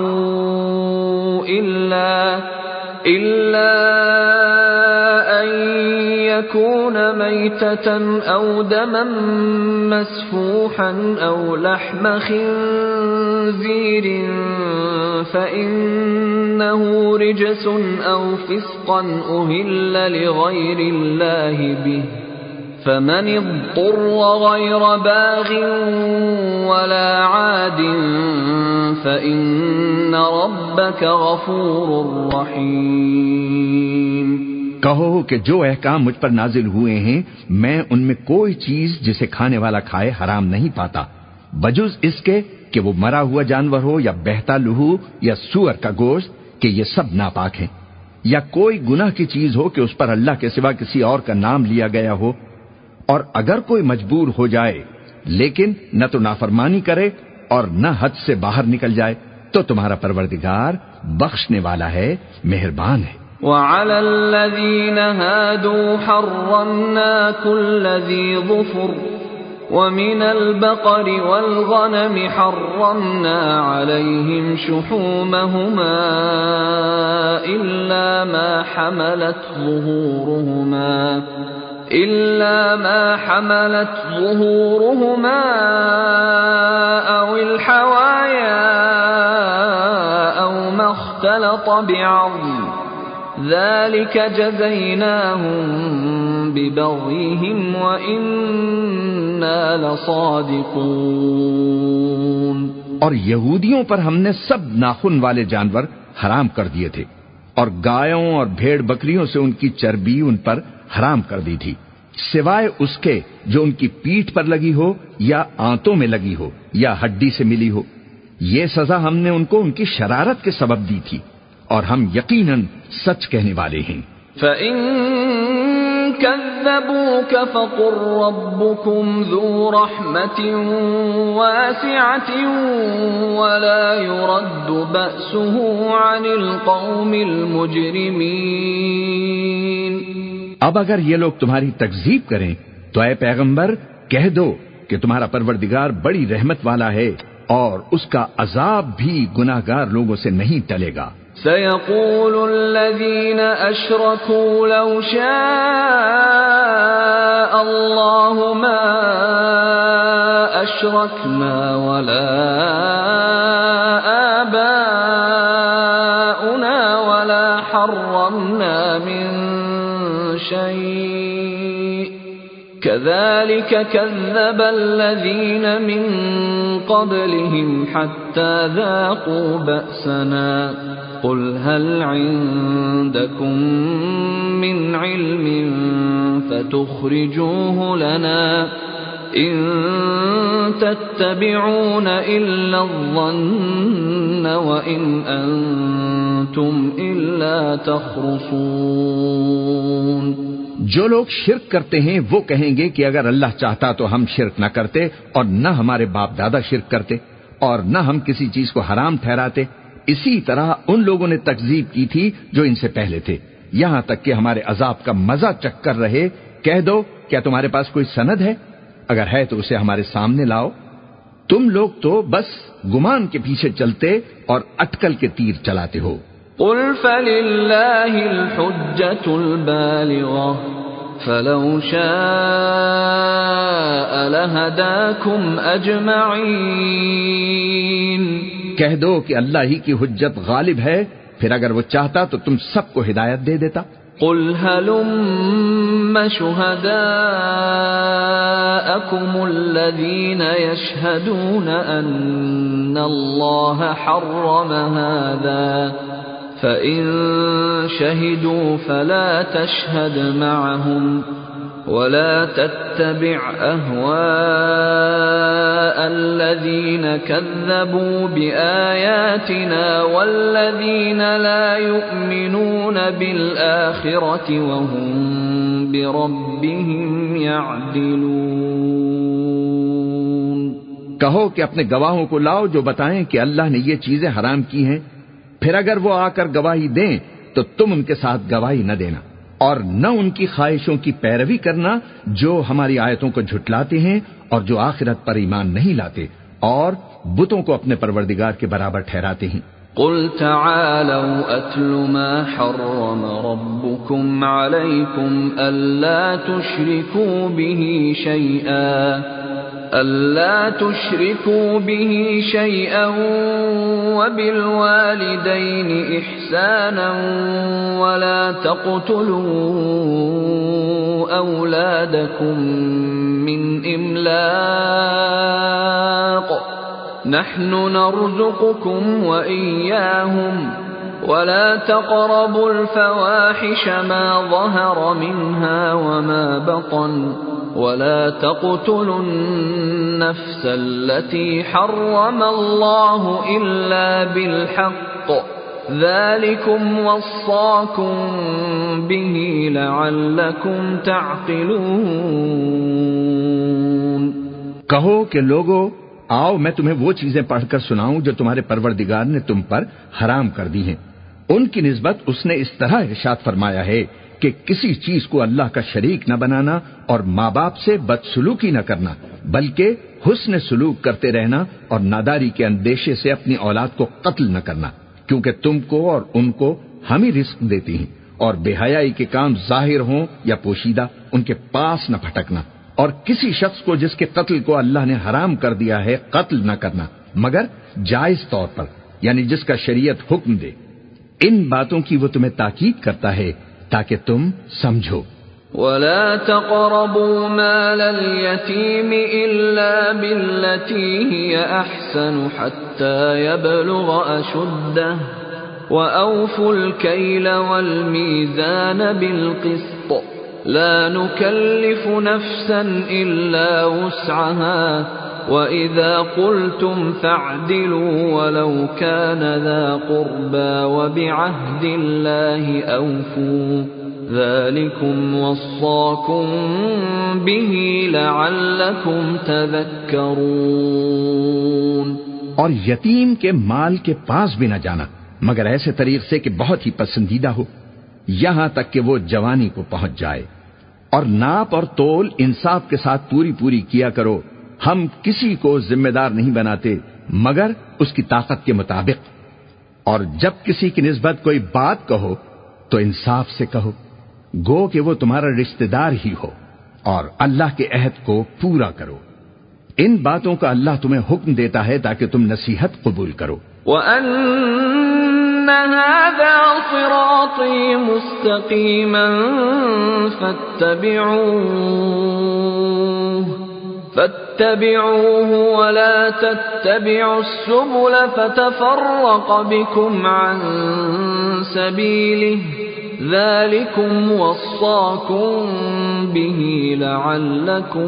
الا الا ان يكون ميتة او دما مسفوحا او لحم خنزير فإنه رجس أو فسقا أهل لغير الله به فمن اضطر غير باغ ولا عاد فإن ربك غفور رحيم۔ کہو کہ جو احکام مجھ پر نازل ہوئے ہیں میں ان میں کوئی چیز جسے کھانے والا کھائے حرام نہیں پاتا، بجز اس کے کہ وہ مرا ہوا جانور ہو یا بہتا لہو یا سور کا گوشت، کہ یہ سب ناپاک ہیں، یا کوئی گناہ کی چیز ہو کہ اس پر اللہ کے سوا کسی اور کا نام لیا گیا ہو۔ اور اگر کوئی مجبور ہو جائے لیکن نہ تو نافرمانی کرے اور نہ حد سے باہر نکل جائے تو تمہارا پروردگار بخشنے والا ہے، مہربان ہے۔ وَعَلَى الَّذِينَ هَادُوا حَرَّمْنَا كُلَّ ذِي ظُفُرٍ وَمِنَ الْبَقَرِ وَالْغَنَمِ حَرَّمْنَا عَلَيْهِمْ شُحُومَهُمَا إِلَّا مَا حَمَلَتْ ظُهُورُهُمَا إِلَّا مَا حَمَلَتْ ظُهُورُهُمَا أَوِ الْحَوَايَا أَوْ مَا اخْتَلَطَ بِعَظْمٍ ذَلِكَ جَزَيْنَاهُمْ بِبَغْيِهِمْ وَإِنَّا لَصَادِقُونَ۔ اور یہودیوں پر ہم نے سب ناخن والے جانور حرام کر دیے تھے، اور گایوں اور بھیڑ بکریوں سے ان کی چربی ان پر حرام کر دی تھی، سوائے اس کے جو ان کی پیٹھ پر لگی ہو یا آنتوں میں لگی ہو یا ہڈی سے ملی ہو۔ یہ سزا ہم نے ان کو ان کی شرارت کے سبب دی تھی، اور ہم یقیناً سچ کہنے والے ہیں۔ فَإِن كَذَّبُوكَ فَقُل رَّبُّكُمْ ذُو رَحْمَةٍ وَاسِعَةٍ وَلَا يُرَدُّ بَأْسُهُ عَنِ الْقَوْمِ الْمُجْرِمِينَ۔ اب اگر یہ لوگ تمہاری تکذیب کریں تو اے پیغمبر کہہ دو کہ تمہارا پروردگار بڑی رحمت والا ہے، اور اس کا عذاب بھی گناہگار لوگوں سے نہیں ٹلے گا۔ سيقول الذين أشركوا لو شاء الله ما أشركنا ولا آباؤنا ولا حرمنا من شيء كذلك كذب الذين من قبلهم حتى ذاقوا بأسنا قل هل عندكم من علم فتخرجوه لنا إن تتبعون إلا الظن وإن أنتم إلا تخرصون۔ جو لوگ شرک کرتے ہیں وہ کہیں گے کہ اگر اللہ چاہتا تو ہم شرک نہ کرتے، اور نہ ہمارے باپ دادا شرک کرتے، اور نہ ہم کسی چیز کو حرام ٹھہراتے۔ اسی طرح ان لوگوں نے تکذیب کی تھی جو ان سے پہلے تھے، یہاں تک کہ ہمارے عذاب کا مزہ چکھ کر رہے۔ کہہ دو کیا تمہارے پاس کوئی سند ہے؟ اگر ہے تو اسے ہمارے سامنے لاؤ۔ تم لوگ تو بس گمان کے پیچھے چلتے اور اٹکل کے تیر چلاتے ہو۔ قل فللہ الحجۃ البالغہ فلو شاء لہداکم اجمعین۔ کہہ دو کہ اللہ ہی کی حجت غالب ہے، پھر اگر وہ چاہتا تو تم سب کو ہدایت دے دیتا۔ قل هلم شهداءكم الذين يشهدون أن الله حرم هذا فإن شهدوا فلا تشهد معهم ولا تتبع أهواء الذين كذبوا بآياتنا والذين لا يؤمنون بالآخرة وهم بربهم يعدلون۔ کہو کہ اپنے گواہوں کو لاؤ جو بتائیں کہ اللہ نے یہ چیزیں حرام کی ہیں، پھر اگر وہ آ کر گواہی دیں تو تم ان کے ساتھ گواہی نہ دینا، اور نہ ان کی خواہشوں کی پیروی کرنا جو ہماری آیتوں کو جھٹلاتے ہیں اور جو آخرت پر ایمان نہیں لاتے اور بتوں کو اپنے پروردگار کے برابر ٹھہراتے ہیں۔ قل تعالوا اتل ما حرم ربكم عليكم الا تشركوا به شيئا ألا تشركوا به شيئا وبالوالدين إحسانا ولا تقتلوا أولادكم من إملاق نحن نرزقكم وإياهم ولا تقربوا الفواحش ما ظهر منها وما بطن ولا تقتلوا النفس التي حرم الله إلا بالحق ذلكم وصاكم به لعلكم تعقلون۔ کہو کہ لوگو آؤ میں تمہیں وہ چیزیں پڑھ کر سناؤں جو تمہارے پروردگار نے تم پر حرام کر دی ہیں۔ ان کی نسبت اس نے اس طرح ارشاد فرمایا ہے کہ کسی چیز کو اللہ کا شریک نہ بنانا اور ماں باپ سے بدسلوکی نہ کرنا، بلکہ حسن سلوک کرتے رہنا اور ناداری کے اندیشے سے اپنی اولاد کو قتل نہ کرنا، کیونکہ تم کو اور ان کو ہم ہی رزق دیتی ہیں، اور بے حیائی کے کام ظاہر ہوں یا پوشیدہ ان کے پاس نہ پھٹکنا، اور کسی شخص کو جس کے قتل کو اللہ نے حرام کر دیا ہے قتل نہ کرنا مگر جائز طور پر، یعنی جس کا شریعت حکم دے۔ ان باتوں کی وہ تمہیں تاکید کرتا ہے تاکہ تم سمجھو۔ ولا تقربوا مال اليتيم إلا بالتي هي أحسن حتى يبلغ أشده وأوفوا الكيل والميزان بالقسط لا نكلف نفسا إلا وسعها وإذا قلتم فاعدلوا ولو كان ذا قربى وبعهد الله أوفوا ذلكم وصاكم به لعلكم تذكرون۔ اور یتیم کے مال کے پاس بھی نہ جانا مگر ایسے طریق سے کہ بہت ہی پسندیدہ ہو، یہاں تک کہ وہ جوانی کو پہنچ جائے، اور ناپ اور تول انصاف کے ساتھ پوری پوری کیا کرو۔ ہم کسی کو ذمہ دار نہیں بناتے مگر اس کی طاقت کے مطابق، اور جب کسی کی نسبت کوئی بات کہو تو انصاف سے کہو، گو کہ وہ تمہارا رشتہ دار ہی ہو، اور اللہ کے عہد کو پورا کرو۔ ان باتوں کا اللہ تمہیں حکم دیتا ہے تاکہ تم نصیحت قبول کرو۔ وَأَنَّ هَذَا صِرَاطِي مُسْتَقِيمًا فَاتَّبِعُوهُ فَاتَّبِعُوهُ وَلَا تَتَّبِعُوا السُّبُلَ فَتَفَرَّقَ بِكُمْ عَن سَبِيلِهِ ذَلِكُمْ وَصَّاكُمْ بِهِ لَعَلَّكُمْ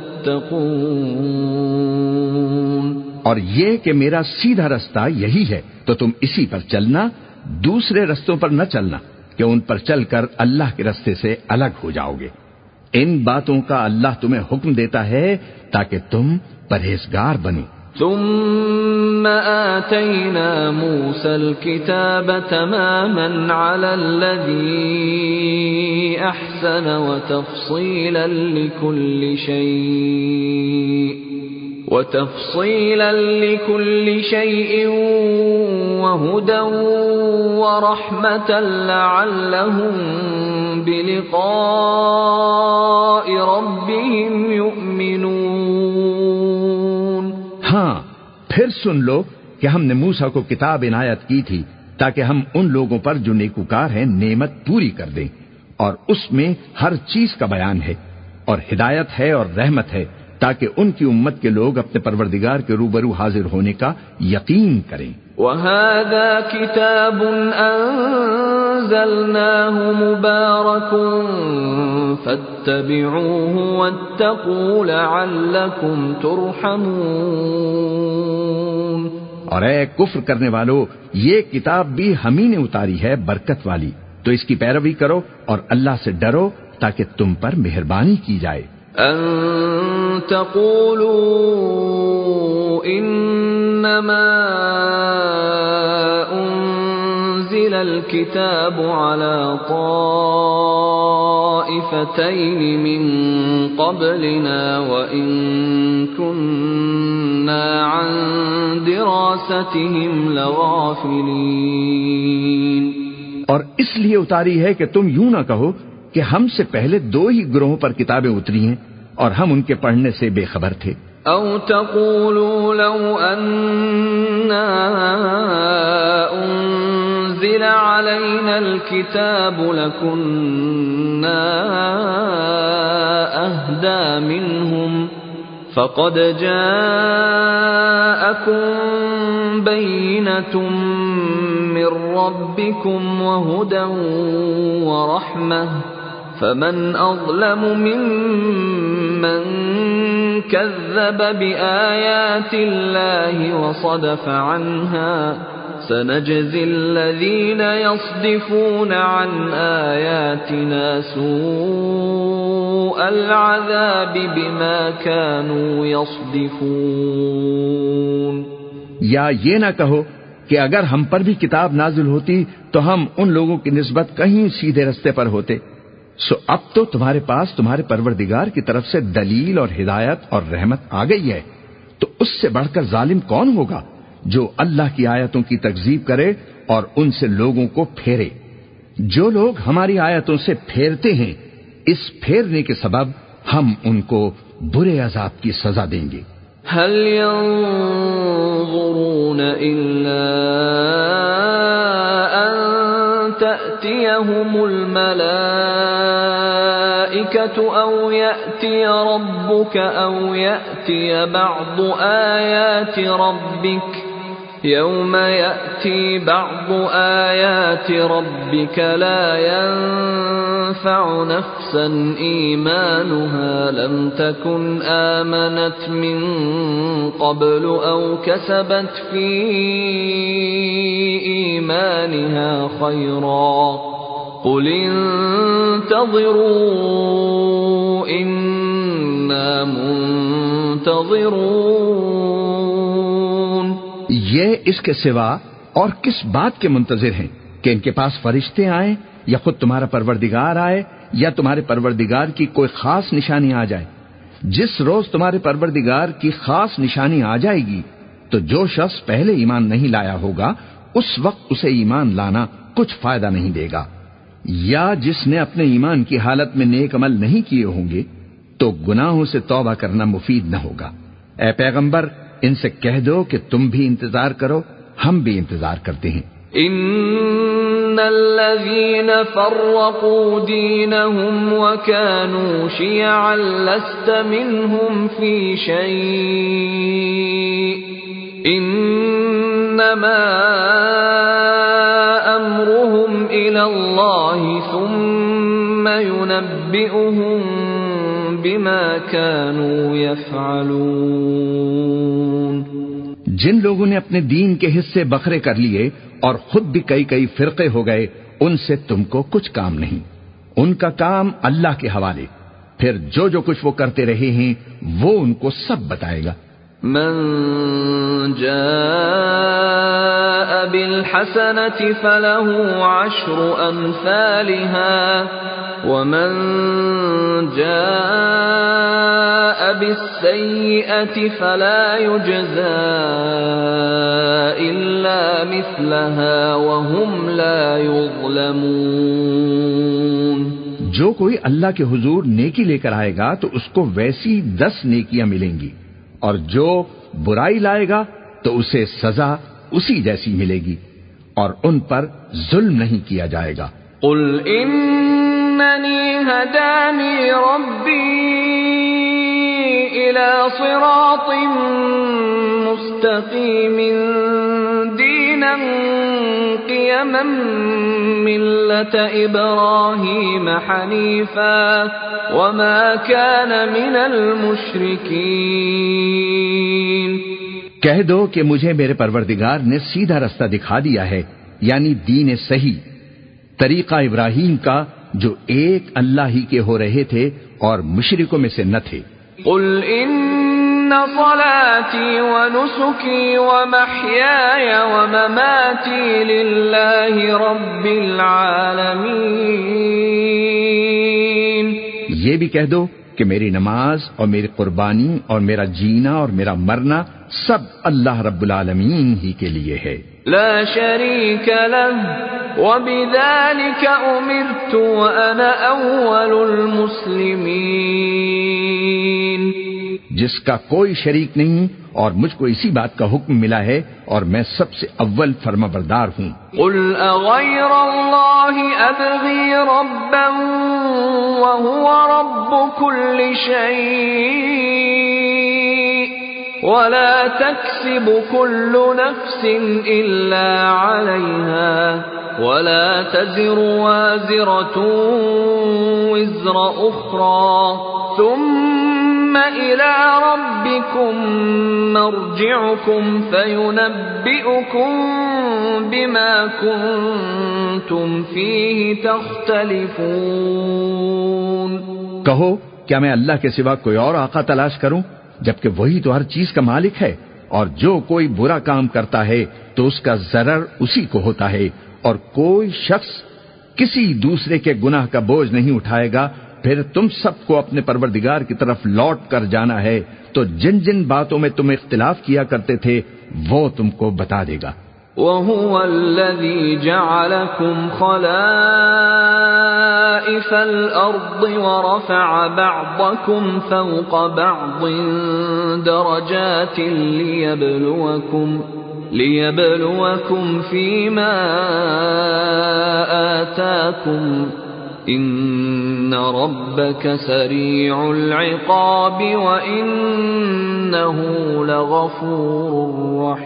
تَتَّقُونَ۔ اور یہ کہ میرا سیدھا رستہ یہی ہے تو تم اسی پر چلنا، دوسرے رستوں پر نہ چلنا کہ ان پر چل کر اللہ کے رستے سے الگ ہو جاؤ گے۔ ان باتوں کا اللہ تمہیں حکم دیتا ہے تاکہ تم پرہیزگار بنو۔ ثم آتينا موسى الكتاب تماما على الذي أحسن وتفصيلا لكل شيء وتفصيلا لكل شيء وهدى ورحمة لعلهم بلقاء ربهم يؤمنون۔ ہاں پھر سن لو کہ ہم نے موسیٰ کو کتاب عنایت کی تھی تاکہ ہم ان لوگوں پر جو نیکوکار ہیں نعمت پوری کر دیں، اور اس میں ہر چیز کا بیان ہے، اور ہدایت ہے اور رحمت ہے تاکہ ان کی امت کے لوگ اپنے پروردگار کے روبرو حاضر ہونے کا یقین کریں۔ وَهَذَا كِتَابٌ أَنزَلْنَاهُ مُبَارَكٌ فَاتَّبِعُوهُ وَاتَّقُوا لَعَلَّكُمْ تُرْحَمُونَ۔ اور اے کفر کرنے والو، یہ کتاب بھی ہم ہی نے اتاری ہے برکت والی، تو اس کی پیروی کرو اور اللہ سے ڈرو تاکہ تم پر مہربانی کی جائے۔ أَن تَقُولُوا إِنَّمَا أُنزِلَ الْكِتَابُ عَلَى طَائِفَتَيْنِ مِن قَبْلِنَا وَإِن كُنَّا عَن دِرَاسَتِهِمْ لَغَافِلِينَ۔ اور اس لیے اتاری ہے کہ تم یوں نہ کہو کہ ہم سے پہلے دو ہی گروہوں پر کتابیں اتری ہیں اور ہم ان کے پڑھنے سے بے خبر تھے۔ او تقولوا لو اننا انزل علينا الكتاب لكنا اهدى منهم فقد جاءكم بينة من ربكم وهدى ورحمة فمن أظلم ممن كذب بآيات الله وصدف عنها سنجزي الذين يصدفون عن آياتنا سوء العذاب بما كانوا يصدفون۔ یا یہ نہ کہو کہ اگر ہم پر بھی کتاب نازل ہوتی تو ہم ان لوگوں کی نسبت کہیں سیدھے رستے پر ہوتے، سو اب تو تمہارے پاس تمہارے پروردگار کی طرف سے دلیل اور ہدایت اور رحمت آ گئی ہے، تو اس سے بڑھ کر ظالم کون ہوگا جو اللہ کی آیتوں کی تکذیب کرے اور ان سے لوگوں کو پھیرے۔ جو لوگ ہماری آیتوں سے پھیرتے ہیں، اس پھیرنے کے سبب ہم ان کو برے عذاب کی سزا دیں گے۔ هل ينظرون إلا أن تأتيهم الملائكة الملائكة أو يأتي ربك أو يأتي بعض آيات ربك يوم يأتي بعض آيات ربك لا ينفع نفسا إيمانها لم تكن آمنت من قبل أو كسبت في إيمانها خيرا قل انتظروا إنا منتظرون. یہ اس کے سوا اور کس بات کے منتظر ہیں کہ ان کے پاس فرشتے آئیں یا خود تمہارا پروردگار آئے یا تمہارے پروردگار کی کوئی خاص نشانی آ جائے؟ جس روز تمہارے پروردگار کی خاص نشانی آ جائے گی تو جو شخص پہلے ایمان نہیں لایا ہوگا اس وقت اسے ایمان لانا کچھ فائدہ نہیں دے گا، یا جس نے اپنے ایمان کی حالت میں نیک عمل نہیں کیے ہوں گے تو گناہوں سے توبہ کرنا مفید نہ ہوگا. اے پیغمبر ان سے کہہ دو کہ تم بھی انتظار کرو، ہم بھی انتظار کرتے ہیں. ان الذين فرقوا دينهم وكانوا شيعا لست منهم في شيء انما امرهم الى الله ثم ينبئهم بما كانوا يفعلون. جن لوگوں نے اپنے دین کے حصے بکھرے کر لیے اور خود بھی کئی کئی فرقے ہو گئے ان سے تم کو کچھ کام نہیں، ان کا کام اللہ کے حوالے، پھر جو جو کچھ وہ کرتے رہے ہیں وہ ان کو سب بتائے گا. من جاء بالحسنة فله عشر أمثالها ومن جاء بالسيئة فلا يجزى إلا مثلها وهم لا يظلمون. جو کوئی اللہ کے حضور نیکی لے کر آئے گا تو اس کو ویسی دس نیکیاں ملیں گی، اور جو برائی لائے گا تو اسے سزا اسی جیسی ملے گی اور ان پر ظلم نہیں کیا جائے گا. قل اننی ہدانی ربی الى صراط مستقیم دینا قیما ملة ابراہیم حنیفا وما كان من المشرکین. کہہ دو کہ مجھے میرے پروردگار نے سیدھا رستہ دکھا دیا ہے، یعنی دین صحیح، طریقہ ابراہیم کا جو ایک اللہ ہی کے ہو رہے تھے اور مشرکوں میں سے نہ تھے. قل ان صلاتي ونسكي ومحياي ومماتي لله رب العالمين. یہ بھی کہہ دو کہ میری نماز اور میری قربانی اور میرا جینا اور میرا مرنا سب اللہ رب العالمین ہی کے لیے ہے. لا شريك له وبذلك أمرت وأنا أول المسلمين. جس کا کوئی شریک نہیں اور مجھ کو اسی بات کا حکم ملا ہے اور میں سب سے اول فرما بردار ہوں. قل اغیر اللہ ابغی ربا وهو رب كل شيء ولا تكسب كل نفس إلا عليها ولا تزر وازرة وزر أخرى ثم إلى ربكم مرجعكم فينبئكم بما كنتم فيه تختلفون. کہو کیا میں اللہ کے سوا کوئی اور آقا تلاش کروں جبکہ وہی تو ہر چیز کا مالک ہے، اور جو کوئی برا کام کرتا ہے تو اس کا ضرر اسی کو ہوتا ہے، اور کوئی شخص کسی دوسرے کے گناہ کا بوجھ نہیں اٹھائے گا. پھر تم سب کو اپنے پروردگار کی طرف لوٹ کر جانا ہے تو جن جن باتوں میں تم اختلاف کیا کرتے تھے وہ تم کو بتا دے گا. وَهُوَ الَّذِي جَعَلَكُمْ خَلَائِفَ الْأَرْضِ وَرَفَعَ بَعْضَكُمْ فَوْقَ بَعْضٍ دَرَجَاتٍ لِيَبْلُوَكُمْ لِيَبْلُوَكُمْ فِيمَا آتَاكُمْ ان ربک سریع العقاب وانہ لغفور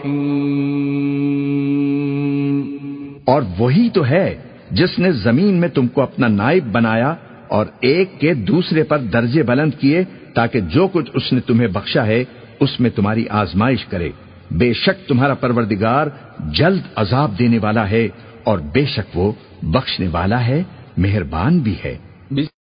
رحیم۔ اور وہی تو ہے جس نے زمین میں تم کو اپنا نائب بنایا اور ایک کے دوسرے پر درجے بلند کیے تاکہ جو کچھ اس نے تمہیں بخشا ہے اس میں تمہاری آزمائش کرے۔ بے شک تمہارا پروردگار جلد عذاب دینے والا ہے اور بے شک وہ بخشنے والا ہے، مہربان بھی ہے۔